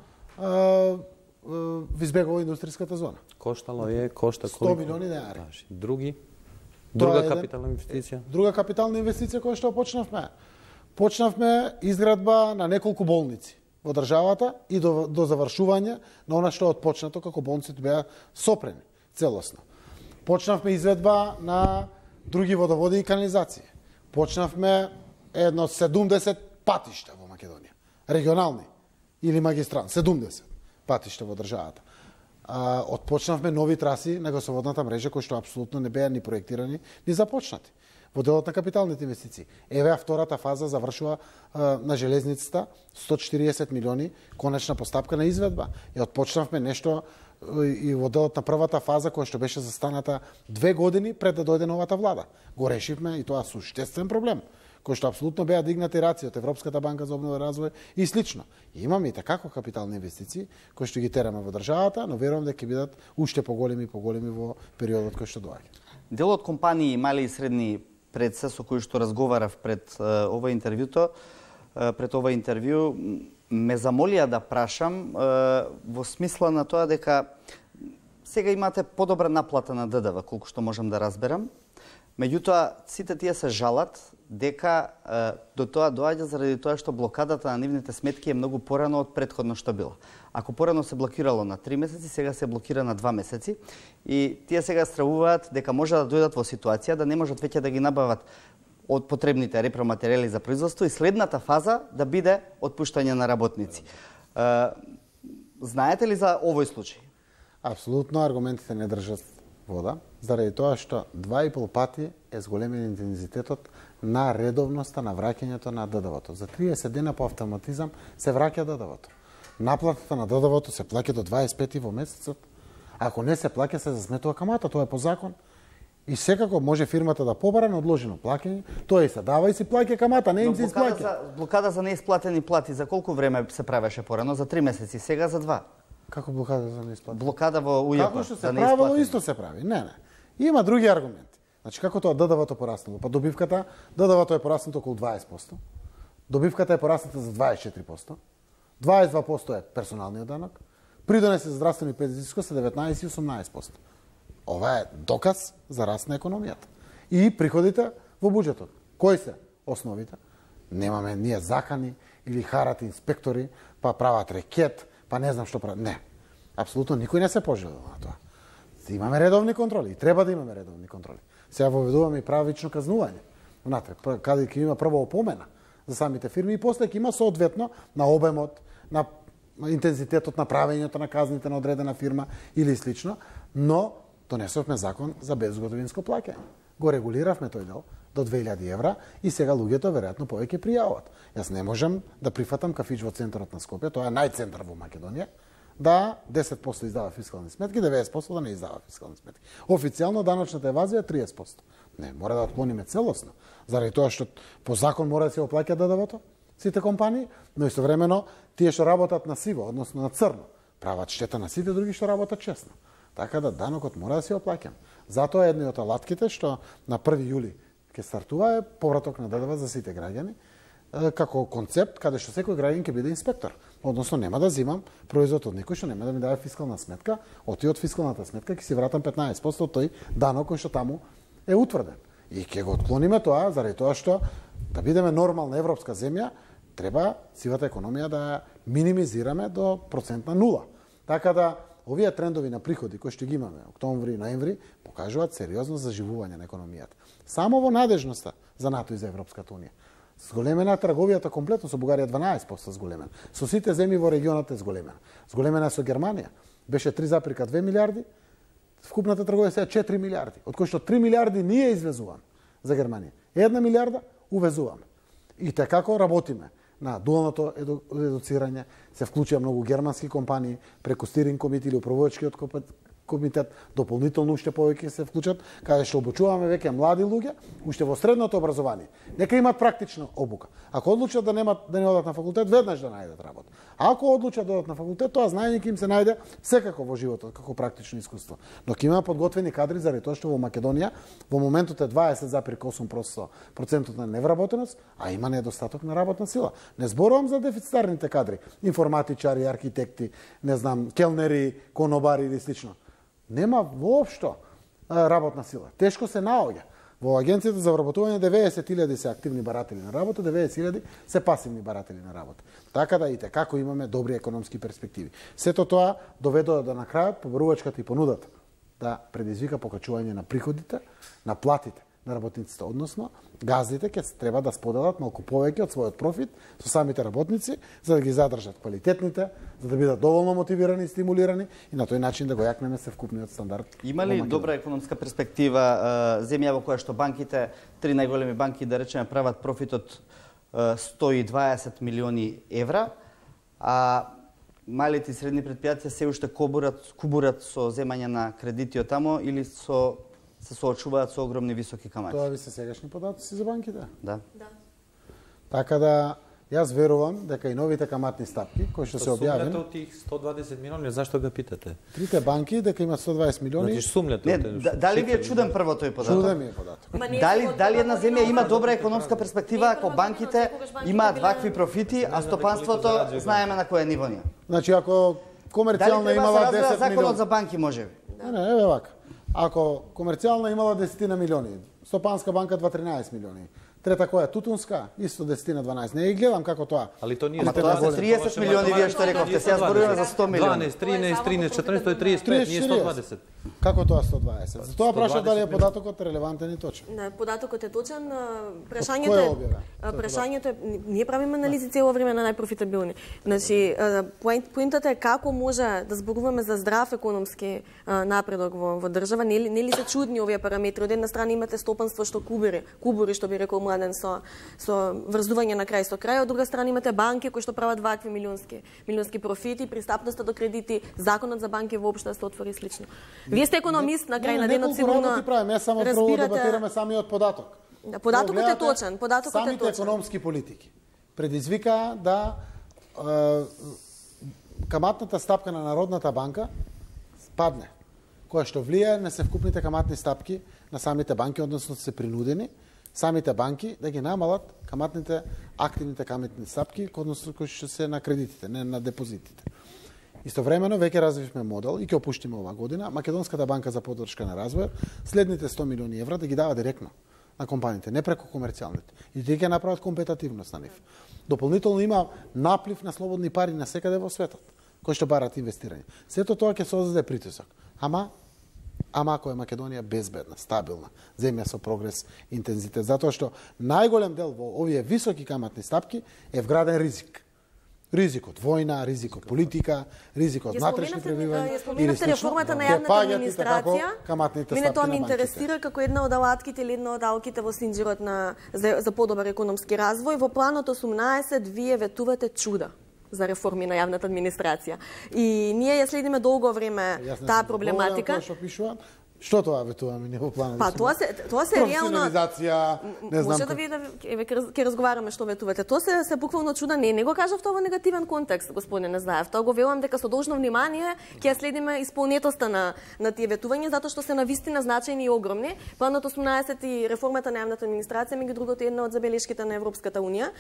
Визбегово индустријската зона. Коштало е, кошта сто колку? милиони денари. Други? Друга капитална инвестиција? Друга капитална инвестиција која што почнавме. Почнавме изградба на неколку болници во државата и до, до завршување на она што е отпочнато како болниците беа сопрени целосно. Почнавме изведба на други водоводи и канализација. Почнавме едно седумдесет патишта во Македонија. Регионални или магистрални. седумдесет патишта во државата. А, отпочнавме нови траси на гасоводната мрежа кои што апсолутно не беа ни проектирани, ни започнати. Во делот на капиталните инвестиции. Еве втората фаза завршува а, на железницата сто четириесет милиони конечна постапка на изведба. И отпочнавме нешто и во делот на првата фаза која што беше застаната две години пред да дојде новата влада. Го решивме и тоа суштествен проблем кој што апсолутно беа дигнати раци од Европската банка за обнова и развој и слично. И имаме и такако капитални инвестиции кои што ги тераме во државата, но верувам дека ќе бидат уште поголеми и поголеми во периодот кој што доаѓа. Дел од компании мали и средни пред се со кои што разговарав пред uh, ова интервјуто, uh, пред ова интервју, ме замолија да прашам uh, во смисла на тоа дека сега имате подобра наплата на ДДВ, колку што можам да разберам. Меѓутоа, сите тие се жалат дека uh, до тоа доаѓа заради тоа што блокадата на нивните сметки е многу порано од претходно што била. Ако порано се блокирало на три месеци, сега се блокира на два месеци и тие сега стравуваат дека може да дојдат во ситуација да не можат веќе да ги набават од потребните репроматеријали за производство и следната фаза да биде отпуштање на работници. Uh, знаете ли за овој случај? Апсолутно аргументите не држат вода, заради тоа што два и пол пати е зголемен интензитетот на редовноста на враќањето на ДДВ-то. За триесет дена по автоматизам се враќа ДДВ-то. Наплатата на ДДВ-то се плаќа до дваесет пети во месецот. Ако не се плаќа, се засметува камата, тоа е по закон. И секако може фирмата да побара на одложено плаќање, тоа и се дава и си плаќа камата, не им се исплаќа. За, блокада за неисплатени плати за колку време се правеше порано? За три месеци, сега за два. Како блокада за неисплатени? Блокада во УЈП. Како што се правило, исто се прави. Не, не. Има други аргументи. Значи, како тоа ДДВ-то пораснало? Па добивката, ДДВ-то е пораснато околу дваесет проценти. Добивката е порасната за дваесет и четири проценти. дваесет и два проценти е персоналниот данок. Придонесе за здравствено и пензијско се деветнаесет и осумнаесет проценти. Ова е доказ за раст на економијата. И приходите во буџетот. Кои се основите? Немаме ние закани или харат инспектори, па прават рекет, па не знам што прават. Не. Апсолутно никој не се пожелел на тоа. Имаме редовни контроли и треба да имаме редовни контроли. Сега воведуваме и правично казнување. Внатре, каде ќе има прво опомена за самите фирми и после ќе има соодветно на обемот, на интензитетот на правењето на казните на одредена фирма или слично, но донесовме закон за безготовинско плаќање. Го регулиравме тој дел до две илјади евра и сега луѓето веројатно повеќе пријавуваат. Јас не можам да прифатам кафич во центарот на Скопје, тоа е најцентар во Македонија, да десет проценти издава фискални сметки, деветдесет проценти да не издава фискални сметки. Официјално даночната евазија е триесет проценти. Не, мора да отклониме целосно, заради тоа што по закон мора да се оплаќа ДДВ-то сите компании, но истовремено тие што работат на сиво, односно на црно, прават штета на сите други што работат честно. Така да данокот мора да се оплаќа. Затоа едни од алатките што на први јули ќе стартува е повраток на ДДВ за сите граѓани, како концепт каде што секој граѓанин ќе биде инспектор. Односно нема да зимам производ од некој што нема да ми даде фискална сметка, оти од фискалната сметка ќе си вратам петнаесет проценти од тој данок кој што таму е утврден. И ќе го отклониме тоа заради тоа што да бидеме нормална европска земја, треба сивата економија да минимизираме до процентна нула. Така да овие трендови на приходи кои што ги имаме октомври и ноември покажуваат сериозно заживување на економијата. Само во надежноста за НАТО и за Европската унија. Зголемена трговијата комплетно со Бугарија дванаесет проценти зголемена. Со сите земји во регионот е зголемена. Зголемена со Германија беше три запирка две милиарди, вкупната трговија сега четири милиарди, од кои што три милиарди ние извезуваме за Германија. Една милиарда увезуваме. И така како работиме на дуалното еду, едуцирање, се вклучија многу германски компании преку стиринг комитет или управувачкиот комитет, дополнително уште повеќе се вклучат, каде што обучуваме веќе млади луѓе, уште во средното образование. Нека имат практична обука. Ако одлучат да немат да не одат на факултет, веднаш да најдат работа. А ако одлучат да одат на факултет, тоа знаење ќе им се најде секако во животот како практично искуство. Но ќе има подготвени кадри заради тоа што во Македонија во моментот е дваесет запир осум проценти на невработеност, а има недостаток на работна сила. Не зборувам за дефицитарните кадри, информатичари, архитекти, не знам, келнери, конобари или слично. Нема воопшто работна сила. Тешко се наоѓа. Во Агенцијата за вработување деветдесет илјади се активни баратели на работа, деветдесет илјади се пасивни баратели на работа. Така да ите како имаме добри економски перспективи. Сето тоа доведува до на крајот побарувачката и понудата да предизвика покачување на приходите, на платите на работниците, односно газдите ќе треба да споделат малку повеќе од својот профит со самите работници, за да ги задржат квалитетните, за да бидат доволно мотивирани и стимулирани и на тој начин да го јакнеме севкупниот стандард. Има ли добра економска перспектива земја во која што банките, три најголеми банки да речеме прават профит од сто и дваесет милиони евра, а малите и средни предпријатија се уште кубурат, кубурат со земање на кредити од тамо или со се соочуваат со огромни високи камати? Тоа ви се сегашни податоци за банките? Да. Да. Така да јас верувам дека и новите каматни стапки кои што се објавени. Сумлете од тих сто дваесет милиони, зашто га питате? Трите банки дека имаат сто дваесет милиони. Значи сумлете. Не, да, дали ви е чуден прво тој податок? Чуден ми е податок. Дали дали една земја има добра економска перспектива ако банките имаат вакви профити, а стопанството знаеме на кое ниво ние? Значи ако комерцијална имала десет милиони. Законот за банки можеби. Не, не, еве вака. Ако комерцијална имала десет милиони, Стопанска банка два тринаесет милиони, трета која е Тутунска, исто десет дванаесет. Не ги гледам како тоа. Али тоа ние Ама тоа се триесет милиони вие што рековте, сега зборуваме за сто милиони. дванаесет, тринесет, тринесет, четрнаесет, триесет и пет, ние сто дваесет. Како тоа сто дваесет? За тоа прашав дали е податокот релевантен и точен. Не, податокот е точен. Прашањето е прашањето е ние правиме анализи цело време на најпрофитабилни. Значи поентата е како може да зборуваме за здрав економски напредок во, во држава, нели нели се чудни овие параметри. Од една страна имате стопанство што кубури, кубури што би рекол Младен со со врзување на крај со крај, од друга страна имате банки кои што прават вакви милионски милионски профити, пристапноста до кредити, законот за банки воопшто се отвори слично. Вие сте економист, на крај на денот сигурно разбирате. Јас само прво дебатираме самиот податок. Да, податокот е точен, податокот е самите точен. економски политики предизвика да е, каматната стапка на Народната банка падне, која што влијае на севкупните каматни стапки на самите банки, односно се принудени самите банки да ги намалат каматните активните каматни стапки, односно кои што се на кредитите, не на депозитите. Истовремено веќе развивме модел и ќе опуштиме ова година Македонската банка за поддршка на развојот следните сто милиони евра да ги дава директно на компаниите, не преку комерцијалните. И тие ќе направат компетативност на нив. Дополнително има наплив на слободни пари на секаде во светот, кои што барат инвестирање. Сето тоа ќе создаде притисок. Ама ама ако е Македонија безбедна, стабилна, земја со прогрес, интензитет, затоа што најголем дел во овие високи каматни стапки е вграден ризик. Ризик од војна, ризик од политика, ризик од внатрешни пребивања. Ја споменавте реформата на јавната администрација. Мене тоа ме интересира како една од алатките или една од алките во синџирот на за, за подобар економски развој. Во планот осумнаесет вие ветувате чуда за реформи на јавната администрација. И ние ја следиме долго време таа проблематика. Што тоа ветуваме ние во планот? Па тоа се тоа се реално професионализација, не знам. Може да ви да еве ќе разговараме што ветувате. Тоа се се буквално чуда, не, не го кажав тоа во негативен контекст, господине Заев. Тоа го велам дека со должно внимание ќе следиме исполнетоста на на тие ветувања затоа што се навистина значајни и огромни. Планот осумнаесет и реформата на јавната администрација, меѓу другото една од забелешките на Европската унија.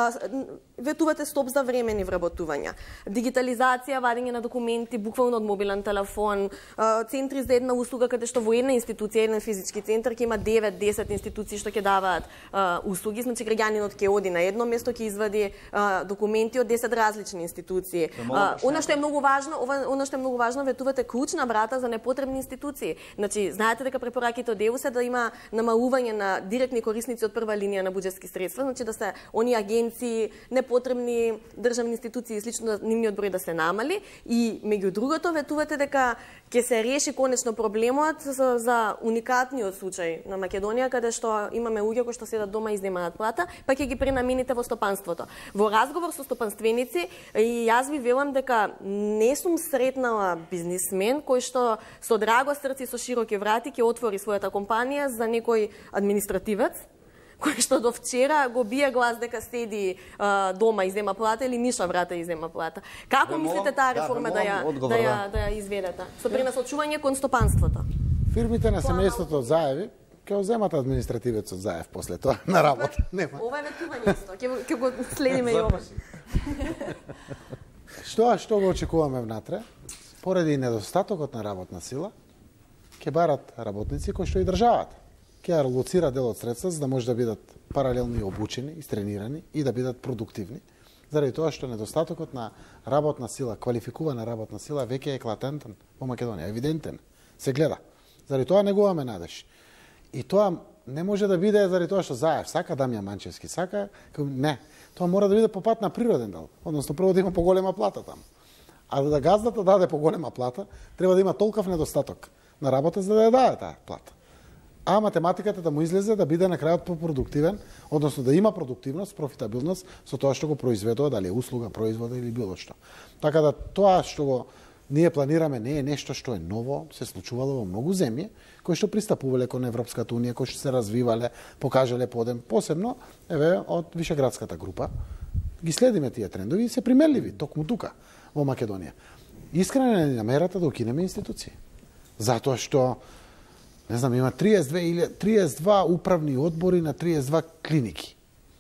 Ветувате стоп за времени вработувања. Дигитализација, вадење на документи буквално од мобилен телефон, центри за една услуга каде што во една институција, еден физички центар ќе има девет десет институции што ќе даваат а, услуги, значи граѓанинот ќе оди на едно место, ќе извади а, документи од десет различни институции. А, она што е многу важно, ова она што е многу важно, ветувате клучна врата за непотребни институции. Значи, знаете дека препораките од ЕУ се да има намалување на директни корисници од прва линија на буџетски средства, значи да се они агенции, непотребни државни институции и слично да нивниот број да се намали и меѓу другото ветувате дека ќе се реши конечно проблемот за, за уникатниот случај на Македонија, каде што имаме луѓе кои што седат дома и изнемаат плата, па ќе ги пренамените во стопанството. Во разговор со стопанственици, и јас ви велам дека не сум сретнала бизнисмен кој што со драго срце и со широки врати ќе отвори својата компанија за некој административец, кој што до вчера го бие глас дека седи а, дома и зема плата или ниша врата и зема плата. Како мислите таа реформа да, ја, да, ја, да ја изведете? Со пренасочување кон стопанството. Фирмите на семејството од Заеви ќе земат административецот Заев после тоа на работа. Нема. Ова е ветување исто. Ќе ќе го следиме и ова. Што што го очекуваме внатре? Поради недостатокот на работна сила, ќе барат работници кои што и државата ќе алоцира дел од средства за да може да бидат паралелно обучени, истренирани и да бидат продуктивни, заради тоа што недостатокот на работна сила, квалификувана работна сила веќе е еклатентен во Македонија, евидентен. Се гледа. Заради тоа негуваме надеж. И тоа не може да биде заради тоа што Заев сака, Дамјан Манчевски сака, не. Тоа мора да биде по пат на природен дел, односно прво да има поголема плата таму. А да газдата даде поголема плата, треба да има толков недостаток на работа за да ја даде таа плата. А математиката да му излезе да биде на крајот попродуктивен, односно да има продуктивност, профитабилност со тоа што го произведува, дали е услуга, производа или било што. Така да тоа што го ние планираме не е нешто што е ново, се случувало во многу земји кои што пристапувале кон Европската унија, кои што се развивале, покажале подем, посебно еве од Вишеградската група. Ги следиме тие трендови и се примеливи токму тука во Македонија. Искрена е намерата да укинеме институции. Затоа што не знам, има триесет и две, триесет и два управни одбори на триесет и два клиники.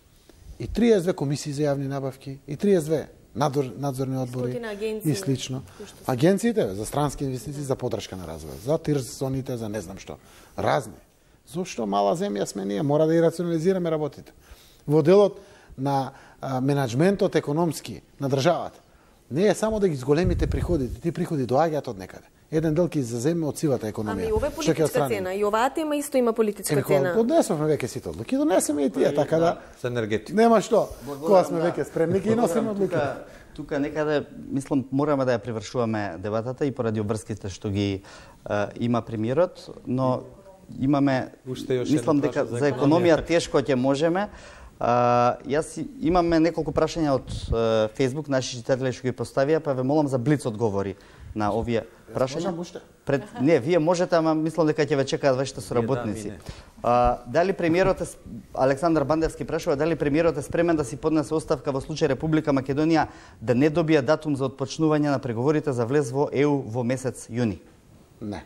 И триесет и две комисии за јавни набавки, и триесет и две надзор, надзорни одбори и слично. Агенциите за странски инвестиции за подршка на развој, за тирзоните, за не знам што. Разни. Зошто мала земја сме ние, мора да и рационализираме работите. Во делот на а, менеджментот економски на државата, не е само да ги зголемите приходите, ти приходи доаѓаат од некаде. Еден дел ќе изземе од сивата економија. Ами ова е политичка цена. И оваа тема исто има политичка е, цена. Поднесовме веќе сите одлуки, донесеме и тие, така да за енергетика. Нема што. Кога сме веќе спремни ги носиме одлуки. Тука, тука некаде мислам мораме да ја привршуваме дебатата и поради обврските што ги а, има премиерот, но имаме мислам дека за економија тешко ќе можеме. А, јас имаме неколку прашања од а, Facebook, наши читатели што ги поставија, па ве молам за блиц одговори на овие прашања. Пред не, вие можете, ама мислам дека ќе ве чекаат вашите соработници. А, дали премиерот е Александар Бандевски прашува дали премиерот е спремен да си поднесе оставка во случај Република Македонија да не добие датум за отпочнување на преговорите за влез во Е У во месец јуни? Не.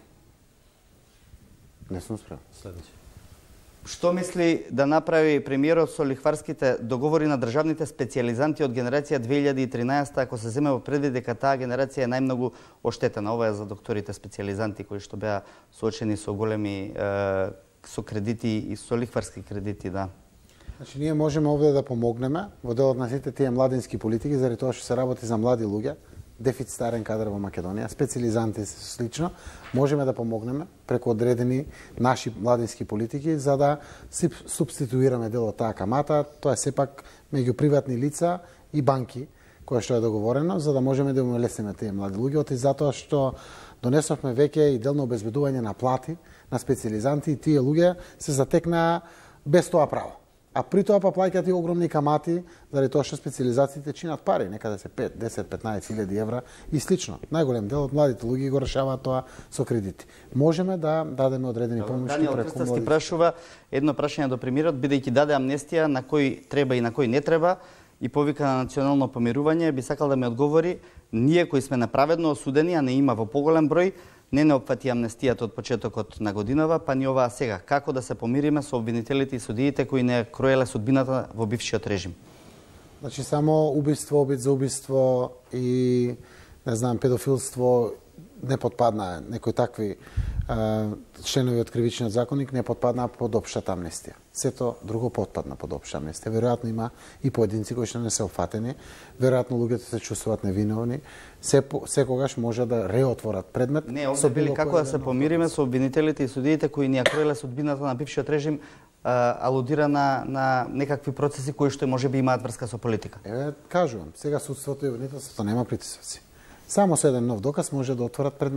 Не сум спремен. Следеќи. Што мисли да направи премиерот со лихварските договори на државните специјализанти од генерација две илјади и тринаесета, ако се земе во предвид дека таа генерација е најмногу оштетена? Ова е за докторите специјализанти кои што беа соочени со големи е, со кредити и со лихварски кредити, да. Значи ние можеме овде да помогнеме во делот на сите тие младински политики, заради тоа што се работи за млади луѓе, дефицитарен кадар во Македонија, специјализанти и слично, можеме да помогнеме преку одредени наши младински политики за да си субституираме дел од таа камата. Тоа е сепак меѓу приватни лица и банки, кое што е договорено, за да можеме да им лесниме тие млади луѓе, оти затоа што донесовме веќе и делно обезбедување на плати на специјализанти и тие луѓе се затекнаа без тоа право. А при тоа па плаќаат и огромни камати, заради тоа што специјализациите чинат пари, некаде се пет, десет, петнаесет илјади евра и слично. Најголем дел од младите луѓе го решаваат тоа со кредити. Можеме да дадеме одредени помоши преку младите. Даниел прашува едно прашање до премиерот, бидејќи даде амнестија на кој треба и на кој не треба и повика на национално помирување, би сакал да ми одговори, ние кои сме направедно осудени, а не има во поголем број, не не опфати амнестијата од почетокот на годинава, па ни оваа сега. Како да се помириме со обвинителите и судиите кои не кроеле судбината во бившиот режим? Значи само убиство, обид за убиство и не знам педофилство не потпадна, некои такви а, членови од кривичниот законник не потпадна под општата амнестија. Сето друго потпадна под општа амнестија. Веројатно има и поединци кои што не се офатени, веројатно луѓето се чувствуваат невиновни. Се секогаш може да реотворат предмет. Не, овде били како да се помириме со обвинителите и судиите кои ни ја кроеле судбината на бившиот режим, а, алудира на, на некакви процеси кои што можеби имаат врска со политика. Еве, кажувам, сега судството и обвинителството нема притисоци. Само со еден нов доказ може да отворат предмети.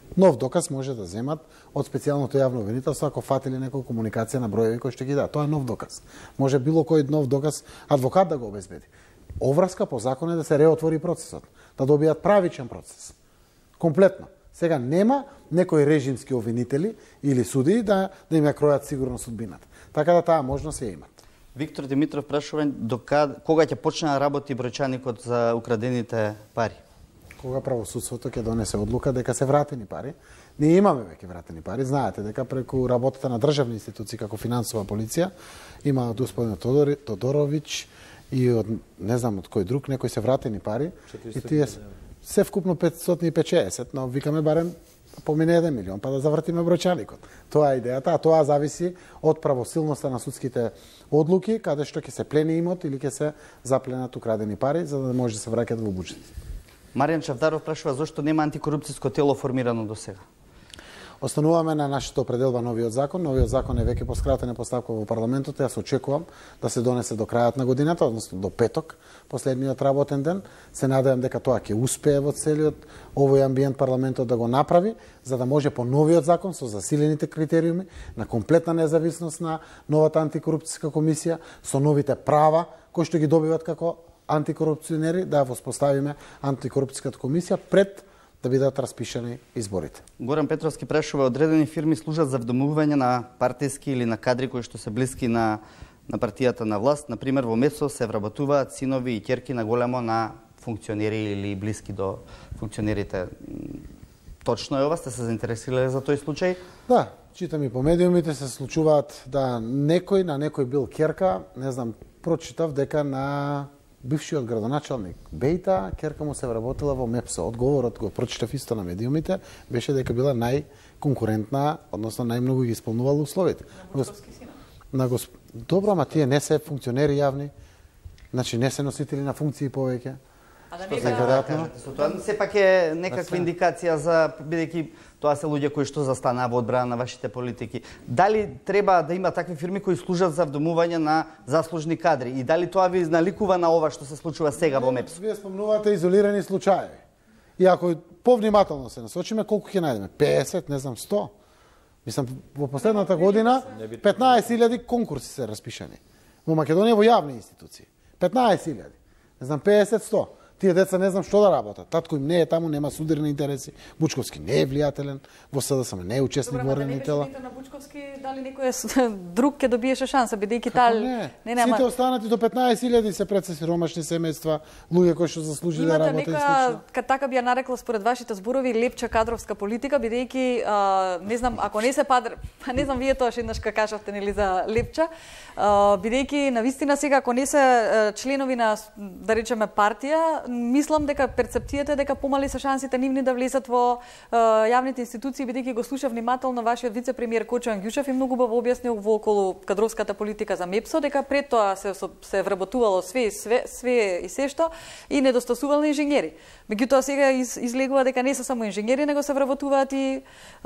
Нов доказ може да земат од специјалното јавно обвинителство ако фатили некоја комуникација на броеви кои што ги дадат. Тоа е нов доказ. Може било кој нов доказ адвокат да го обезбеди. Оврска по закон е да се реотвори процесот, да добијат правичен процес. Комплетно. Сега нема некои режимски обвинители или судии да, да им ја кројат сигурно судбината. Така да таа можност ја имат. Виктор Димитров прашува кога ќе почне да работи бројчаникот за украдените пари? Кога правосудството ќе донесе одлука дека се вратени пари. Ние имаме веќе вратени пари. Знаете дека преку работата на државни институции како финансова полиција има од господин Тодор, Тодорович и од не знам од кој друг некои се вратени пари и тие се вкупно петстотини и петдесет, но викаме барем помине еден милион, па да завртиме бројчаникот. Тоа е идејата, а тоа зависи од правосилноста на судските одлуки, каде што ќе се плени имот или ќе се запленат украдени пари, за да може да се враќаат во буџетот. Маријан Чавдаров прашува зошто нема антикорупцијско тело формирано до сега. Остануваме на нашата определба новиот закон. Новиот закон е веќе поскратена поставка во парламентот. Јас очекувам да се донесе до крајот на годината, односно до петок, последниот работен ден. Се надевам дека тоа ќе успее во целиот овој амбиент парламентот да го направи, за да може по новиот закон со засилените критериуми на комплетна независност на новата антикорупцијска комисија, со новите права кои што ги добиват како антикорупционери, да воспоставиме антикорупцијската комисија пред да бидат распишани изборите. Горан Петровски прашува, одредени фирми служат за вдомување на партиски или на кадри кои што се блиски на, на партијата на власт. Например, во МЕПСО се вработуваат синови и ќерки на големо на функционери или блиски до функционерите. Точно е ова? Сте се заинтересирали за тој случај? Да, читам и по медиумите се случуваат да некој на некој бил ќерка, не знам, прочитав дека на бившиот градоначалник Бејта, ќерка му се вработила во МЕПСО. Одговорот го прочитав исто на медиумите, беше дека била најконкурентна, односно најмногу ги исполнувала условите. На Московски сина. На госп... Добро, ама тие не се функционери јавни, значи не се носители на функции повеќе. А да не веројатно. Тоа сепак е некаква индикација за, бидејќи тоа се луѓе кои што застанаа во одбрана на вашите политики. Дали треба да има такви фирми кои служат за вдомување на заслужни кадри и дали тоа ви наликува на ова што се случува сега во МЕПС? Вие спомнувате изолирани случаи. И ако повнимателно се насочиме, колку ќе најдеме? песет, не знам, сто. Мислам, во последната година петнаесет илјади конкурси се распишани. Во Македонија во јавни институции. петнаесет илјади. Не знам, песет сто. Тие деца не знам што да работат. Татко им не е таму, нема судирни интереси. Бучковски не е влијателен, во СДСМ не е учесник во ордени тела. Добро, на Бучковски дали некој друг ќе добиеше шанса, бидејќи тал не, не, не сите останати до петнаесет илјади се пред се сиромашни семејства, луѓе кои што заслужили да работат и слично. Имате така би ја нарекла според вашите зборови лепча кадровска политика, бидејќи не знам, ако не се падр, па не знам вие тоа еднаш ка кажавте нели за лепча, бидејќи навистина сега ако не се членови на да речеме партија, мислам дека перцептијата е дека помали се шансите нивни да влезат во е, јавните институции, бидејќи го слушав внимателно вашиот вице-премиер Кочо Ангјушев и многу убаво објаснил во околу кадровската политика за МЕПСО дека пред тоа се се вработувало све све све и се што и недостасувални инженери. Меѓутоа сега из, излегува дека не се само инженери, него се вработуваат и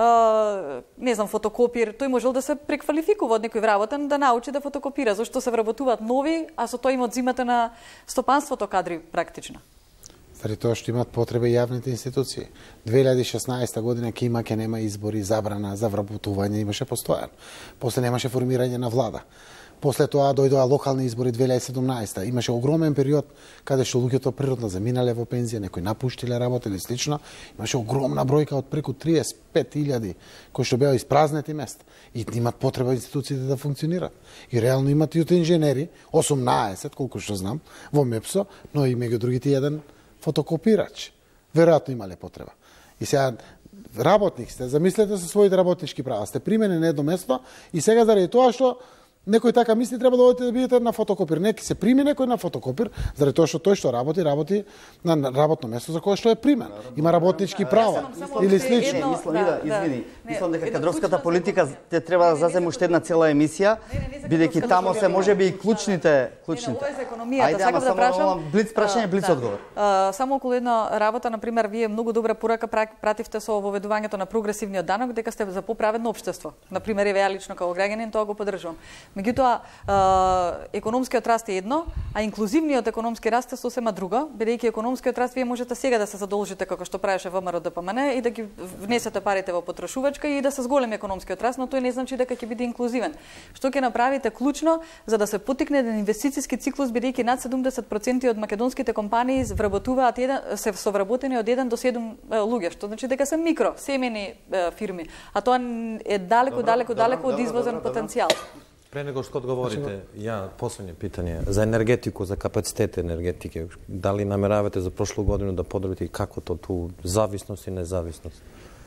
е, не знам фотокопир. Тој можел да се преквалификува од некој вработен да научи да фотокопира, зашто се вработуваат нови, а со тоа им одзимате на стопанството кадри практично. Заради тоа што имат потреба и јавните институции. две илјади и шеснаесета година ќе има, ќе нема избори, забрана за вработување имаше постојано. После немаше формирање на влада. После тоа дојдоа локални избори две илјади и седумнаесета. Имаше огромен период каде што луѓето природно заминале во пензија, некои напуштиле работа или слично. Имаше огромна бројка од преку триесет и пет илјади кои што беа испразнети места и имат потреба институциите да функционираат. И реално имат и инженери, осумнаесет колку што знам, во МЕПСО, но и меѓу другите еден фотокопирач. Веројатно имале потреба. И сега работник сте, замислете со своите работнички права, сте примени на едно место и сега заради тоа што некој така мисли треба да одите да бидете на фотокопир. Неки се прими некој на фотокопир, заради тоа што тој што работи, работи на работно место за кое што е примен. Има работнички права или слично. Мислам, да, извини, мислам дека кадровската политика те треба да заземе уште една цела емисија, бидејќи тамо се можеби и клучните, клучните. Ова е за економијата, сакам да прашам. Блиц прашање, блиц одговор. Само околу една работа, например, вие многу добра порака пративте со воведувањето на прогресивниот данок дека сте за поправедно општество. Например, еве ја лично како граѓанин тоа го поддржувам. Меѓутоа, економскиот раст е едно, а инклузивниот економски раст е сосема друго, бидејќи економскиот раст вие можете сега да се задолжите како што правеше ВМРО Д П М Н и да ги внесете парите во потрошувачка и да се зголеми економскиот раст, но тој не значи дека ќе биде инклузивен. Што ќе направите клучно за да се поттикне еден инвестициски циклус, бидејќи над седумдесет проценти од македонските компании вработуваат еден, се совработени од еден до седум луѓе, што значи дека се микро, семени фирми, а тоа е далеку, далеку, далеку од извозен потенцијал. Pre nego što odgovorite, ja posljednje pitanje za energetiku, za kapacitete energetike. Da li nameravate za prošlu godinu da podrobite kako to tu zavisnost i nezavisnost?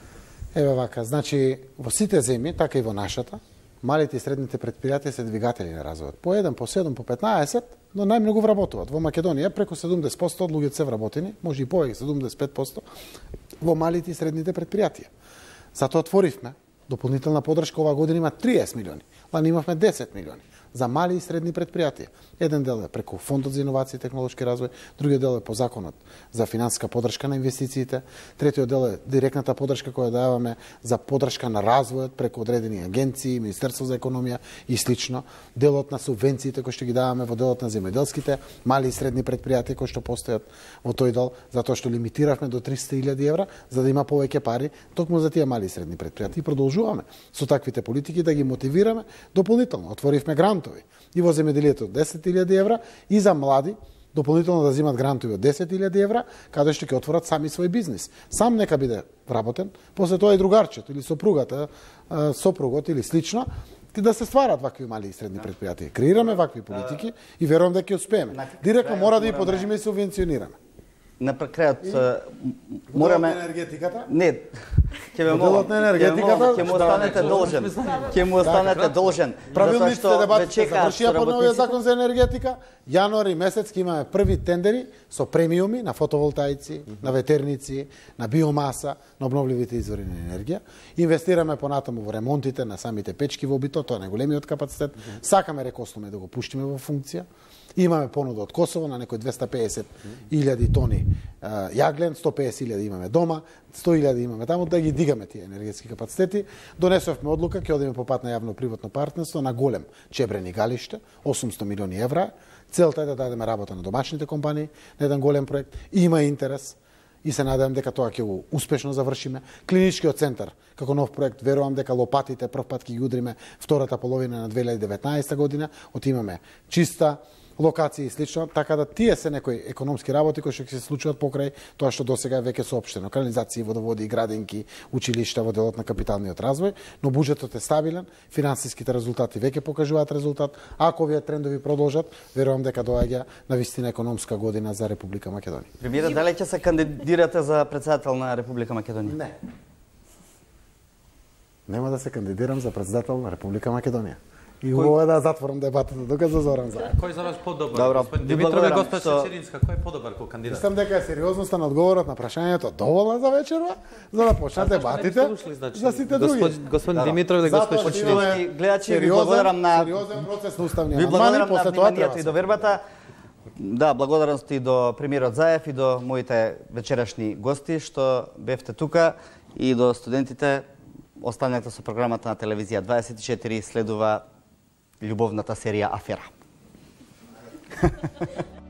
Еве вака, значи во сите земји, така и во нашата, малите и средните предпријатија се двигатели на развојот. По еден, по седум, по петнаесет, но најмногу вработуваат. Во Македонија преку седумдесет проценти од луѓето се вработени, може и повеќе седумдесет и пет проценти во малите и средните предпријатија. Затоа отворивме дополнителна подршка, оваа година има триесет милиони, лани имавме десет милиони за мали и средни предпријатија. Еден дел е преку Фондот за иновации и технолошки развој, другиот дел е по законот за финансиска подршка на инвестициите, третиот дел е директната подршка која даваме за подршка на развојот преку одредени агенции, Министерство за економија и слично, делот на субвенциите кои што ги даваме во делот на земјоделските мали и средни предпријатија кои што постојат во тој дел, затоа што лимитиравме до триста илјади евра за да има повеќе пари токму за тие мали и средни предпријатија. И продолжуваме со таквите политики да ги мотивираме дополнително. Отворивме грант и во земјоделието десет илјади евра и за млади дополнително да земат грантови од десет илјади евра, каде што ќе отворат сами свој бизнис. Сам нека биде вработен, после тоа и другарчето или сопругата, сопругот или слично, да се стварат вакви мали и средни предпријатија. Креираме вакви политики и верувам дека ќе успееме. Директно мора да ги подржиме и субвенционираме. На крајот мораме енергетиката? Не. Ќе ме молам, на енергетиката, ќе му останете должен. Ќе му останете должен. Правилниците дебатите завршија по новиот закон за енергетика. Јануари месец ќе имаме први тендери со премиуми на фотоволтаици, на ветерници, на биомаса, на обновливите извори на енергија. Инвестираме понатаму во ремонтите на самите печки во бито, тоа е најголемиот капацитет. Сакаме рекосломе да го пуштиме во функција. Имаме понуда од Косово на некои двеста пеесет илјади тони јаглен, сто пеесет илјади имаме дома, сто илјади имаме таму, да ги дигаме тие енергетски капацитети. Донесовме одлука, ќе одиме по пат на јавно-приватно партнерство на голем чебрени галиште, осумсто милиони евра. Целта е да дадеме работа на домашните компании, на еден голем проект. Има интерес и се надевам дека тоа ќе го успешно завршиме. Клиничкиот центар, како нов проект, верувам дека лопатите прв пат ќе ги удриме втората половина на две илјади и деветнаесета година, отимаме чиста локации и слично, така да тие се некои економски работи кои што ќе се случуваат покрај тоа што досега е веќе соопштено. Канализации, водоводи, градинки, училишта во делот на капиталниот развој, но буџетот е стабилен, финансиските резултати веќе покажуваат резултат. Ако овие трендови продолжат, верувам дека доаѓа на вистина економска година за Република Македонија. Премиер, дали ќе се кандидирате за председател на Република Македонија? Не. Нема да се кандидирам за председател на Република Македонија. И ово е да затворам дебатата, докато Зоран Заев. Кој за вас подобар? Господин Димитров и госпожа Чечеринска, кој е подобар како кандидат? Мислам дека е сериозноста на одговорот на прашањето доволна за вечерва, за да почнат дебатите за сите други. Господин Димитров и госпожа Чечерински, гледачи, ви благодарам на сериозен процес на уставни ви благодарам после на тоа вниманието и довербата. Да, благодарности до премиерот Заев и до моите вечерашни гости што бевте тука и до студентите. Останете со програмата на телевизија дваесет и четири, следува љубовната серија Афера.